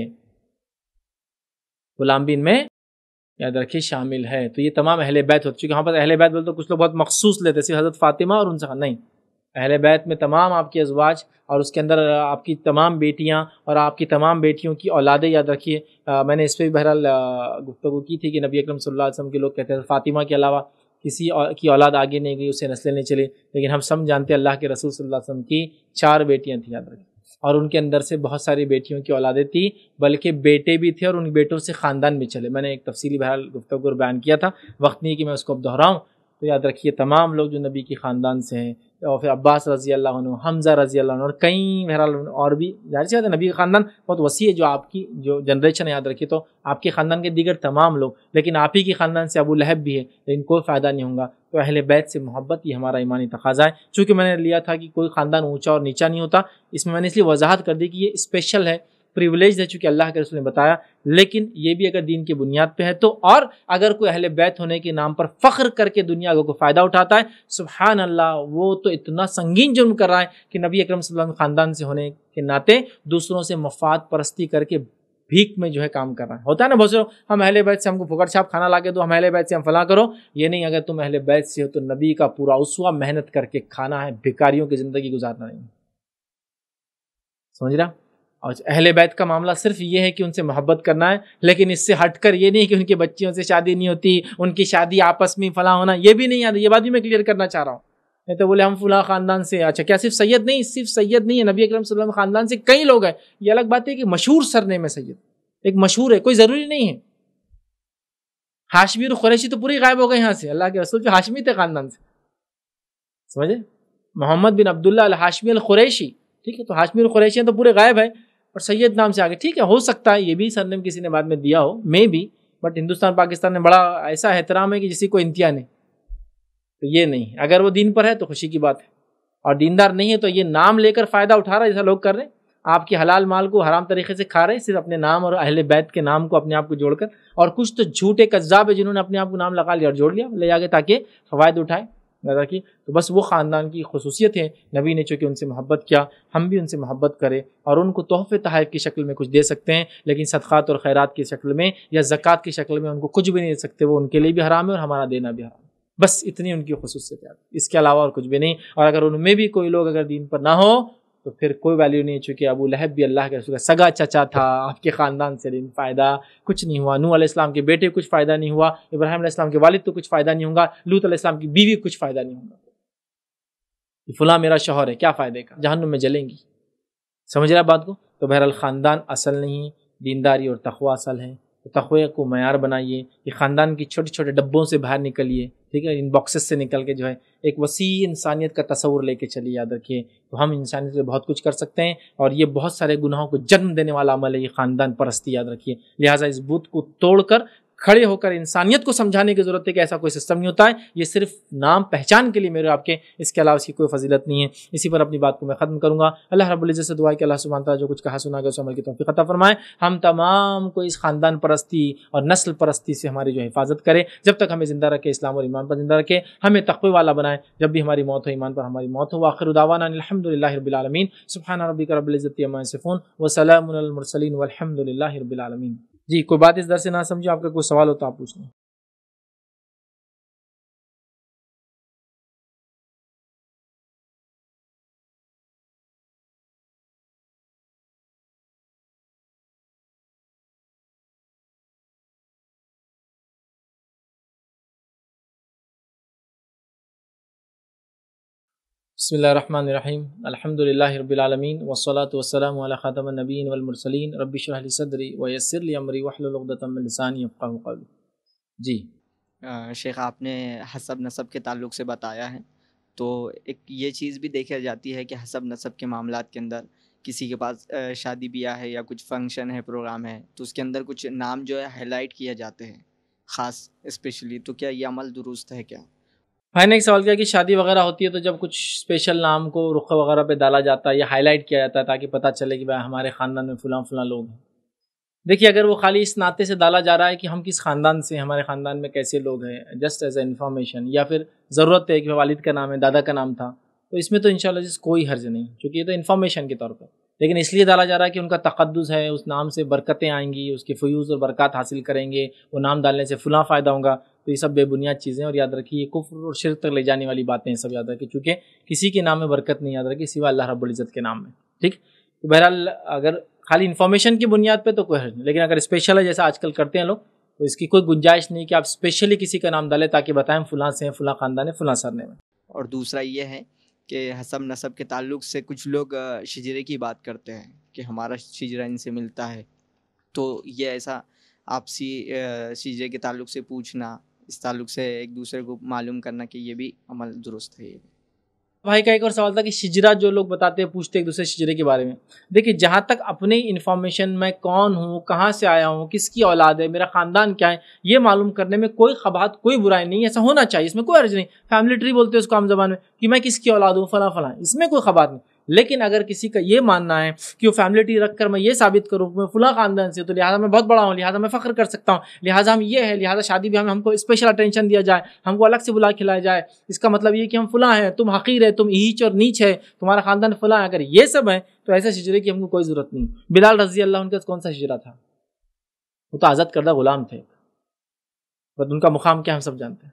Speaker 1: غلام بھی ان میں، یاد رکھیے، شامل ہے. تو یہ تمام اہل بیت ہوتے. چونکہ یہاں پر اہل بیت بولتے تو کچھ لوگ بہت مخصوص لیتے صرف حضرت فاطمہ اور ان سے نہیں. اہل بیت میں تمام آپ کے ازواج، اور اس کے اندر آپ کی تمام بیٹیاں اور آپ کی تمام بیٹیوں کی اولادیں. یاد رکھیے، میں نے اس پہ بھی بہرحال گفتگو کی تھی کہ نبی اکرم صلی اللہ علیہ وسلم کے لوگ کہتے ہیں فاطمہ کے علاوہ کسی کی اولاد آگے نہیں گئی، اسے نسلیں نہیں چلے، لیکن ہم سب جانتے ہیں اللہ کے رسول صلی اللہ علیہ وسلم کی 4 بیٹیاں تھیں. یاد رکھیے، اور ان کے اندر سے بہت ساری بیٹیوں کی اولادیں تھی، بلکہ بیٹے بھی تھے اور ان بیٹوں سے خاندان بھی چلے. میں نے ایک تفصیلی بہرحال گفتگو بیان کیا تھا، وقت نہیں کہ میں اس کو اب دہراؤں. تو یاد رکھیے تمام لوگ جو نبی کی خاندان سے ہیں، اور پھر عباس رضی اللہ عنہ، حمزہ رضی اللہ عنہ، اور کئی بہرحال اور بھی، ظاہر سی بات ہے نبی کا خاندان بہت وسیع ہے. جو آپ کی جو جنریشن ہے یاد رکھیے تو آپ کے خاندان کے دیگر تمام لوگ، لیکن آپ ہی کے خاندان سے ابو لہب بھی ہے، لیکن کوئی فائدہ نہیں ہوگا. تو اہل بیت سے محبت یہ ہمارا ایمانی تقاضا ہے. چونکہ میں نے لیا تھا کہ کوئی خاندان اونچا اور نیچا نہیں ہوتا، اس میں نے اس لیے وضاحت کر دی کہ یہ اسپیشل ہے، پریولیج ہے، چونکہ اللہ کے رسول نے بتایا. لیکن یہ بھی اگر دین کی بنیاد پہ ہے تو، اور اگر کوئی اہل بیت ہونے کے نام پر فخر کر کے دنیا کو فائدہ اٹھاتا ہے، سبحان اللہ، وہ تو اتنا سنگین جرم کر رہا ہے کہ نبی اکرم صلی اللہ علیہ وسلم خاندان سے ہونے کے ناطے دوسروں سے مفاد پرستی کر کے بھیک میں جو ہے کام کر رہا ہے. ہوتا ہے نا بہت سے لوگ، ہم اہل بیت سے ہم کو پھکڑ چھاپ کھانا لا کے دو، ہم اہل بیت سے ہم فلاں کرو. یہ نہیں، اگر تم اہل بیت سے ہو تو نبی کا پورا اسوہ محنت کر کے کھانا ہے، بھکاریوں کی زندگی گزارنا نہیں. سمجھ رہا؟ اور اہل بیت کا معاملہ صرف یہ ہے کہ ان سے محبت کرنا ہے، لیکن اس سے ہٹ کر یہ نہیں کہ ان کے بچیوں سے شادی نہیں ہوتی، ان کی شادی آپس میں فلاں ہونا، یہ بھی نہیں یاد. یہ بات بھی میں کلیئر کرنا چاہ رہا ہوں. نہیں تو بولے ہم فلاں خاندان سے. اچھا کیا صرف سید نہیں؟ صرف سید نہیں ہے، نبی اکرم صلی اللہ علیہ وسلم خاندان سے کئی لوگ ہیں. یہ الگ بات ہے کہ مشہور سرنیم ہے سید، ایک مشہور ہے، کوئی ضروری نہیں ہے. ہاشمی اور قریشی تو پوری غائب ہو گئے یہاں سے. اللہ کے رسول جو ہاشمی تھے خاندان سے، سمجھے؟ محمد بن عبداللہ الہاشمی القریشی، ٹھیک ہے، تو ہاشمی اور قریشی تو پورے غائب ہیں، اور سید نام سے آگے. ٹھیک ہے، ہو سکتا ہے یہ بھی سرنیم کسی نے بعد میں دیا ہو، میں بھی، بٹ ہندوستان پاکستان میں بڑا ایسا احترام ہے کہ جسی کو انتہا نہیں. تو یہ نہیں، اگر وہ دین پر ہے تو خوشی کی بات ہے، اور دیندار نہیں ہے تو یہ نام لے کر فائدہ اٹھا رہا ہے جیسا لوگ کر رہے ہیں. آپ کے حلال مال کو حرام طریقے سے کھا رہے ہیں، صرف اپنے نام اور اہل بیت کے نام کو اپنے آپ کو جوڑ کر. اور کچھ تو جھوٹے کذاب ہے جنہوں نے اپنے آپ کو نام لگا لیا اور جوڑ لیا لے جا کے تاکہ فوائد اٹھائے. تو بس وہ خاندان کی خصوصیت ہے. نبی نے چونکہ ان سے محبت کیا، ہم بھی ان سے محبت کریں، اور ان کو تحفے تحائف کی شکل میں کچھ دے سکتے ہیں، لیکن صدقات اور خیرات کی شکل میں یا زکوٰۃ کی شکل میں ان کو کچھ بھی نہیں دے سکتے. وہ ان کے لیے بھی حرام ہے اور ہمارا دینا بھی حرام ہے. بس اتنی ان کی خصوصیت ہے، اس کے علاوہ اور کچھ بھی نہیں. اور اگر ان میں بھی کوئی لوگ اگر دین پر نہ ہو تو پھر کوئی ویلیو نہیں. چونکہ ابو لہب بھی اللہ کے رسول کا سگا چچا تھا، آپ کے خاندان سے دین فائدہ کچھ نہیں ہوا. نوح علیہ السلام کے بیٹے کچھ فائدہ نہیں ہوا، ابراہیم علیہ السلام کے والد تو کچھ فائدہ نہیں ہوگا، لوط علیہ السلام کی بیوی کچھ فائدہ نہیں ہوگا. فلاں میرا شوہر ہے، کیا فائدے کا، جہنم میں جلیں گی. سمجھ رہا بات کو؟ تو بہرحال خاندان اصل نہیں، دینداری اور تقوی اصل ہے. تقوی کو معیار بنائیے. یہ خاندان کی چھوٹے چھوٹے ڈبوں سے باہر نکلیے، ٹھیک ہے، ان باکسز سے نکل کے جو ہے ایک وسیع انسانیت کا تصور لے کے چلیے. یاد رکھیے تو ہم انسانیت سے بہت کچھ کر سکتے ہیں، اور یہ بہت سارے گناہوں کو جنم دینے والا عمل ہے یہ خاندان پرستی. یاد رکھیے، لہٰذا اس بت کو توڑ کر کھڑے ہو کر انسانیت کو سمجھانے کی ضرورت ہے کہ ایسا کوئی سسٹم نہیں ہوتا ہے. یہ صرف نام پہچان کے لیے میرے آپ کے، اس کے علاوہ اس کی کوئی فضیلت نہیں ہے. اسی پر اپنی بات کو میں ختم کروں گا. اللہ رب العزت سے دعا ہے کہ اللہ سبحانہ تعالیٰ جو کچھ کہا سنا گیا اس عمل کی توفیق عطا فرمائے. ہم تمام کو اس خاندان پرستی اور نسل پرستی سے ہماری جو حفاظت کرے. جب تک ہمیں زندہ رکھے، اسلام اور ایمان پر زندہ رکھے، ہمیں تقوی والا بنائے. جب بھی ہماری موت ہو ایمان پر ہماری موت ہو. آخر دعوانا الحمدللہ رب العالمین. سبحان ربک رب العزت عما یصفون وسلام علی المرسلین والحمدللہ رب العالمین. جی کوئی بات اس درس سے نہ سمجھو، آپ کا کوئی سوال ہو تو آپ پوچھ لیں. بسم اللہ الرحمن الرحیم. الحمدللہ رب العالمین والصلاة والسلام علی خاتم النبیین والمرسلین. رب اشرح لی صدری ویسر لی امری واحلل عقدۃ من لسانی یفقہوا قولی. جی
Speaker 2: شیخ، آپ نے حسب نسب کے تعلق سے بتایا ہے، تو ایک یہ چیز بھی دیکھی جاتی ہے کہ حسب نسب کے معاملات کے اندر کسی کے پاس شادی بیاہ ہے یا کچھ فنکشن ہے، پروگرام ہے، تو اس کے اندر کچھ نام جو ہے ہائی لائٹ کیے جاتے ہیں خاص اسپیشلی. تو کیا یہ عمل درست ہے کیا؟
Speaker 1: بھائی نے ایک سوال کیا کہ شادی وغیرہ ہوتی ہے تو جب کچھ اسپیشل نام کو رخ وغیرہ پہ ڈالا جاتا ہے یا ہائی لائٹ کیا جاتا ہے تاکہ پتہ چلے کہ بھائی ہمارے خاندان میں فلاں فلاں لوگ ہیں. دیکھیے اگر وہ خالی اس ناطے سے ڈالا جا رہا ہے کہ ہم کس خاندان سے، ہمارے خاندان میں کیسے لوگ ہیں، جسٹ ایز اے انفارمیشن، یا پھر ضرورت ہے کہ والد کا نام ہے، دادا کا نام تھا، تو اس میں تو انشاءاللہ کوئی حرج نہیں، کیونکہ یہ تو انفارمیشن کے طور پہ. لیکن اس لیے ڈالا جا رہا ہے کہ ان کا تقدس ہے، اس نام سے برکتیں آئیں گی، اس کے فیوز اور برکات حاصل کریں گے، وہ نام ڈالنے سے فلاں فائدہ ہوگا. تو یہ سب بے بنیاد چیزیں، اور یاد رکھیے یہ کفر اور شرک تک لے جانے والی باتیں ہیں، سب یاد رکھیے، چونکہ کسی کے نام میں برکت نہیں، یاد رکھیے سوا اللہ رب العزت کے نام میں. ٹھیک، تو بہرحال اگر خالی انفارمیشن کی بنیاد پہ تو کوئی حرج نہیں، لیکن اگر اسپیشل ہے جیسا آج کل کرتے ہیں لوگ تو اس کی کوئی گنجائش نہیں کہ آپ اسپیشلی کسی کا نام ڈالیں تاکہ بتائیں فلاں سے ہیں، فلاں خاندان ہے، فلاں سرنے میں.
Speaker 2: اور دوسرا یہ ہے کہ حسب نسب کے تعلق سے کچھ لوگ شجرے کی بات کرتے ہیں کہ ہمارا شجرہ ان سے ملتا ہے، تو یہ ایسا آپسی شجرے کے تعلق سے پوچھنا، اس تعلق سے ایک دوسرے کو معلوم کرنا کہ یہ بھی عمل درست ہے.
Speaker 1: بھائی کا ایک اور سوال تھا کہ شجرا جو لوگ بتاتے ہیں پوچھتے ایک دوسرے شجرے کے بارے میں. دیکھیے جہاں تک اپنی انفارمیشن میں کون ہوں، کہاں سے آیا ہوں، کس کی اولاد ہے، میرا خاندان کیا ہے، یہ معلوم کرنے میں کوئی قباحت کوئی برائی نہیں، ایسا ہونا چاہیے، اس میں کوئی حرج نہیں. فیملی ٹری بولتے ہیں اس کو عام زبان میں کہ میں کس کی اولاد ہوں فلاں فلاں، اس میں کوئی قباحت نہیں. لیکن اگر کسی کا یہ ماننا ہے کہ وہ فیملی ٹری رکھ کر میں یہ ثابت کروں کہ میں فلاں خاندان سے تو لہٰذا میں بہت بڑا ہوں، لہٰذا میں فخر کر سکتا ہوں، لہٰذا ہم یہ ہے، لہٰذا شادی بھی ہم کو اسپیشل اٹینشن دیا جائے، ہم کو الگ سے بلا کھلایا جائے، اس کا مطلب یہ کہ ہم فلاں ہیں، تم حقیر ہے، تم ایچ اور نیچ ہے، تمہارا خاندان فلاں ہے، اگر یہ سب ہے تو ایسے شجرے کی ہم کو کوئی ضرورت نہیں. بلال رضی اللہ عنہ کا کون سا شجرا تھا؟ وہ تو آزاد کردہ غلام تھے، بس ان کا مقام کیا ہم سب جانتے ہیں.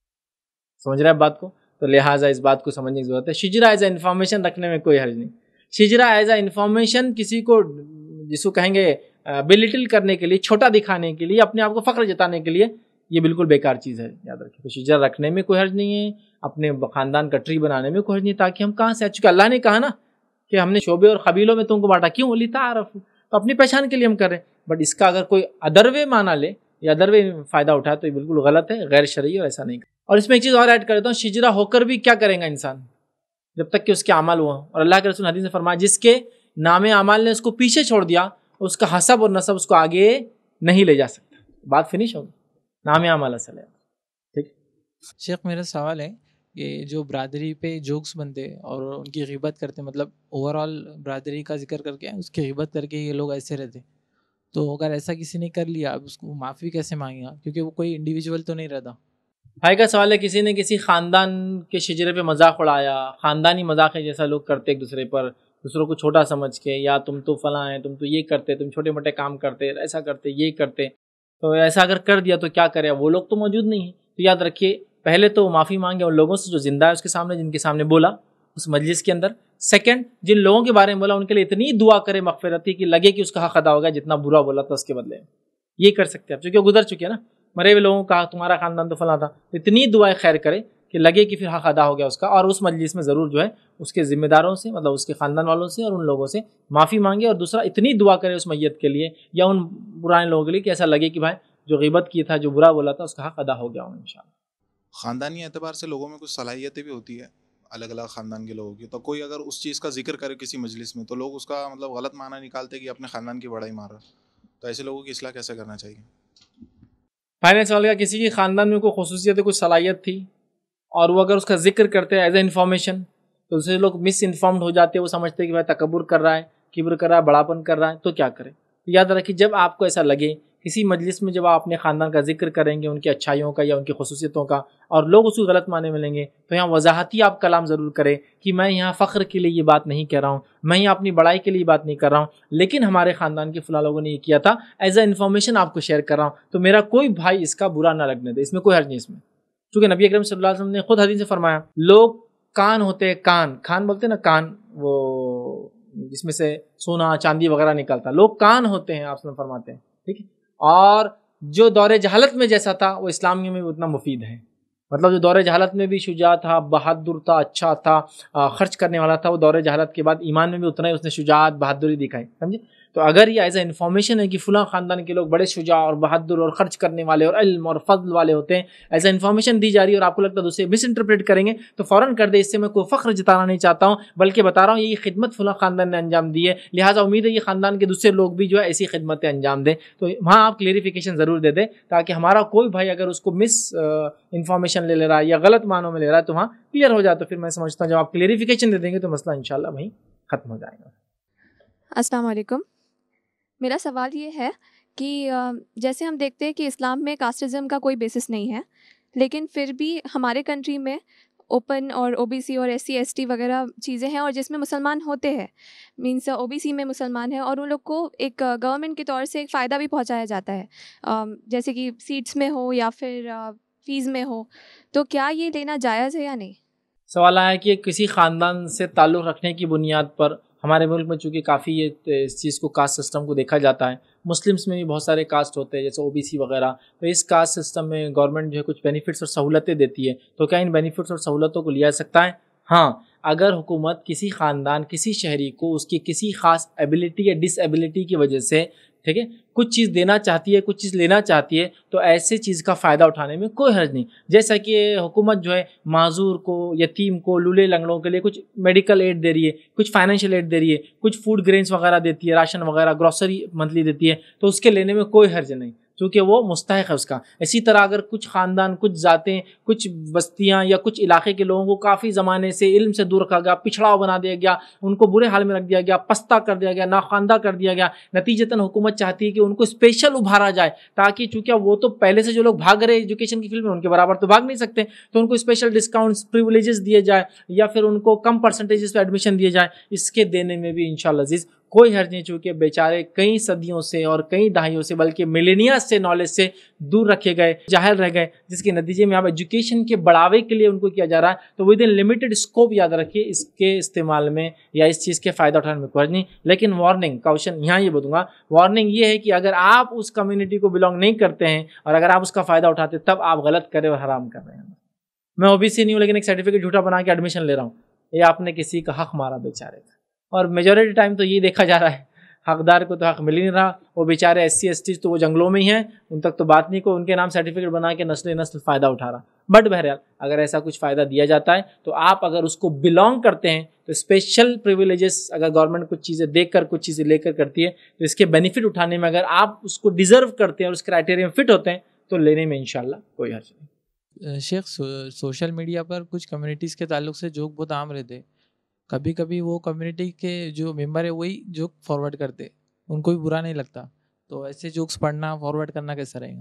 Speaker 1: سمجھ رہے ہیں بات کو؟ تو لہٰذا اس بات کو سمجھنے کی ضرورت ہے. شجرا ایز اے انفارمیشن رکھنے میں کوئی حرج نہیں. شجرا ایز اے انفارمیشن کسی کو جس کو کہیں گے بلیٹل کرنے کے لیے، چھوٹا دکھانے کے لیے، اپنے آپ کو فخر جتانے کے لیے، یہ بالکل بیکار چیز ہے، یاد رکھیں. تو شجرا رکھنے میں کوئی حرج نہیں ہے، اپنے خاندان کا ٹری بنانے میں کوئی حرج نہیں، تاکہ ہم کہاں سے، چونکہ اللہ نے کہا نا کہ ہم نے شعبے اور قبیلوں میں تم کو بانٹا، کیوں؟ لتعارف، تو اپنی پہچان کے لیے ہم کر رہے ہیں. بٹ اس کا اگر کوئی ادر وے مانا لے یا ادر وے فائدہ اٹھائے تو یہ بالکل غلط ہے، غیر شرعی، اور ایسا نہیں. اور اس میں ایک چیز اور ایڈ کر دیتا ہوں، شجرا ہو کر بھی کیا کرے گا انسان جب تک کہ اس کے اعمال ہوا. اور اللہ کے رسول حدیث نے فرمایا جس کے نام اعمال نے اس کو پیچھے چھوڑ دیا، اس کا حسب اور نسب اس کو آگے نہیں لے جا سکتا. بات فنش ہوگی، نام اعمال اصل ہے. ٹھیک.
Speaker 3: شیخ میرا سوال ہے کہ جو برادری پہ جوکس بنتے اور ان کی غیبت کرتے، مطلب اوور آل برادری کا ذکر کر کے اس کی غیبت کر کے یہ لوگ ایسے رہتے، تو اگر ایسا کسی نے کر لیا اب اس کو معافی کیسے مانگے گا؟ کیونکہ وہ کوئی انڈیویجول تو نہیں رہتا.
Speaker 1: بھائی کا سوال ہے کسی نے کسی خاندان کے شجرے پہ مذاق اڑایا، خاندانی مذاق ہے جیسا لوگ کرتے ایک دوسرے پر، دوسروں کو چھوٹا سمجھ کے، یا تم تو فلاں ہیں، تم تو یہ کرتے، تم چھوٹے موٹے کام کرتے، ایسا کرتے، یہ کرتے. تو ایسا اگر کر دیا تو کیا کرے؟ وہ لوگ تو موجود نہیں ہیں. تو یاد رکھیے پہلے تو معافی مانگے ان لوگوں سے جو زندہ ہے اس کے سامنے، جن کے سامنے بولا اس مجلس کے اندر. سیکنڈ، جن لوگوں کے بارے میں بولا ان کے لیے اتنی دعا کرے مغفرتی کہ لگے کہ اس کا حق ادا ہو گیا، جتنا برا بولا تھا اس کے بدلے. یہ کر سکتے ہیں چونکہ وہ گزر چکے نا، مرے ہوئے لوگوں کا تمہارا خاندان تو فلاں تھا، اتنی دعائیں خیر کرے کہ لگے کہ پھر حق ادا ہو گیا اس کا. اور اس مجلس میں ضرور جو ہے اس کے ذمہ داروں سے، مطلب اس کے خاندان والوں سے اور ان لوگوں سے معافی مانگے. اور دوسرا اتنی دعا کرے اس میت کے لیے یا ان پرانے لوگوں کے لیے کہ ایسا لگے کہ بھائی جو غیبت کی تھا، جو برا بولا تھا، اس کا حق ادا ہو گیا انشاءاللہ.
Speaker 4: خاندانی اعتبار سے لوگوں میں کچھ صلاحیتیں بھی ہوتی ہے الگ الگ خاندان کے لوگوں کی، تو کوئی اگر اس چیز کا ذکر کرے کسی مجلس میں تو لوگ اس کا مطلب غلط معنی نکالتے کہ اپنے خاندان کی بڑائی مار رہا، تو ایسے لوگوں کی اصلاح کیسے کرنا چاہیے؟
Speaker 1: بھائی نے سوال کیا کسی کی خاندان میں کوئی خصوصیت، کوئی صلاحیت تھی اور وہ اگر اس کا ذکر کرتے ایز اے انفارمیشن تو دوسرے لوگ مس انفارمڈ ہو جاتے ہیں، وہ سمجھتے ہیں کہ بھائی تکبر کر رہا ہے، کبر کر رہا ہے، بڑاپن کر رہا ہے، تو کیا کرے؟ تو یاد رکھیے جب آپ کو ایسا لگے کسی مجلس میں، جب آپ اپنے خاندان کا ذکر کریں گے، ان کی اچھائیوں کا یا ان کی خصوصیتوں کا، اور لوگ اس کو غلط معنی میں لیں گے، تو یہاں وضاحتی آپ کلام ضرور کریں کہ میں یہاں فخر کے لیے یہ بات نہیں کہہ رہا ہوں، میں یہاں اپنی بڑائی کے لیے یہ بات نہیں کر رہا ہوں، لیکن ہمارے خاندان کے فلاں لوگوں نے یہ کیا تھا، ایز اے انفارمیشن آپ کو شیئر کر رہا ہوں، تو میرا کوئی بھائی اس کا برا نہ لگنے دے، اس میں کوئی حرج نہیں. اس میں چونکہ نبی اکرم صلی اللہ علیہ وسلم نے خود حدیث سے فرمایا لوگ کان ہوتے ہیں، کان بولتے ہیں نا، کان وہ جس میں سے سونا چاندی وغیرہ نکلتا، لوگ کان ہوتے ہیں، آپ سے فرماتے ہیں. ٹھیک ہے. اور جو دور جہالت میں جیسا تھا وہ اسلامیہ میں بھی اتنا مفید ہے. مطلب جو دور جہالت میں بھی شجاع تھا، بہادر تھا، اچھا تھا، خرچ کرنے والا تھا، وہ دور جہالت کے بعد ایمان میں بھی اتنا ہی اس نے شجاعت بہادری دکھائی. سمجھے؟ تو اگر یہ ایز اے انفارمیشن ہے کہ فلاں خاندان کے لوگ بڑے شجاع اور بہادر اور خرچ کرنے والے اور علم اور فضل والے ہوتے ہیں، ایز اے انفارمیشن دی جا رہی ہے اور آپ کو لگتا ہے دوسرے مس انٹرپریٹ کریں گے تو فوراً کر دے. اس سے میں کوئی فخر جتانا نہیں چاہتا ہوں، بلکہ بتا رہا ہوں یہ خدمت فلاں خاندان نے انجام دی ہے، لہٰذا امید ہے یہ خاندان کے دوسرے لوگ بھی جو ہے ایسی خدمتیں انجام دیں. تو وہاں آپ کلیریفیکیشن ضرور دے دیں تاکہ ہمارا کوئی بھائی اگر اس کو مس انفارمیشن لے رہا ہے یا غلط معنوں میں لے رہا ہے تو وہاں کلیئر ہو جائے. تو پھر میں سمجھتا ہوں جب آپ کلیریفیکیشن دے دیں گے تو مسئلہ انشاءاللہ وہیں ختم ہو جائے گا.
Speaker 5: السلام علیکم. میرا سوال یہ ہے کہ جیسے ہم دیکھتے ہیں کہ اسلام میں کاسٹزم کا کوئی بیسس نہیں ہے، لیکن پھر بھی ہمارے کنٹری میں اوپن اور او بی سی اور ایس سی ایس ٹی وغیرہ چیزیں ہیں اور جس میں مسلمان ہوتے ہیں، مینس او بی سی میں مسلمان ہیں اور ان لوگ کو ایک گورنمنٹ کے طور سے ایک فائدہ بھی پہنچایا جاتا ہے، جیسے کہ سیٹس میں ہو یا پھر فیس میں ہو، تو کیا یہ لینا جائز ہے یا نہیں؟
Speaker 1: سوال آیا کہ کسی خاندان سے تعلق رکھنے کی بنیاد پر ہمارے ملک میں چونکہ کافی اس چیز کو کاسٹ سسٹم کو دیکھا جاتا ہے، مسلمس میں بھی بہت سارے کاسٹ ہوتے ہیں جیسے او بی سی وغیرہ، تو اس کاسٹ سسٹم میں گورنمنٹ جو ہے کچھ بینیفٹس اور سہولتیں دیتی ہے، تو کیا ان بینیفٹس اور سہولتوں کو لیا جا سکتا ہے؟ ہاں، اگر حکومت کسی خاندان کسی شہری کو اس کی کسی خاص ایبلٹی یا ڈس ایبلٹی کی وجہ سے ٹھیک ہے کچھ چیز دینا چاہتی ہے کچھ چیز لینا چاہتی ہے تو ایسے چیز کا فائدہ اٹھانے میں کوئی حرج نہیں. جیسا کہ حکومت جو ہے معذور کو یتیم کو لولے لنگڑوں کے لیے کچھ میڈیکل ایڈ دے رہی ہے کچھ فائنینشیل ایڈ دے رہی ہے کچھ فوڈ گرینس وغیرہ دیتی ہے راشن وغیرہ گروسری منتھلی دیتی ہے تو اس کے لینے میں کوئی حرج نہیں کیونکہ وہ مستحق ہے اس کا. اسی طرح اگر کچھ خاندان کچھ ذاتیں کچھ بستیاں یا کچھ علاقے کے لوگوں کو کافی زمانے سے علم سے دور رکھا گیا پچھڑاؤ بنا دیا گیا ان کو برے حال میں رکھ دیا گیا پستہ کر دیا گیا ناخواندہ کر دیا گیا نتیجتاً حکومت چاہتی ہے کہ ان کو اسپیشل ابھارا جائے تاکہ چونکہ وہ تو پہلے سے جو لوگ بھاگ رہے ایجوکیشن کی فیلڈ میں ان کے برابر تو بھاگ نہیں سکتے تو ان کو اسپیشل ڈسکاؤنٹس پریولیجز دیے جائے یا پھر ان کو کم پرسنٹیجز پہ ایڈمیشن دیے جائے. اس کے دینے میں بھی انشاءاللہ عزیز کوئی حرج نہیں چونکہ بیچارے کئی صدیوں سے اور کئی دہائیوں سے بلکہ ملینیا سے نالج سے دور رکھے گئے جاہل رہ گئے جس کے نتیجے میں اب ایجوکیشن کے بڑھاوے کے لیے ان کو کیا جا رہا ہے تو ود ان لمیٹڈ اسکوپ یاد رکھیے اس کے استعمال میں یا اس چیز کے فائدہ اٹھانے میں کوئی حرج نہیں. لیکن وارننگ کاؤشن یہاں یہ بتوں گا وارننگ یہ ہے کہ اگر آپ اس کمیونٹی کو بلانگ نہیں کرتے ہیں اور اگر آپ اس کا فائدہ اٹھاتے تب آپ غلط کریں اور حرام کر رہے ہیں. میں OBC نہیں ہوں لیکن ایک سرٹیفکیٹ جھوٹا بنا کے ایڈمیشن لے رہا ہوں یہ آپ نے کسی کا حق مارا بیچارے کا. اور میجورٹی ٹائم تو یہ دیکھا جا رہا ہے حقدار کو تو حق مل ہی نہیں رہا وہ بیچارے SC ST تو وہ جنگلوں میں ہی ہیں ان تک تو بات نہیں کو ان کے نام سرٹیفکیٹ بنا کے نسل فائدہ اٹھا رہا. بٹ بہرحال اگر ایسا کچھ فائدہ دیا جاتا ہے تو آپ اگر اس کو بلانگ کرتے ہیں تو اسپیشل پریویلیجز اگر گورنمنٹ کچھ چیزیں دے کر کچھ چیزیں لے کر کرتی ہے تو اس کے بینیفٹ اٹھانے میں اگر آپ اس کو ڈیزرو کرتے ہیں اور اس کرائٹیریا میں فٹ ہوتے ہیں تو لینے میں انشاءاللہ کوئی حرج نہیں.
Speaker 3: شیخ سوشل میڈیا پر کچھ کمیونٹیز کے تعلق سے جوک بہت عام رہتے کبھی کبھی وہ کمیونٹی کے جو ممبر ہے وہی جوک فارورڈ کرتے ان کو بھی برا نہیں لگتا تو ایسے جوکس پڑھنا فارورڈ کرنا کیسا رہے گا؟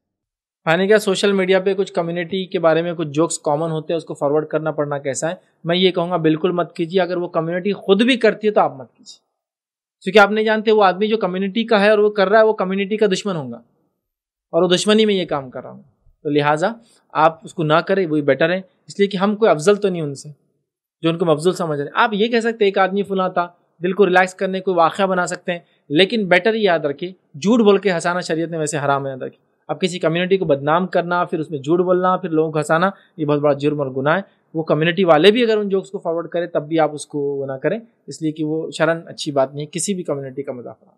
Speaker 1: یعنی کیا سوشل میڈیا پہ کچھ کمیونٹی کے بارے میں کچھ جوکس کامن ہوتے ہیں اس کو فارورڈ کرنا پڑنا کیسا ہے؟ میں یہ کہوں گا بالکل مت کیجیے. اگر وہ کمیونٹی خود بھی کرتی ہے تو آپ مت کیجیے کیونکہ آپ نہیں جانتے وہ آدمی جو کمیونٹی کا ہے اور وہ کر رہا ہے وہ کمیونٹی کا دشمن ہوگا اور وہ دشمنی میں یہ کام کر رہا ہوں تو لہٰذا آپ اس کو نہ کریں وہی بیٹر ہے. اس لیے کہ ہم کوئی افضل تو نہیں ان سے جو ان کو مفضول سمجھ رہے ہیں. آپ یہ کہہ سکتے ہیں ایک آدمی فلاں تھا دل کو ریلیکس کرنے کوئی واقعہ بنا سکتے ہیں لیکن بیٹر یاد رکھیے جھوٹ بول کے ہنسانا شریعت میں ویسے حرام ہے. یاد رکھیے اب کسی کمیونٹی کو بدنام کرنا پھر اس میں جھوٹ بولنا پھر لوگوں کو ہنسانا یہ بہت بڑا جرم اور گناہ ہے. وہ کمیونٹی والے بھی اگر ان جوکس کو فارورڈ کریں تب بھی آپ اس کو وہ نہ کریں اس لیے کہ وہ شرعاً اچھی بات نہیں ہے کسی بھی کمیونٹی کا مذاق اڑانا.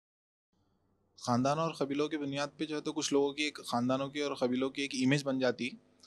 Speaker 4: خاندانوں اور قبیلوں کی بنیاد پہ جو ہے تو کچھ لوگوں کی ایک خاندانوں کی اور قبیلوں کی ایک امیج بن جاتی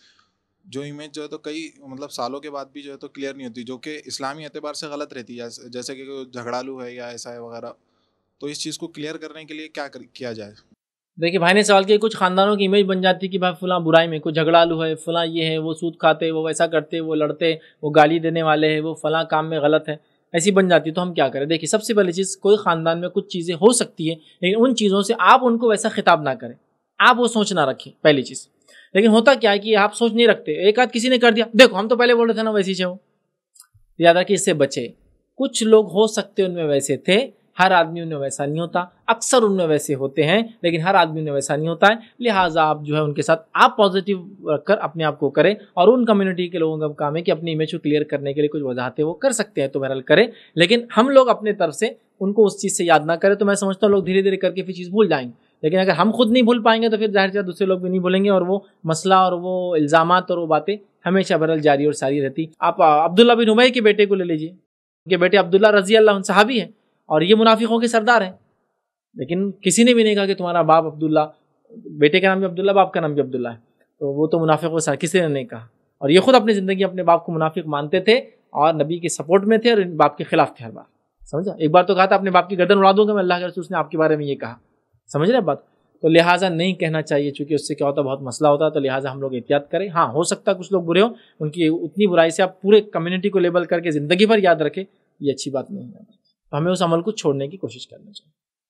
Speaker 4: جو امیج جو ہے تو کئی مطلب سالوں کے بعد بھی جو ہے تو کلیئر نہیں ہوتی جو کہ اسلامی اعتبار سے غلط رہتی ہے جیسے کہ کوئی جھگڑالو ہے یا ایسا ہے وغیرہ. تو اس چیز کو کلیئر کرنے کے لیے کیا کیا جائے؟
Speaker 1: دیکھیے بھائی نے سوال کیا کچھ خاندانوں کی امیج بن جاتی کہ بھائی فلاں برائی میں کوئی جھگڑالو ہے فلاں یہ ہے وہ سود کھاتے وہ ویسا کرتے وہ لڑتے وہ گالی دینے والے ہیں وہ فلاں کام میں غلط ہے ایسی بن جاتی تو ہم کیا کریں؟ دیکھیے سب سے پہلی چیز کوئی خاندان میں کچھ چیزیں ہو سکتی ہے لیکن ان چیزوں سے آپ ان کو ویسا خطاب نہ کریں آپ وہ سوچ نہ رکھیں پہلی چیز. لیکن ہوتا کیا ہے کہ آپ سوچ نہیں رکھتے ایک آدھ کسی نے کر دیا دیکھو ہم تو پہلے بول رہے تھے نا ویسی سے ہو یاد رکھیے اس سے بچے. کچھ لوگ ہو سکتے ان میں ویسے تھے ہر آدمی ان میں ویسا نہیں ہوتا اکثر ان میں ویسے ہوتے ہیں لیکن ہر آدمی ان میں ویسا نہیں ہوتا ہے. لہٰذا آپ جو ہے ان کے ساتھ آپ پازیٹیو رکھ کر اپنے آپ کو کریں اور ان کمیونٹی کے لوگوں کا کام ہے کہ اپنی امیج کو کلیئر کرنے کے لیے کچھ وضاحتیں وہ کر سکتے ہیں تو بہرحال کریں لیکن ہم لوگ اپنے طرف سے ان کو اس چیز سے یاد نہ کریں تو میں سمجھتا ہوں لوگ دھیرے دھیرے کر کے پھر چیز بھول جائیں گے. لیکن اگر ہم خود نہیں بھول پائیں گے تو پھر ظاہر چیز دوسرے لوگ بھی نہیں بھولیں گے اور وہ مسئلہ اور وہ الزامات اور وہ باتیں ہمیشہ بہرحال جاری اور ساری رہتی. آپ عبداللہ بن ابی کے بیٹے کو لے لیجیے ان کے بیٹے عبداللہ رضی اللہ عنہ صحابی ہیں اور یہ منافقوں کے سردار ہیں لیکن کسی نے بھی نہیں کہا کہ تمہارا باپ عبداللہ بیٹے کا نام بھی عبداللہ باپ کا نام بھی عبداللہ ہے تو وہ تو منافقوں سے کسی نے نہیں کہا اور یہ خود اپنی زندگی اپنے باپ کو منافق مانتے تھے اور نبی کے سپورٹ میں تھے اور باپ کے خلاف تھے ہر بار. سمجھا ایک بار تو کہا تھا اپنے باپ کی گردن اڑا دوں گا میں اللہ کے رسول نے آپ کے بارے میں یہ کہا. سمجھ رہے بات؟ تو لہٰذا نہیں کہنا چاہیے چونکہ اس سے کیا ہوتا ہے بہت مسئلہ ہوتا ہے تو لہٰذا ہم لوگ احتیاط کریں. ہاں ہو سکتا ہے کچھ لوگ برے ہوں ان کی اتنی برائی سے آپ پورے کمیونٹی کو لیبل کر کے زندگی بھر یاد رکھیں یہ اچھی بات نہیں ہے تو ہمیں اس عمل کو چھوڑنے کی کوشش کرنی چاہیے.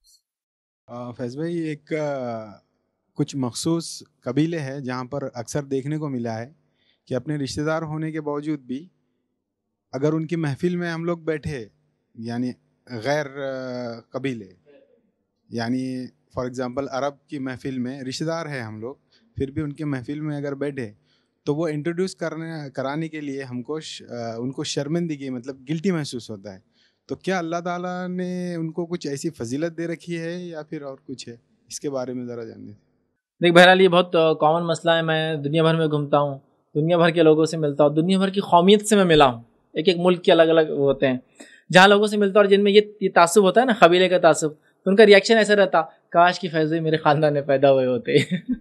Speaker 6: فیض بھائی ایک کچھ مخصوص قبیلے ہیں جہاں پر اکثر دیکھنے کو ملا ہے کہ اپنے رشتہ دار ہونے کے باوجود بھی اگر ان کی محفل میں ہم لوگ بیٹھے یعنی غیر قبیلے یعنی فار ایگزامپل عرب کی محفل میں رشتہ دار ہے ہم لوگ پھر بھی ان کے محفل میں اگر بیٹھے تو وہ انٹروڈیوس کرانے کے لیے ہم کو ان کو شرمندگی مطلب گلٹی محسوس ہوتا ہے. تو کیا اللہ تعالیٰ نے ان کو کچھ ایسی فضیلت دے رکھی ہے یا پھر اور کچھ ہے؟ اس کے بارے میں ذرا جاننے.
Speaker 1: دیکھ بہرحال یہ بہت کامن مسئلہ ہے. میں دنیا بھر میں گھومتا ہوں دنیا بھر کے لوگوں سے ملتا ہوں دنیا بھر کی قومیت سے میں ملا ہوں ایک ایک ملک کے الگ الگ ہوتے ہیں جہاں لوگوں سے ملتا اور جن میں یہ تعصب ہوتا ہے نا قبیلے کا تعصب, تو ان کا ریئیکشن ایسا رہتا کاش کی فیض میرے خاندان میں پیدا ہوئے ہوتے.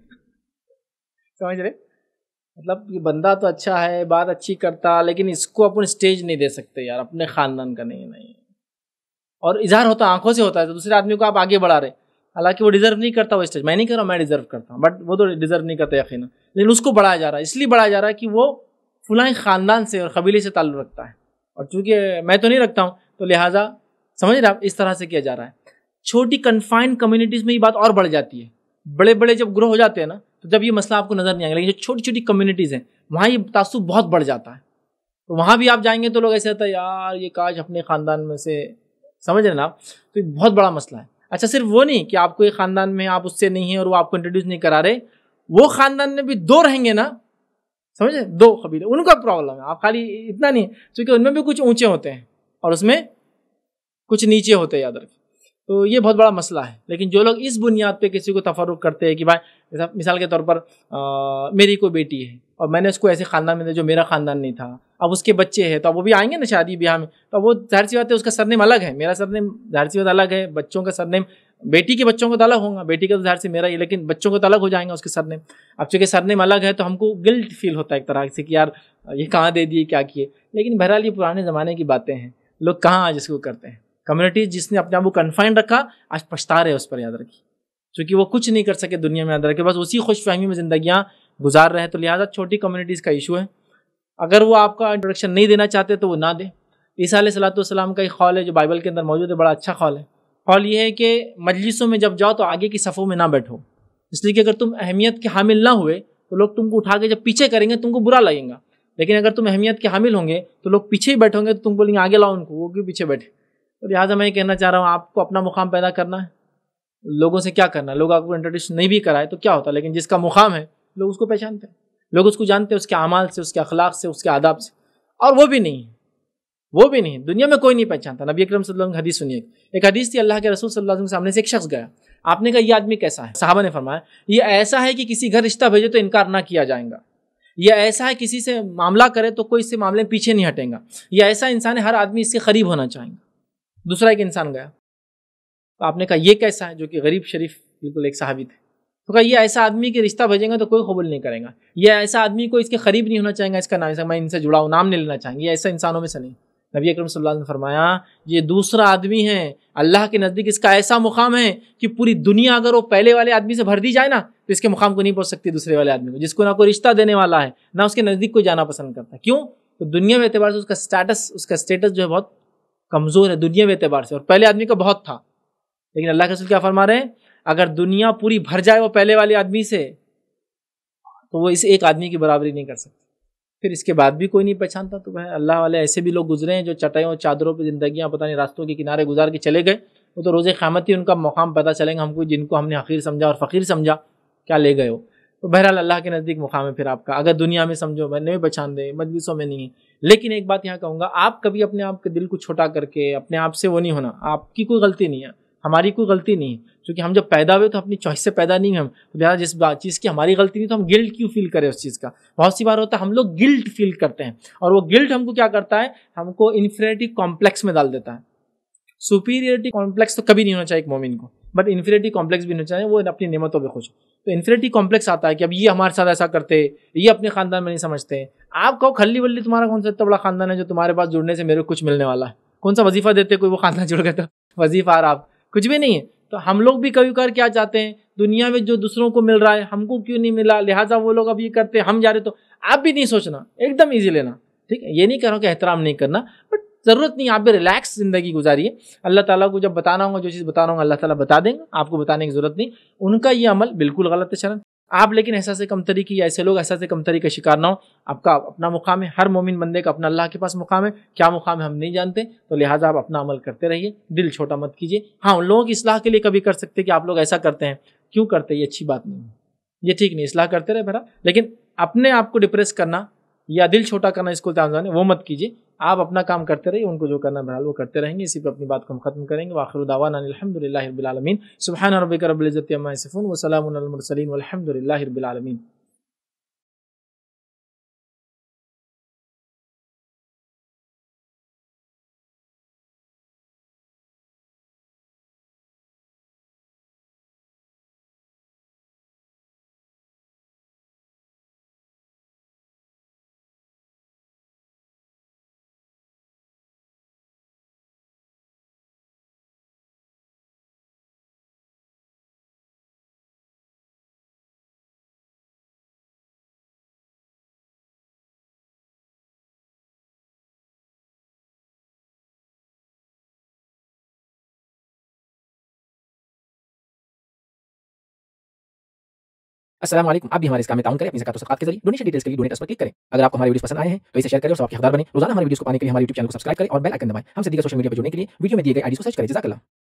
Speaker 1: سمجھ رہے, مطلب یہ بندہ تو اچھا ہے, بات اچھی کرتا, لیکن اس کو اپنے اسٹیج نہیں دے سکتے یار, اپنے خاندان کا نہیں. اور اظہار ہوتا آنکھوں سے ہوتا ہے, تو دوسرے آدمی کو آپ آگے بڑھا رہے, حالانکہ وہ ڈیزرو نہیں کرتا وہ اسٹیج. میں نہیں کر رہا, میں ڈیزرو کرتا ہوں, بٹ وہ تو ڈیزرو نہیں کرتا یقینا, لیکن اس کو بڑھایا جا رہا ہے, اس لیے بڑھایا جا رہا ہے کہ وہ فلاں خاندان سے اور قبیلے سے تعلق رکھتا ہے, اور چونکہ میں تو نہیں رکھتا ہوں تو لہٰذا سمجھ رہے آپ, اس طرح سے کیا جا رہا ہے. چھوٹی کنفائنڈ کمیونٹیز میں یہ بات اور بڑھ جاتی ہے. بڑے بڑے جب گروہ ہو جاتے ہیں نا, تو جب یہ مسئلہ آپ کو نظر نہیں آئے گا, لیکن جو چھوٹی چھوٹی کمیونٹیز ہیں وہاں یہ تعصب بہت بڑھ جاتا ہے. تو وہاں بھی آپ جائیں گے تو لوگ ایسے ہوتا ہے یار یہ کاش اپنے خاندان میں سے, سمجھ رہے نا آپ, تو یہ بہت بڑا مسئلہ ہے. اچھا صرف وہ نہیں کہ آپ کو ایک خاندان میں آپ اس سے نہیں ہیں اور وہ آپ کو انٹروڈیوس نہیں کرا رہے, وہ خاندان میں بھی دو رہیں گے نا, سمجھے, دو قبیلے, ان کا پرابلم ہے. آپ خالی اتنا نہیں, کیونکہ ان میں بھی کچھ اونچے ہوتے ہیں اور اس میں کچھ نیچے ہوتے ہیں, یاد رکھیں. تو یہ بہت بڑا مسئلہ ہے. لیکن جو لوگ اس بنیاد پہ کسی کو تفرق کرتے ہیں کہ بھائی مثال کے طور پر میری کوئی بیٹی ہے اور میں نے اس کو ایسے خاندان میں دیا جو میرا خاندان نہیں تھا, اب اس کے بچے ہیں تو اب وہ بھی آئیں گے نا شادی بیاہ میں, تو وہ ظاہر سی بات ہے اس کا سرنیم الگ ہے, میرا سرنیم ظاہر سی بات الگ ہے, بچوں کا سرنیم بیٹی کے بچوں کو تو الگ ہوگا, بیٹی کا تو ظاہر سے میرا ہی, لیکن بچوں کو تو الگ ہو جائیں گا اس کے سرنیم. اب چونکہ سرنیم الگ ہے تو ہم کو گلٹ فیل ہوتا ہے ایک طرح سے کہ یار یہ کہاں دے دیے, کیا کیے. لیکن بہرحال یہ پرانے زمانے کی باتیں ہیں, لوگ کہاں آج اس کو کرتے ہیں. کمیونٹیز جس نے اپنے آپ کو کنفائنڈ رکھا آج پچھتا رہے اس پر, یاد رکھیے, چونکہ وہ کچھ نہیں کر سکے دنیا میں, یاد رکھے بس اسی خوش فہمی میں زندگیاں گزار رہے ہیں. تو لہٰذا چھوٹی کمیونٹیز کا ایشو ہے. اگر وہ آپ کا انٹروڈکشن نہیں دینا چاہتے تو وہ نہ دیں. عیسیٰ علیہ الصلوۃ والسلام کا ایک قول ہے جو بائبل کے اندر موجود ہے, بڑا اچھا قول ہے. قول یہ ہے کہ مجلسوں میں جب جاؤ تو آگے کی صفوں میں نہ بیٹھو, اس لیے کہ اگر تم اہمیت کے حامل نہ ہوئے تو لوگ تم کو اٹھا کے جب پیچھے کریں گے تم کو برا لگے گا, لیکن اگر تم اہمیت کے حامل ہوں گے تو لوگ پیچھے ہی بیٹھیں گے, تو تم بولیں گے آگے لاؤ ان کو, وہ کیوں پیچھے بیٹھے. تو لہٰذا میں یہ کہنا چاہ رہا ہوں آپ کو اپنا مقام پیدا کرنا ہے. لوگوں سے کیا کرنا ہے, لوگ آپ کو انٹروڈیوس نہیں بھی کرائے تو کیا ہوتا ہے, لیکن جس کا مقام ہے لوگ اس کو پہچانتے ہیں, لوگ اس کو جانتے ہیں اس کے اعمال سے, اس کے اخلاق سے, اس کے آداب سے. اور وہ بھی نہیں, دنیا میں کوئی نہیں پہچانتا. نبی اکرم صلی اللہ علیہ وسلم کی حدیث سنیے, ایک حدیث تھی, اللہ کے رسول صلی اللہ علیہ وسلم کے سامنے سے ایک شخص گیا. آپ نے کہا یہ آدمی کیسا ہے؟ صحابہ نے فرمایا یہ ایسا ہے کہ کسی گھر رشتہ بھیجے تو انکار نہ کیا جائے گا, یہ ایسا ہے کسی سے معاملہ کرے تو کوئی اس سے معاملے پیچھے نہیں ہٹے گا, یہ ایسا انسان ہے ہر آدمی اس سے قریب ہونا چاہیں گا. دوسرا ایک انسان گیا, تو آپ نے کہا یہ کیسا ہے, جو کہ غریب شریف بالکل ایک صحابی تھے. تو کہا یہ ایسا آدمی کے رشتہ بھیجیں گا تو کوئی قبول نہیں کرے گا, یہ ایسا آدمی کو اس کے قریب نہیں ہونا چاہیں گا, اس کا نام ایسا میں ان سے جڑا ہوں نام نہیں لینا چاہیں گے, یہ ایسا انسانوں میں سے نہیں. نبی اکرم صلی اللہ علیہ وسلم نے فرمایا یہ دوسرا آدمی ہے, اللہ کے نزدیک اس کا ایسا مقام ہے کہ پوری دنیا اگر وہ پہلے والے آدمی سے بھر دی جائے نا تو اس کے مقام کو نہیں پہنچ سکتی دوسرے والے آدمی کو, جس کو نہ کوئی رشتہ دینے والا ہے نہ اس کے نزدیک کوئی جانا پسند کرتا ہے. کیوں؟ تو دنیا میں اعتبار سے اس کا اسٹیٹس جو ہے بہت کمزور ہے دنیا میں اعتبار سے, اور پہلے آدمی کا بہت تھا. لیکن اللہ کے رسول کیا فرما رہے ہیں, اگر دنیا پوری بھر جائے وہ پہلے والے آدمی سے تو وہ اس ایک آدمی کی برابری نہیں کر سکتی. پھر اس کے بعد بھی کوئی نہیں پہچانتا. تو اللہ والے ایسے بھی لوگ گزرے ہیں جو چٹائیوں چادروں پہ زندگیاں پتہ نہیں راستوں کے کنارے گزار کے چلے گئے, وہ تو روز قیامت ہی ان کا مقام پتہ چلیں گا ہم کو, جن کو ہم نے حقیر سمجھا اور فقیر سمجھا کیا لے گئے ہو. تو بہرحال اللہ کے نزدیک مقام ہے پھر آپ کا, اگر دنیا میں سمجھو میں نہیں پہچان دے, مجلسوں میں نہیں. لیکن ایک بات یہاں کہوں گا, آپ کبھی اپنے آپ کے دل کو چھوٹا کر کے اپنے آپ سے وہ نہیں ہونا, آپ کی کوئی غلطی نہیں ہے, ہماری کوئی غلطی نہیں ہے, کیونکہ ہم جب پیدا ہوئے تو اپنی چوائس سے پیدا نہیں ہم, لہٰذا جس چیز کی ہماری غلطی نہیں تو ہم گلٹ کیوں فیل کریں اس چیز کا. بہت سی بار ہوتا ہے ہم لوگ گلٹ فیل کرتے ہیں, اور وہ گلٹ ہم کو کیا کرتا ہے, ہم کو انفیریٹی کمپلیکس میں ڈال دیتا ہے. سپیریئرٹی کمپلیکس تو کبھی نہیں ہونا چاہیے ایک مومن کو, بٹ انفیریٹی کمپلیکس بھی ہونا چاہیے, وہ اپنی نعمتوں پہ خوش. تو انفیریٹی کمپلیکس آتا ہے کہ اب یہ ہمارے ساتھ ایسا کرتے, یہ اپنے خاندان میں نہیں سمجھتے. آپ کہو کھلی ولی تمہارا کون سا اتنا بڑا خاندان ہے جو تمہارے پاس جڑنے سے میرے کو کچھ ملنے والا ہے, کون سا وظیفہ دیتے کوئی وہ خاندان جڑ گئے تو وظیفہ آ رہا, آپ کچھ بھی نہیں ہے. تو ہم لوگ بھی کبھی کبھار کیا چاہتے ہیں, دنیا میں جو دوسروں کو مل رہا ہے ہم کو کیوں نہیں ملا, لہٰذا وہ لوگ اب یہ کرتے ہم جا رہے. تو آپ بھی نہیں سوچنا, ایک دم ایزی لینا, ٹھیک ہے. یہ نہیں کہہ رہا ہوں کہ احترام نہیں کرنا, بٹ ضرورت نہیں, آپ بھی ریلیکس زندگی گزاریے. اللہ تعالیٰ کو جب بتانا ہوگا جو چیز بتانا ہوگا اللہ تعالیٰ بتا دیں گے, آپ کو بتانے کی ضرورت نہیں. ان کا یہ عمل بالکل غلط ہے شرن. آپ لیکن احساس کمتری کی, ایسے لوگ احساس کمتری کا شکار نہ ہو. آپ کا اپنا مقام ہے, ہر مومن بندے کا اپنا اللہ کے پاس مقام ہے. کیا مقام ہے ہم نہیں جانتے, تو لہٰذا آپ اپنا عمل کرتے رہیے, دل چھوٹا مت کیجیے. ہاں ان لوگوں کی اصلاح کے لیے کبھی کر سکتے کہ آپ لوگ ایسا کرتے ہیں, کیوں کرتے, یہ اچھی بات نہیں ہے, یہ ٹھیک نہیں. اصلاح کرتے رہے بھرا, لیکن اپنے آپ کو ڈپریس کرنا یا دل چھوٹا کرنا, اس کو وہ مت کیجیے. آپ اپنا کام کرتے رہیے, ان کو جو کرنا بہرحال وہ کرتے رہیں گے. اسی پہ اپنی بات کو ہم ختم کریں گے. وآخر دعوانا الحمدللہ رب العالمین. سبحان ربک رب العزۃ عما یصفون وسلام علی المرسلین والحمدللہ رب العالمین.
Speaker 7: अस्सलाम वालेकुम। आप भी हमारे इस काम में ताउन करें अपनी ज़कात और सदक़ात के ज़रिए। डोनेशन डिटेल्स के लिए डोनेट पर क्लिक करें। अगर आपको हमारे वीडियोस पसंद आए हैं तो इसे शेयर करें और सबके हकदार बने। रोजाना हमारे वीडियोस को पाने के लिए हमारे यूट्यूब चैनल को सब्सक्राइब करें और बेल आइकन दबाएं। हम से दीगर सोशल मीडिया पर जुड़ने के लिए वीडियो में दिए गए आईडी को सर्च करें। जज़ाकल्लाह।